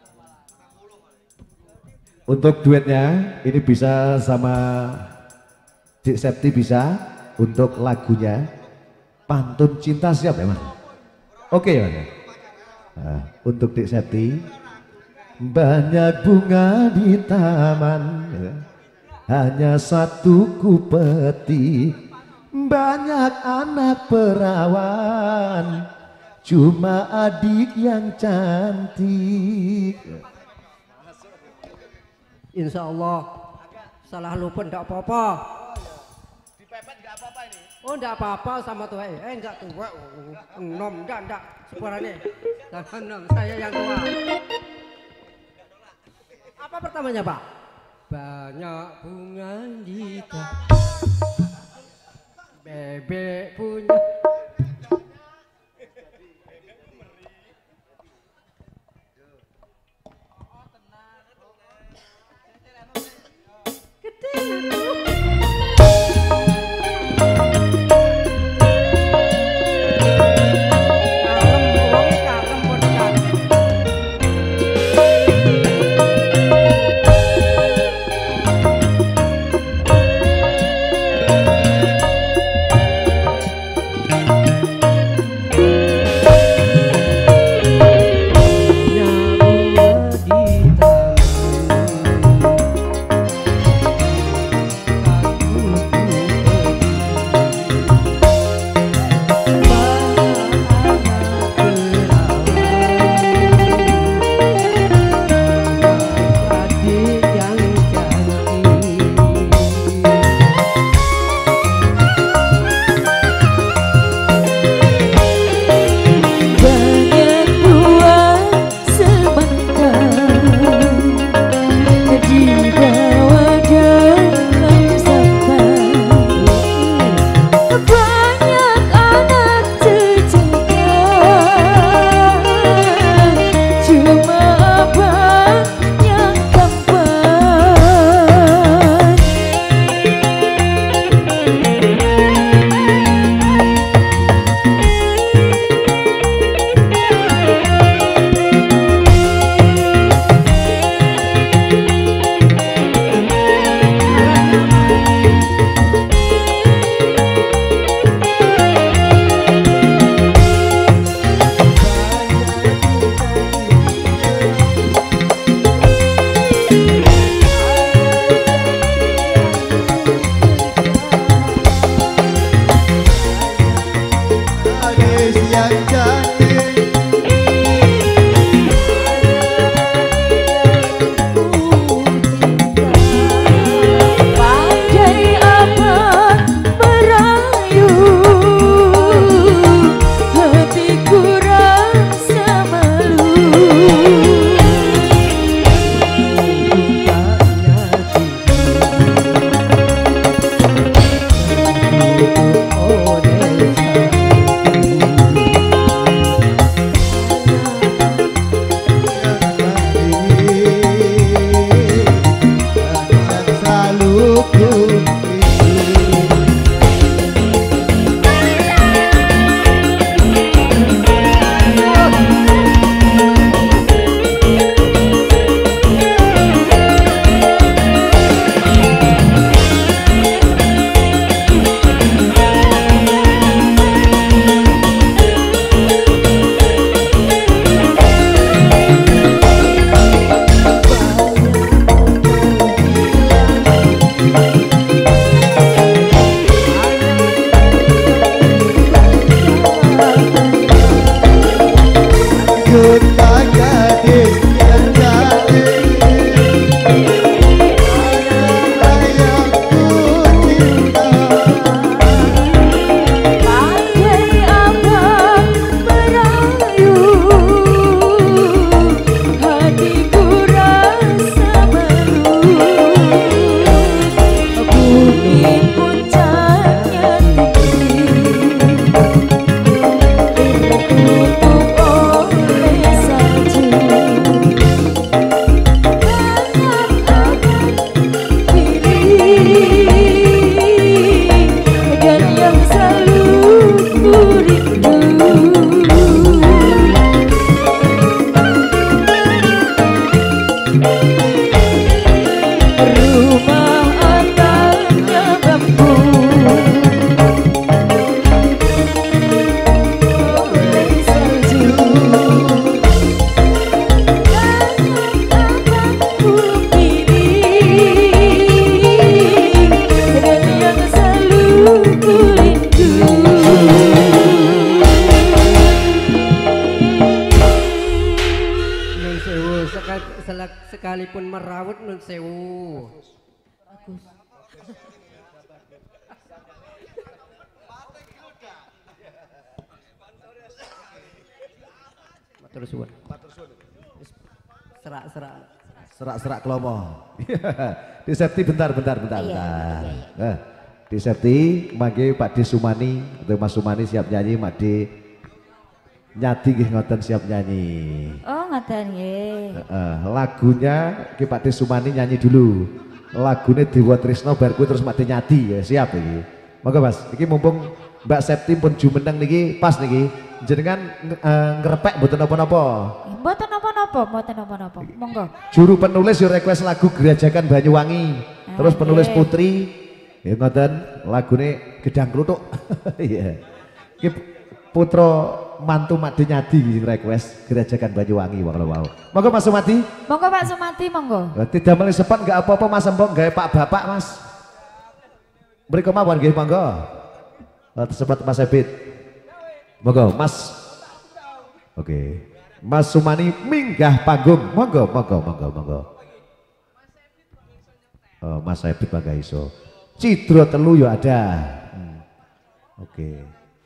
Untuk duetnya ini bisa sama Dik Septi bisa untuk lagunya Pantun Cinta siap ya Mas? Oke ya. Nah, untuk Dik Septi banyak bunga di taman ya. Hanya satu ku petik. Banyak anak perawan, cuma adik yang cantik. Insya Allah salah luput enggak apa-apa. Dipepet enggak apa-apa ini. Oh enggak apa-apa sama tua. Enggak tua. Enom enggak suaranya. Jangan saya yang tua. Apa pertamanya Pak? Banyak bunga di bebek punya sekalipun merawat nun sewu. Bagus. Matur suwun. Serak-serak. Serak-serak kelomo. Di Septi bentar. Iya. Di Septi mangke Pak De Sumani atau Mas Sumani siap nyanyi, Mak De Nyati nggih ngoten siap nyanyi. Oh ngoten nggih. Lagunya ki Pak De Sumani nyanyi dulu. Lagune Dewa Trisno bar kuwi terus Mak De Nyati ya siap iki. Monggo Mas, iki mumpung Mbak Septi pun jumeneng niki pas niki. Jenengan ngrepek mboten napa-napa. Mboten napa-napa. Monggo. Juru penulis yo request lagu Gerajakan Banyuwangi. Terus penulis Putri ya ngoten lagune Gedang Kluthuk. Iya. Iki putra mantu Mak De Nyadi sing request Gerajakan Banyuwangi wae wau. Monggo Mas Sumati. Monggo Pak Sumati monggo. Tidak meli sepat enggak apa-apa Mas Embong gawe Pak Bapak Mas. Mriko mawon nggih monggo. Sepat Mas Ebit. Monggo Mas. Oke. Mas Sumani minggah panggung. Monggo. Oh, Mas Ebit mangga iso. Cidro telu yo ada. Oke.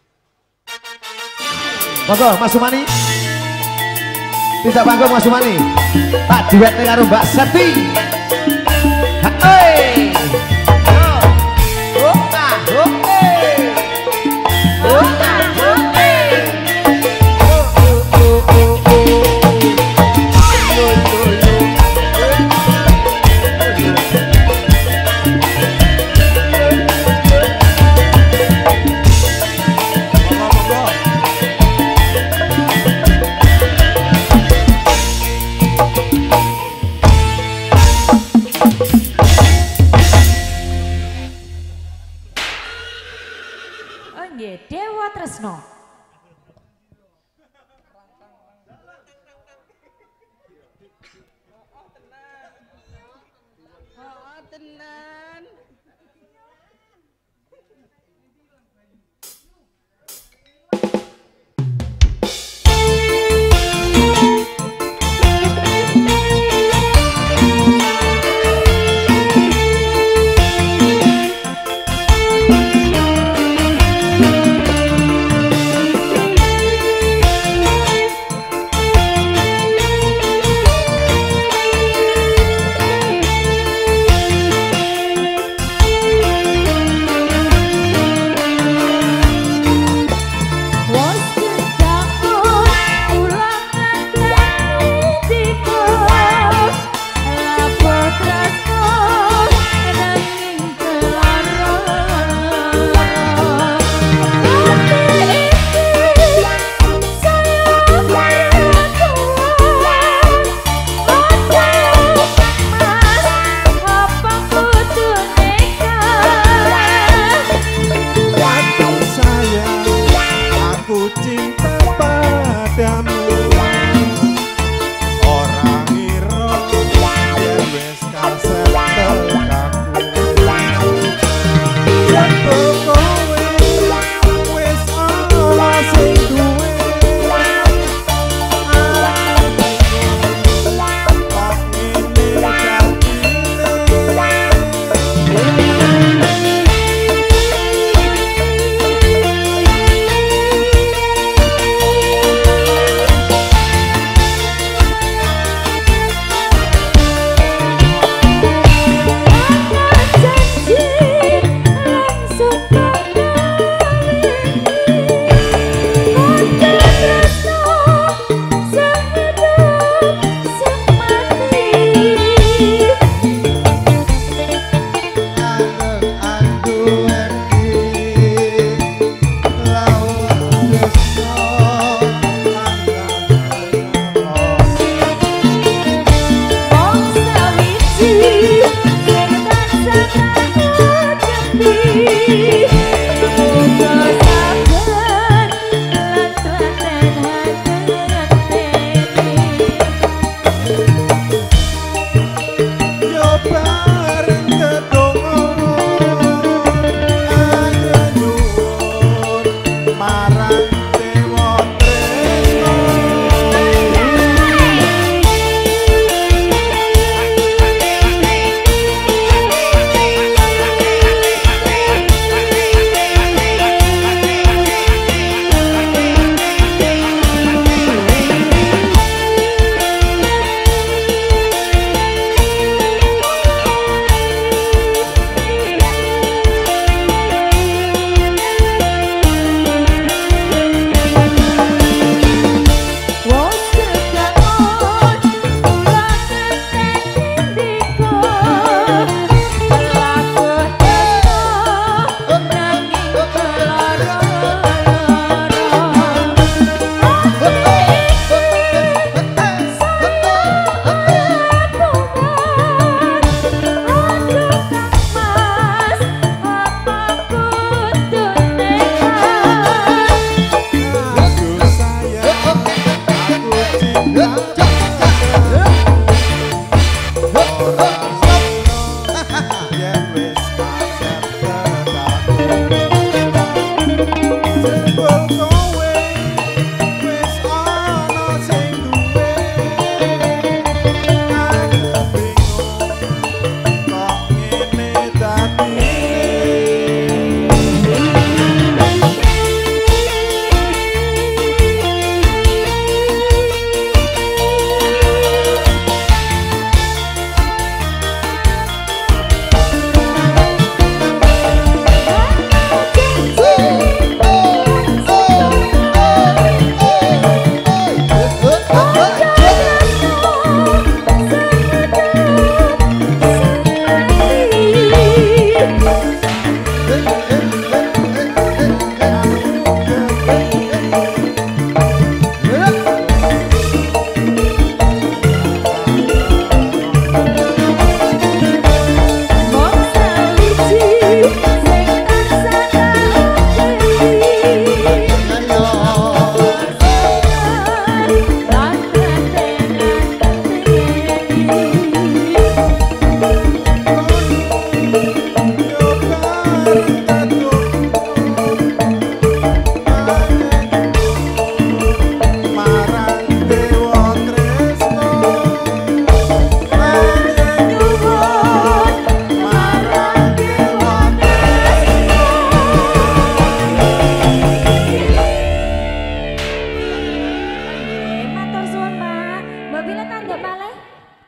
Monggo Mas Sumani. Tidak panggung Mas Sumani. Tak duetnya karo Mbak Septi. Hei. Dewa Tresno.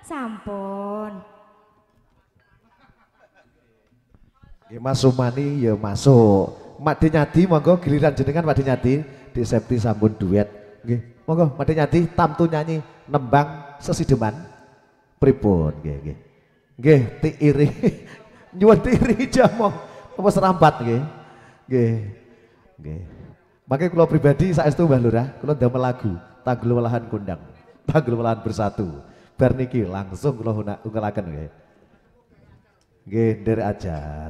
Sampun. Nggih Mas Sumani ya masuk. Mak Denyadi monggo giliran jenengan Pak Denyadi di Septi sampun duet. Nggih, monggo Pak Denyadi tamtu nyanyi nembang Sesideman. Pripun nggih nggih. Nggih tiiri. Nyuwun tiiri jamong apa serambat nggih. Nggih. Nggih. Makanya kula pribadi saestu Mbah Lurah, kula ndamel lagu Tanggul Welahan Kondang. Tanggul Welahan Bersatu. Bar niki langsung kula ungkalaken nggih. Nggih, nderek ajar.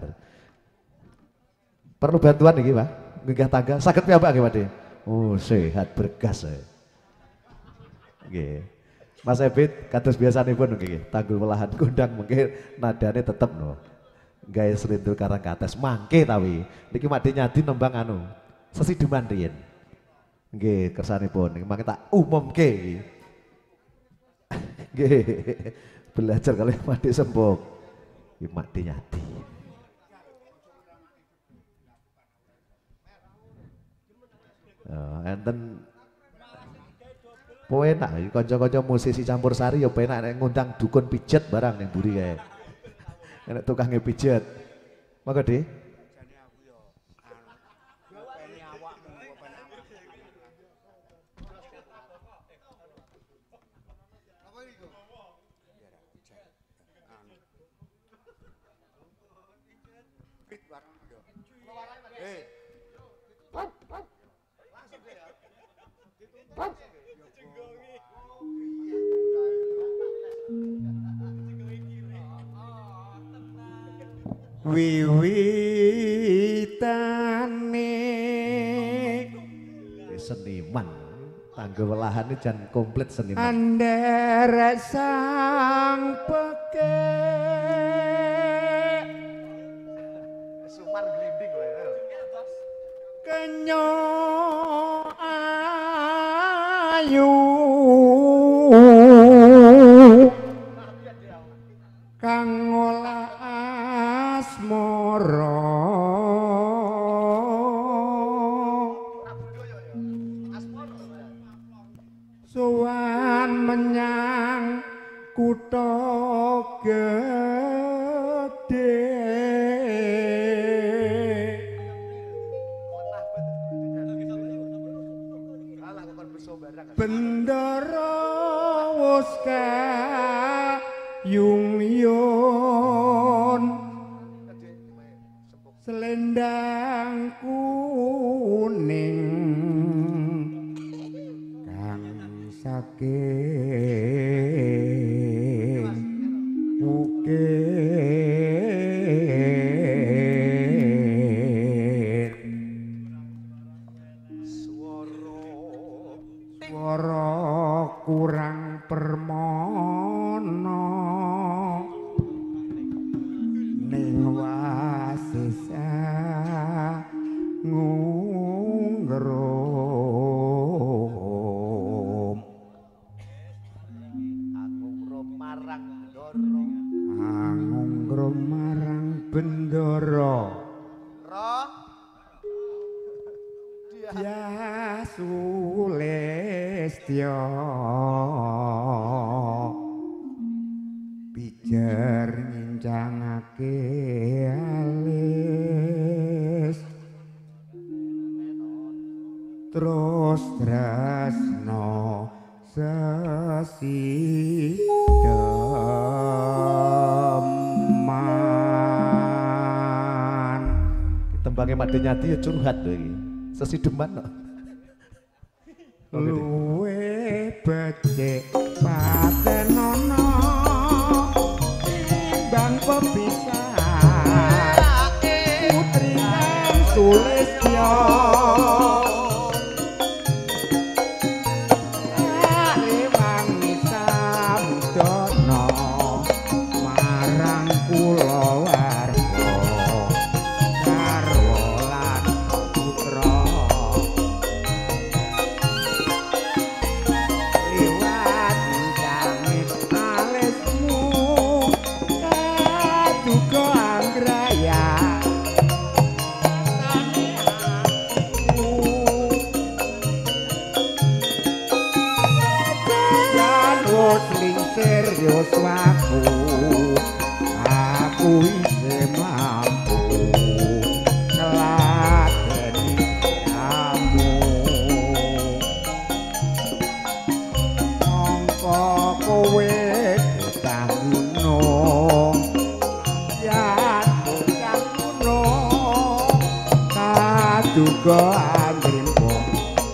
Perlu bantuan niki, Pak? Minggah tangga, saged piyambak nggih, Pak? Oh, sehat bergas. Nggih. Mas Ebit kados biasanipun nggih, Tanggul Welahan Kondang mungkin nadane tetep no. Gawe Srintul Karangkates mangke tawi. Niki Mak Denyadi nembang anu Sesideman riyen. Nggih, kersanipun niki mangke tak umumke iki. Nggih. Belajar kali Mak De Sembok. Iki Mak Denyadi. Enten penak iki kanca-kanca musisi campursari ya penak nek ngundang dukun pijet barang ning mburi kae. Nek tukange pijet. Monggo, Dik. Wiwitane seniman Tanggul Welahan ini jan komplit seniman. Andher sang peke Sumar glinding lho. Kenyo ayu kang ngolah asmara sowan menyang kutha gedhe bendara wis kayung-yung selendang kuning kang saking bukit swara kurang permono ning wasisa ngungrum angungrum marang bendara roh dia sulestya pijer ngincangake alis terus tresno Sesideman. Tembangnya Mak Denyadi ya curhat lho iki. Sesideman kok. Luwe becik patenono timbang pepisahan putri kang sulistya rewangi samdono marang kulawarga garwa lan putra liwat yuswaku aku isih mampu ngladeni kamu mongko kowe bocah gunung yen bocah gunung kaduga andrimpung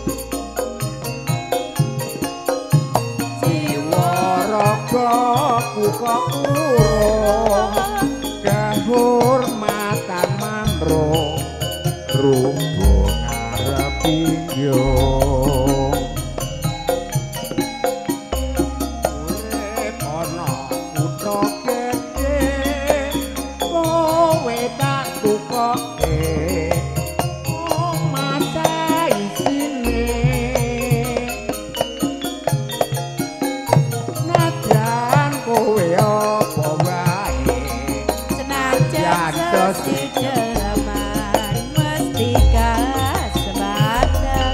kok urung kehormatan mamro rumpun arep pinjung urip ana kutha gedhe kowe tak tukoke masa isine kowe apa wae senajan mesti jaman mesti kasebatan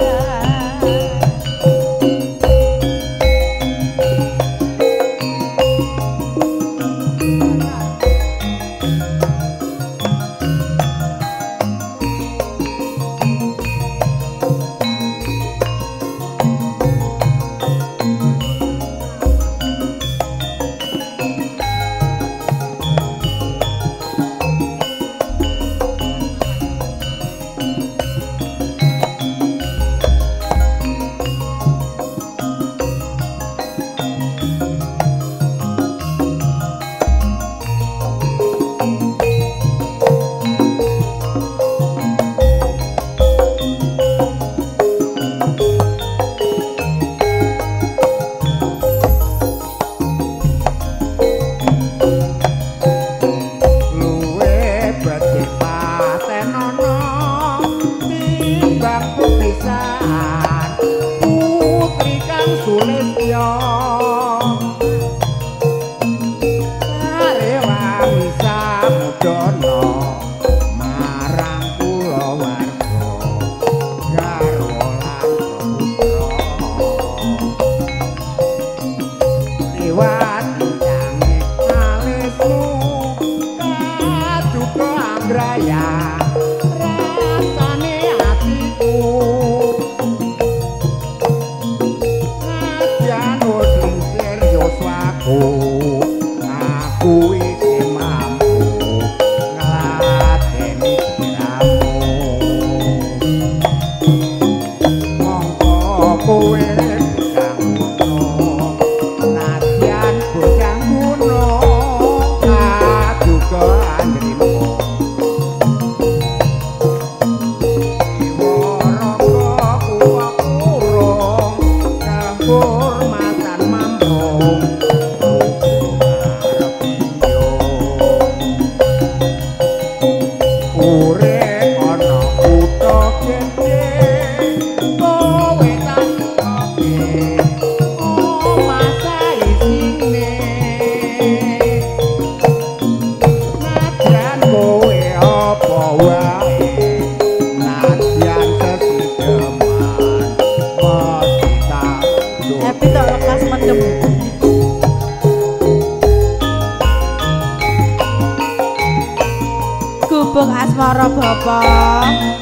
Gubuk asmara bapak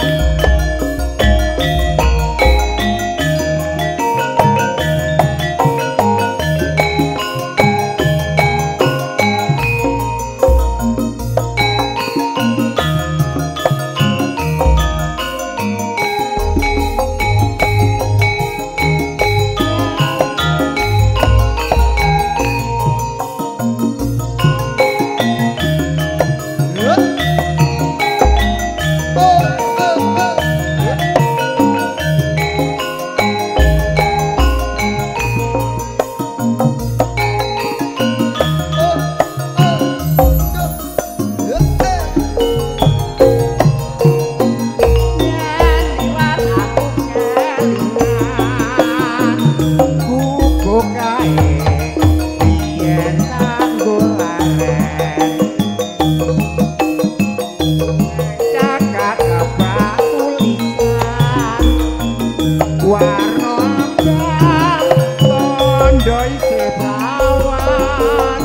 warna abang tondo isih prawan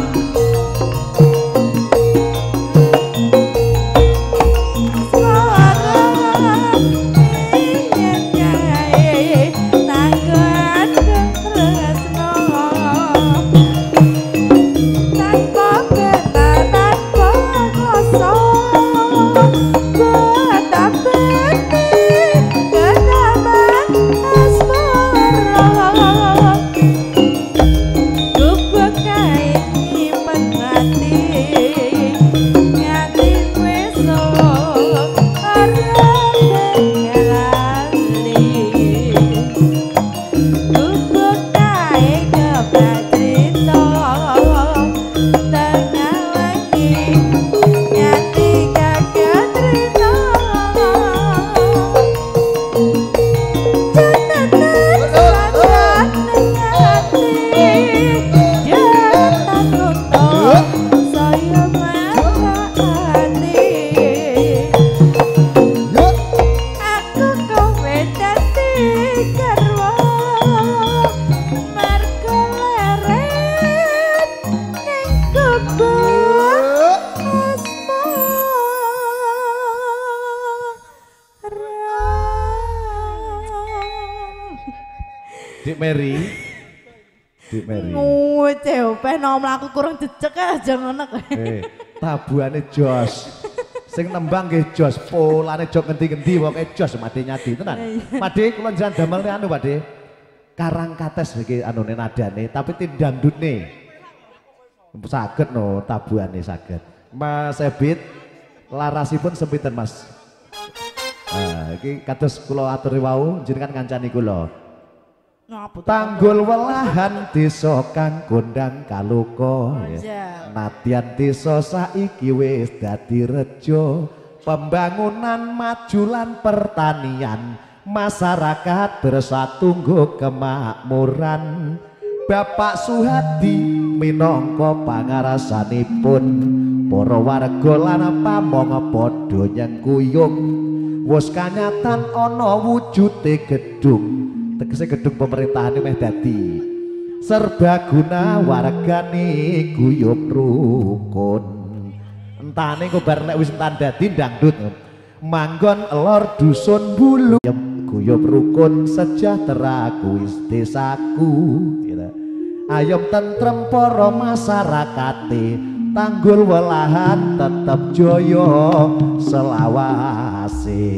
Mary. Dik Mary. Cepe nom laku kurang jejeg aja ngono kowe. Tabuhane jos. Sing nembang nggih jos, polane jok ngendi-ngendi pokoke jos Made nyadi tenan. Made kula njenengan damel anu Made. Karang kates iki anune nadane tapi tindandutne. Saged no tabuhane saged. Mas Ebit larasipun sempitan Mas. Nah, iki kados kula aturi wau jenengan ngancani kula. Tanggul welahan desa kang kondang kaluka nadyan desa saiki wis dadi rejo pembangunan majulan pertanian masyarakat bersatu nggo kemakmuran Bapak Suhadi minangka pangarasanipun para warga lan pamong padha nyengkuyung wis kanyatan ana wujude gedung tegese gedung pemerintahan meh dadi serbaguna wargane guyub rukun entane kok bar nek wis entan dadi dangdut manggon lor dusun bulu guyub rukun sejahtera kuis desaku ayom tentrem para masyarakate tanggul welahan tetep jaya selawase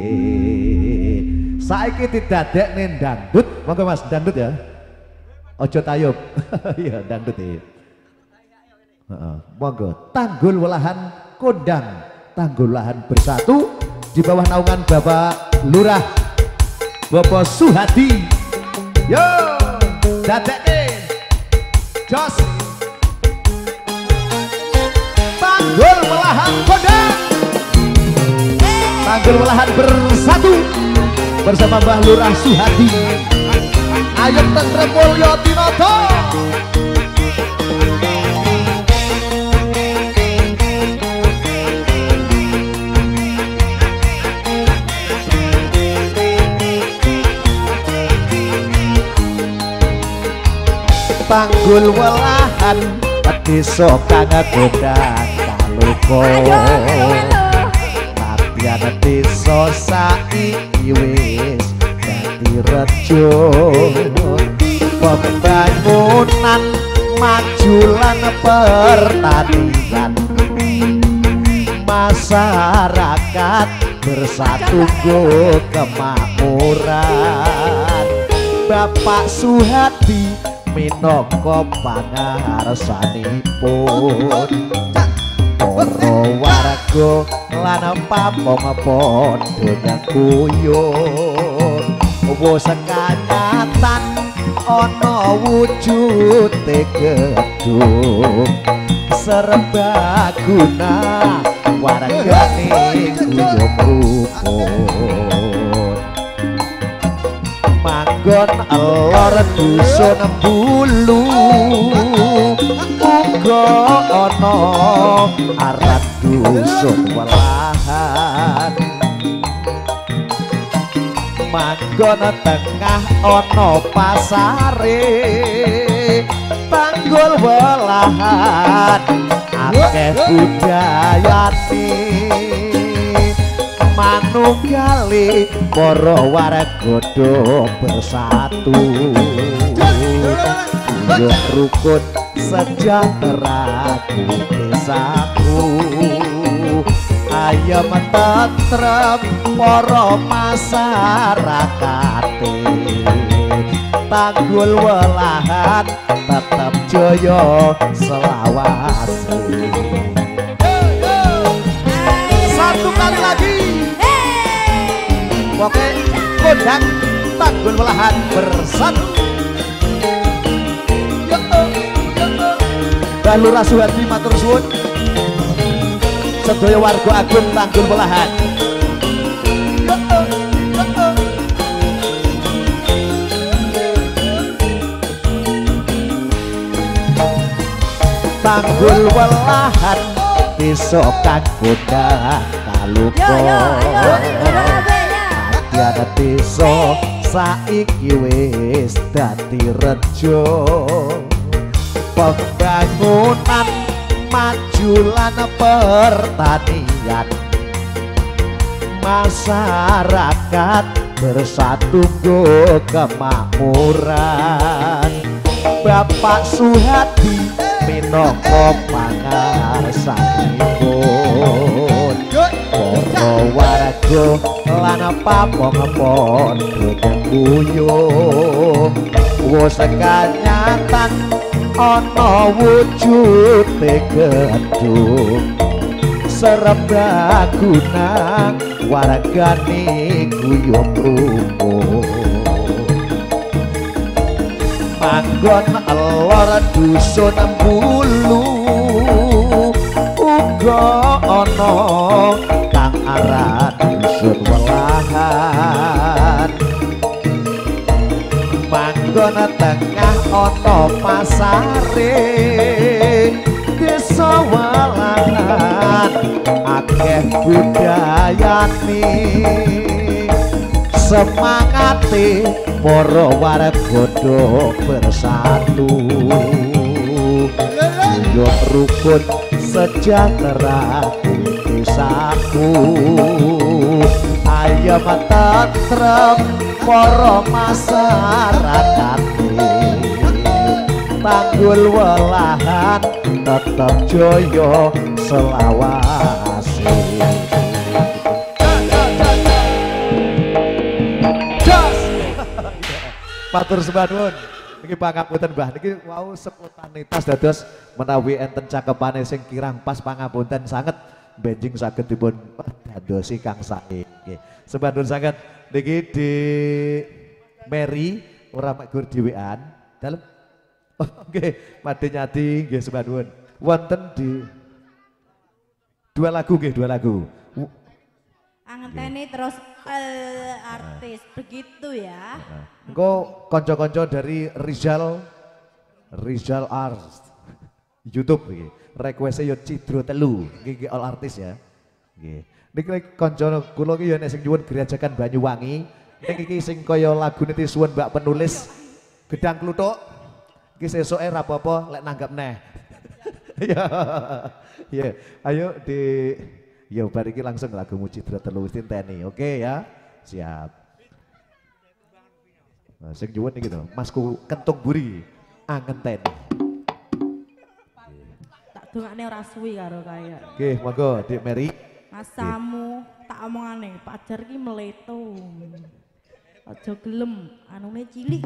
saiki didadekne dangdut monggo Mas dangdut ya ojo tayub iya dangdut ya monggo tanggul welahan kondang tanggul welahan bersatu di bawah naungan Bapak Lurah Bapak Suhadi yo dadekne jos tanggul welahan kondang tanggul welahan bersatu bersama Mbah Lurah Suhadi Ayem Tentrem Mulya Tinata tanggul welahan desa kang kondang kaluka nadyan desa saiki wis dadi rejo pembangunan majulan pertanian masyarakat bersatu nggo kemakmuran Bapak Suhadi minangka pangarsanipun para warga lan pamong padha nyengkuyung wis kanyatan ana wujude gedung serbaguna wargane guyub rukun manggon lor dusun bulu uga ana arat dusun welahan manggon tengah ana pasare tanggul welahan akeh budayane manunggali para warga bersatu rukun sejahtera desaku ayam tentrem para masyarakate tanggul welahan tetap jaya selawase satu kali lagi oke kondang tanggul welahan bersatu Mbah Lurah Suhadi matur suwun sedaya warga agung tanggul welahan tanggul welahan desa kang kondang kaluka nadyan desa saiki wis dadi rejo pembangunan majulan pertanian masyarakat bersatu go kemakmuran. Bapak Suhadi minangka pangarsanipun para warga lan papong-pon geguyung wis kanyatan ana wujude gedung serbaguna wargane guyub rumpun manggon lor dusun bulu uga ana kang aran dusun welahan manggon tengah ana pasare desa welahan akeh budayane semangate para warga bersatu yo rukun sejahtera desaku ayam tentrem para masyarakat tanggul welahan tetap joyo selawase. Matur sembah nuwun. Niki pangapunten Mbah niki wau spontanitas dados menawi enten cakepane sing kirang pas pangapunten sanget benjing saged dipun dadosi kang sae. Nggih. Sembah nuwun sanget niki di Mary ora mek gur dhewean. Dalem. Oh, nggih, Made Nyadi nggih sembah nuwun. Wonten di dua lagu nggih, dua lagu. Angenteni terus artis begitu ya. Engko konco-konco dari Rizal Art YouTube iki. Request yo Cidro telu, iki all artis ya. Nggih. Niki konco kula iki yo nek sing nyuwun Gerajakan Banyuwangi, niki sing kaya lagune disuwun Mbak penulis Gedang Kluthuk. Iki sesuke ra apa-apa lek nanggap neh. Ya. Ya, ayo di yo bar iki langsung lagu Cidro telu wis tinteni. Oke ya. Siap. Nah, sing nyuwun iki to, Masku Kentung Buri angenteni. Tak dongakne ora suwi karo kaya. Oke, monggo Dik Mary. Masamu tak omongane, pacar ki meleto. Aja gelem, anune cilik.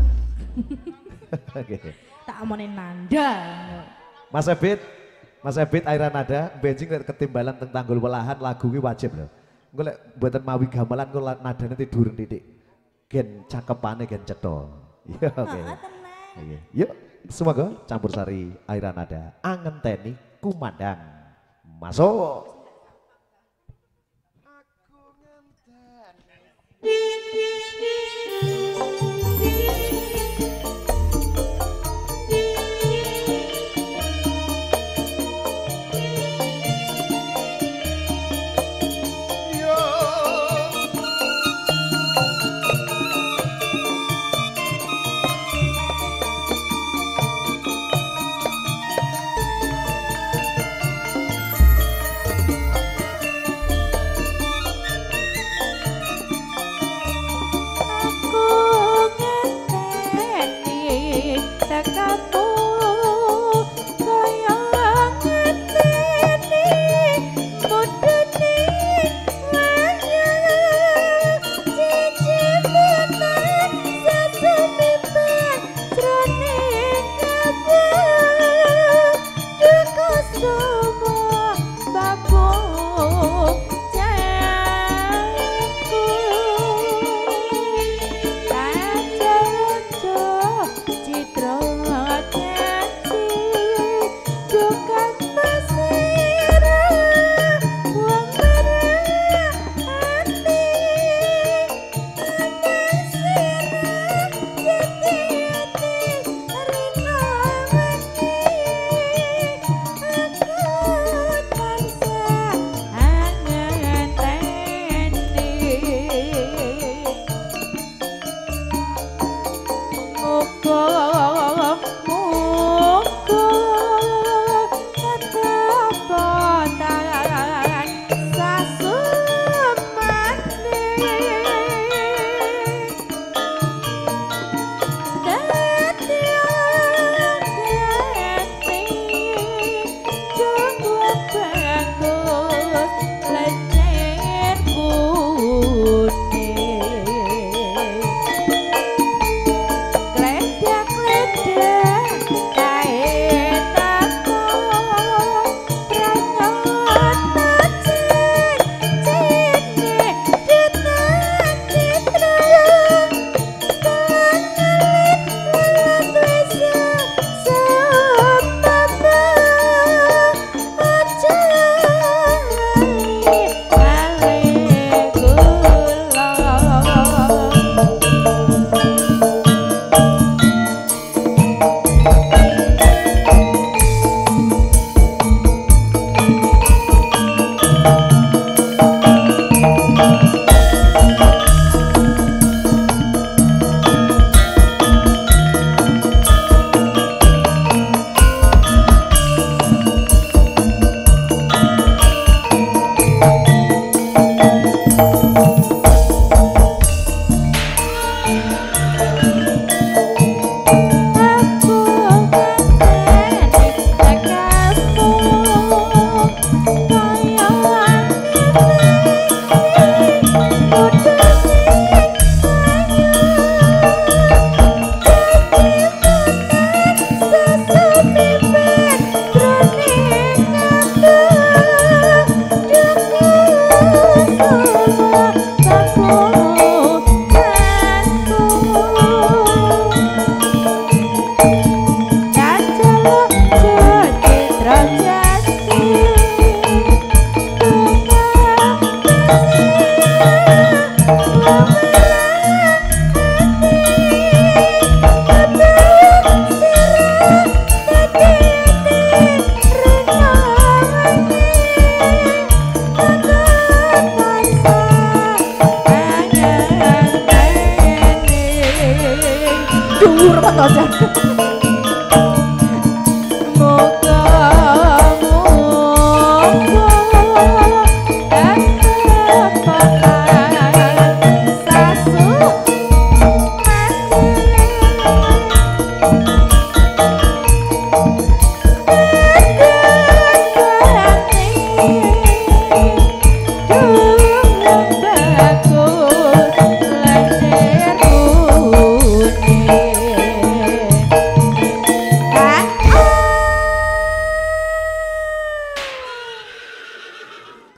Oke. Tak omongane nanda. Mas Ebit Airan Nada, benjing ketimbalan tentang tanggul welahan lagu ini wajib loh. Gue lek buatan mawi gamelan gue nadanya tidur titik. Gen cakepane gen cetol. Iya oke. Yuk semoga campur sari Airan Nada. Angenteni kumandang. Masuk.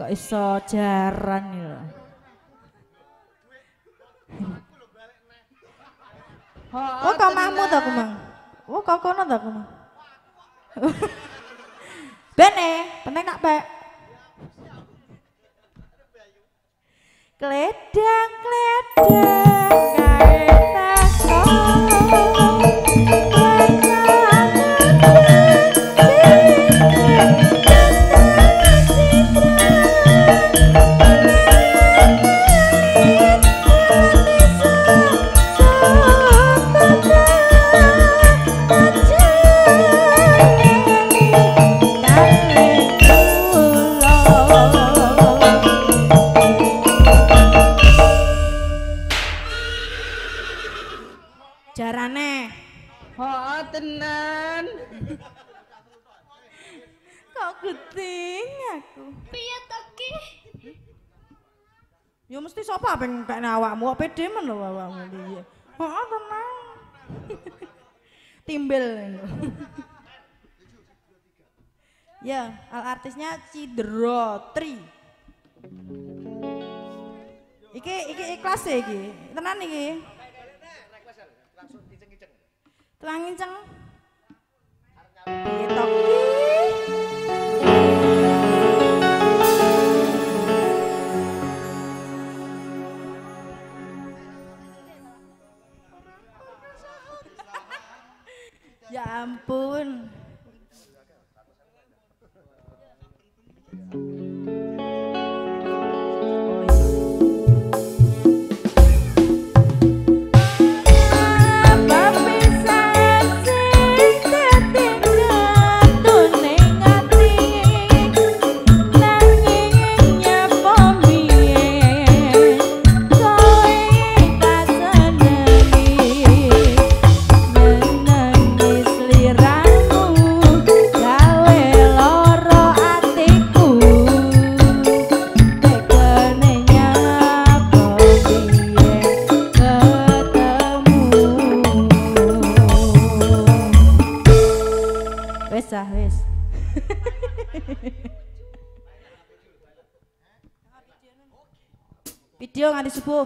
Kok iso jaran ya. Oh, kok mahmu ta aku mang. Oh, kok kono ta aku mang. Bene, penting nak pek. Kledang-kledang gawe taso. Jarane. Oh, tenan. Kok geting aku. Piye to ki? Ya mesti sapa peng pekne awakmu, kok pede men lho awakmu piye. Heeh, tenang. Timbel. Ya, artisnya Cidro Tri. Iki ikhlas ya iki. Tenan iki. Tuang nginceng. Piye to ki? Ya ampun. Wes. Video nganti subuh.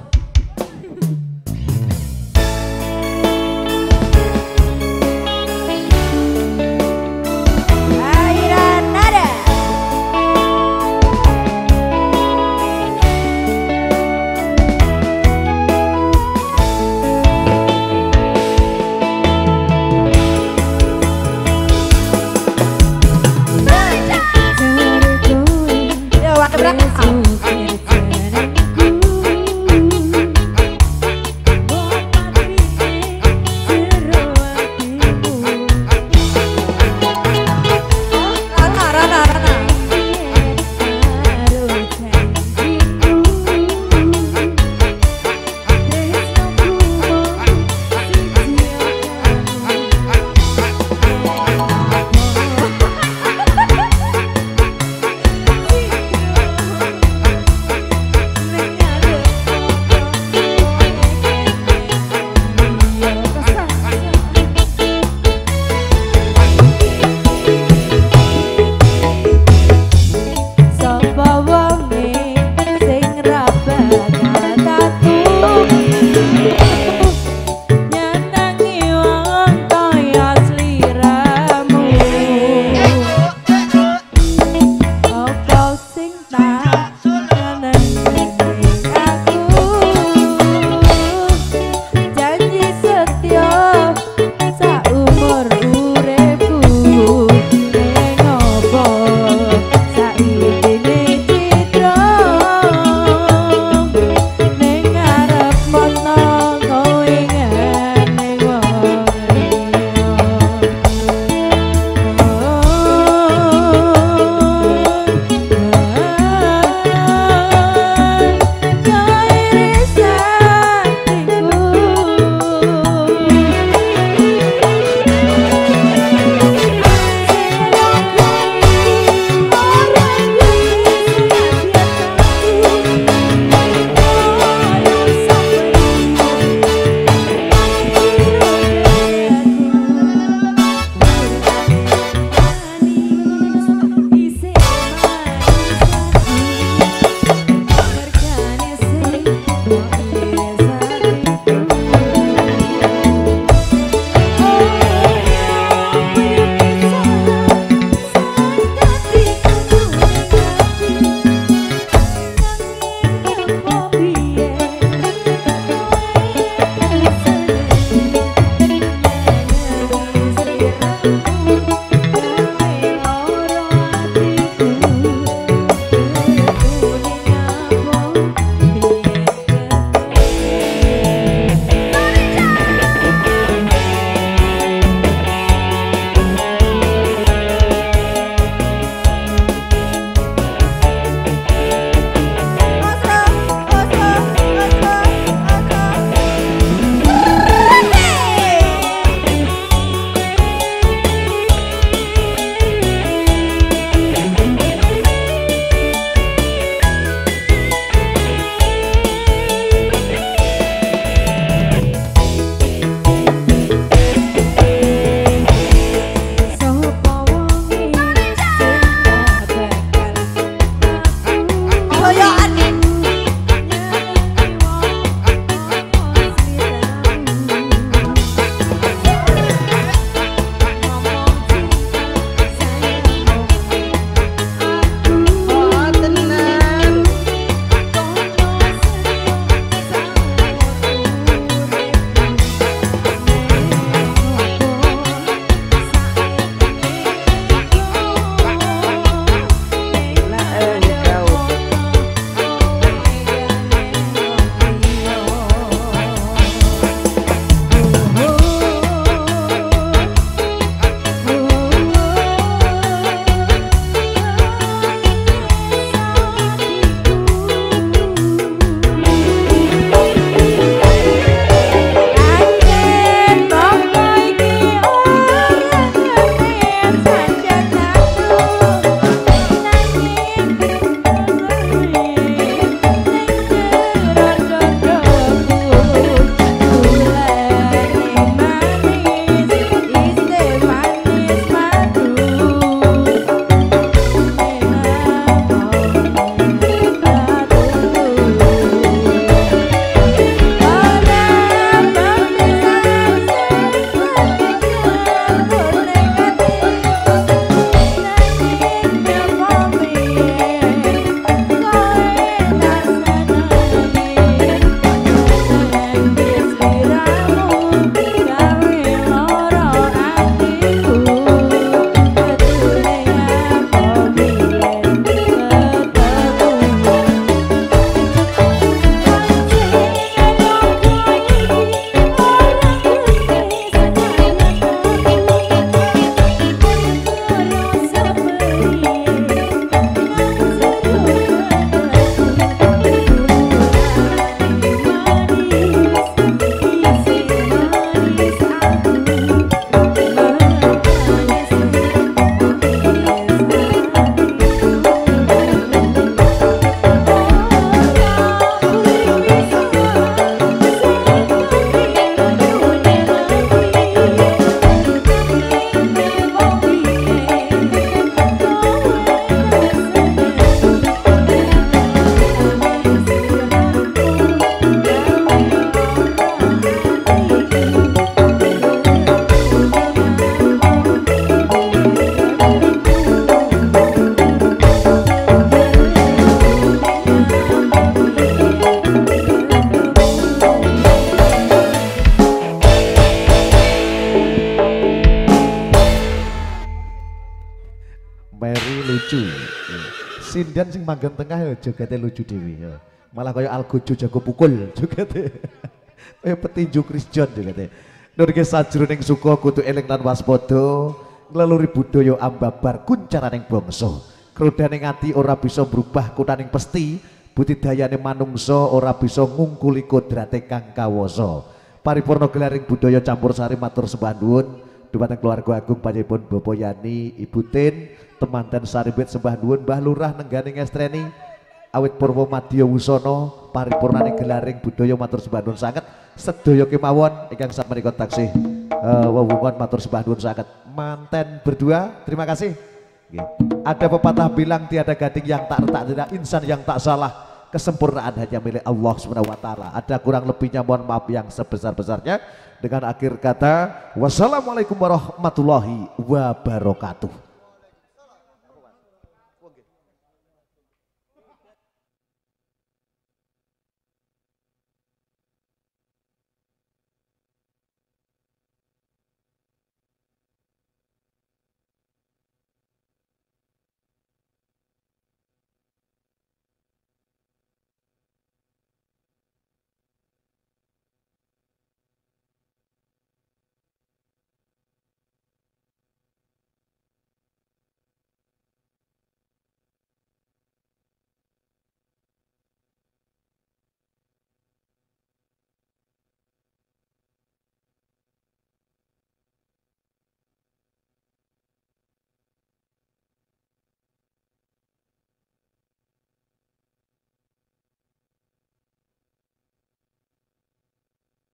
Mary lucu. Sindan sing manggon tengah ya jogete lucu dewi ya. Malah kaya Algojo jago pukul jogete. Kaya petinju Chris John jogete. Nurke sajroning suka kudu eling lan waspada, ngleluri budaya ambabar kuncaraning bangsa. Krodhaning ati ora bisa berubah kutaning pesti, budidayane manungsa ora bisa ngungkuli kodrate kang kawasa. Paripurna gelaring budaya campursari matur sembah nuwun dhumateng keluarga agung panjenengan Bapak Yani, Ibu Tin, temanten saribet sembah nuwun Mbah Lurah nenggane ngestreni awit purwa madya wusana paripurnane gelaring budaya matur sembah nuwun sanget sedaya kemawon ingkang samenika taksih wewungan matur sembah nuwun sanget manten berdua terima kasih. Ada pepatah bilang tiada gading yang tak retak, tidak insan yang tak salah, kesempurnaan hanya milik Allah SWT. Ada kurang lebihnya mohon maaf yang sebesar-besarnya. Dengan akhir kata wassalamualaikum warahmatullahi wabarakatuh.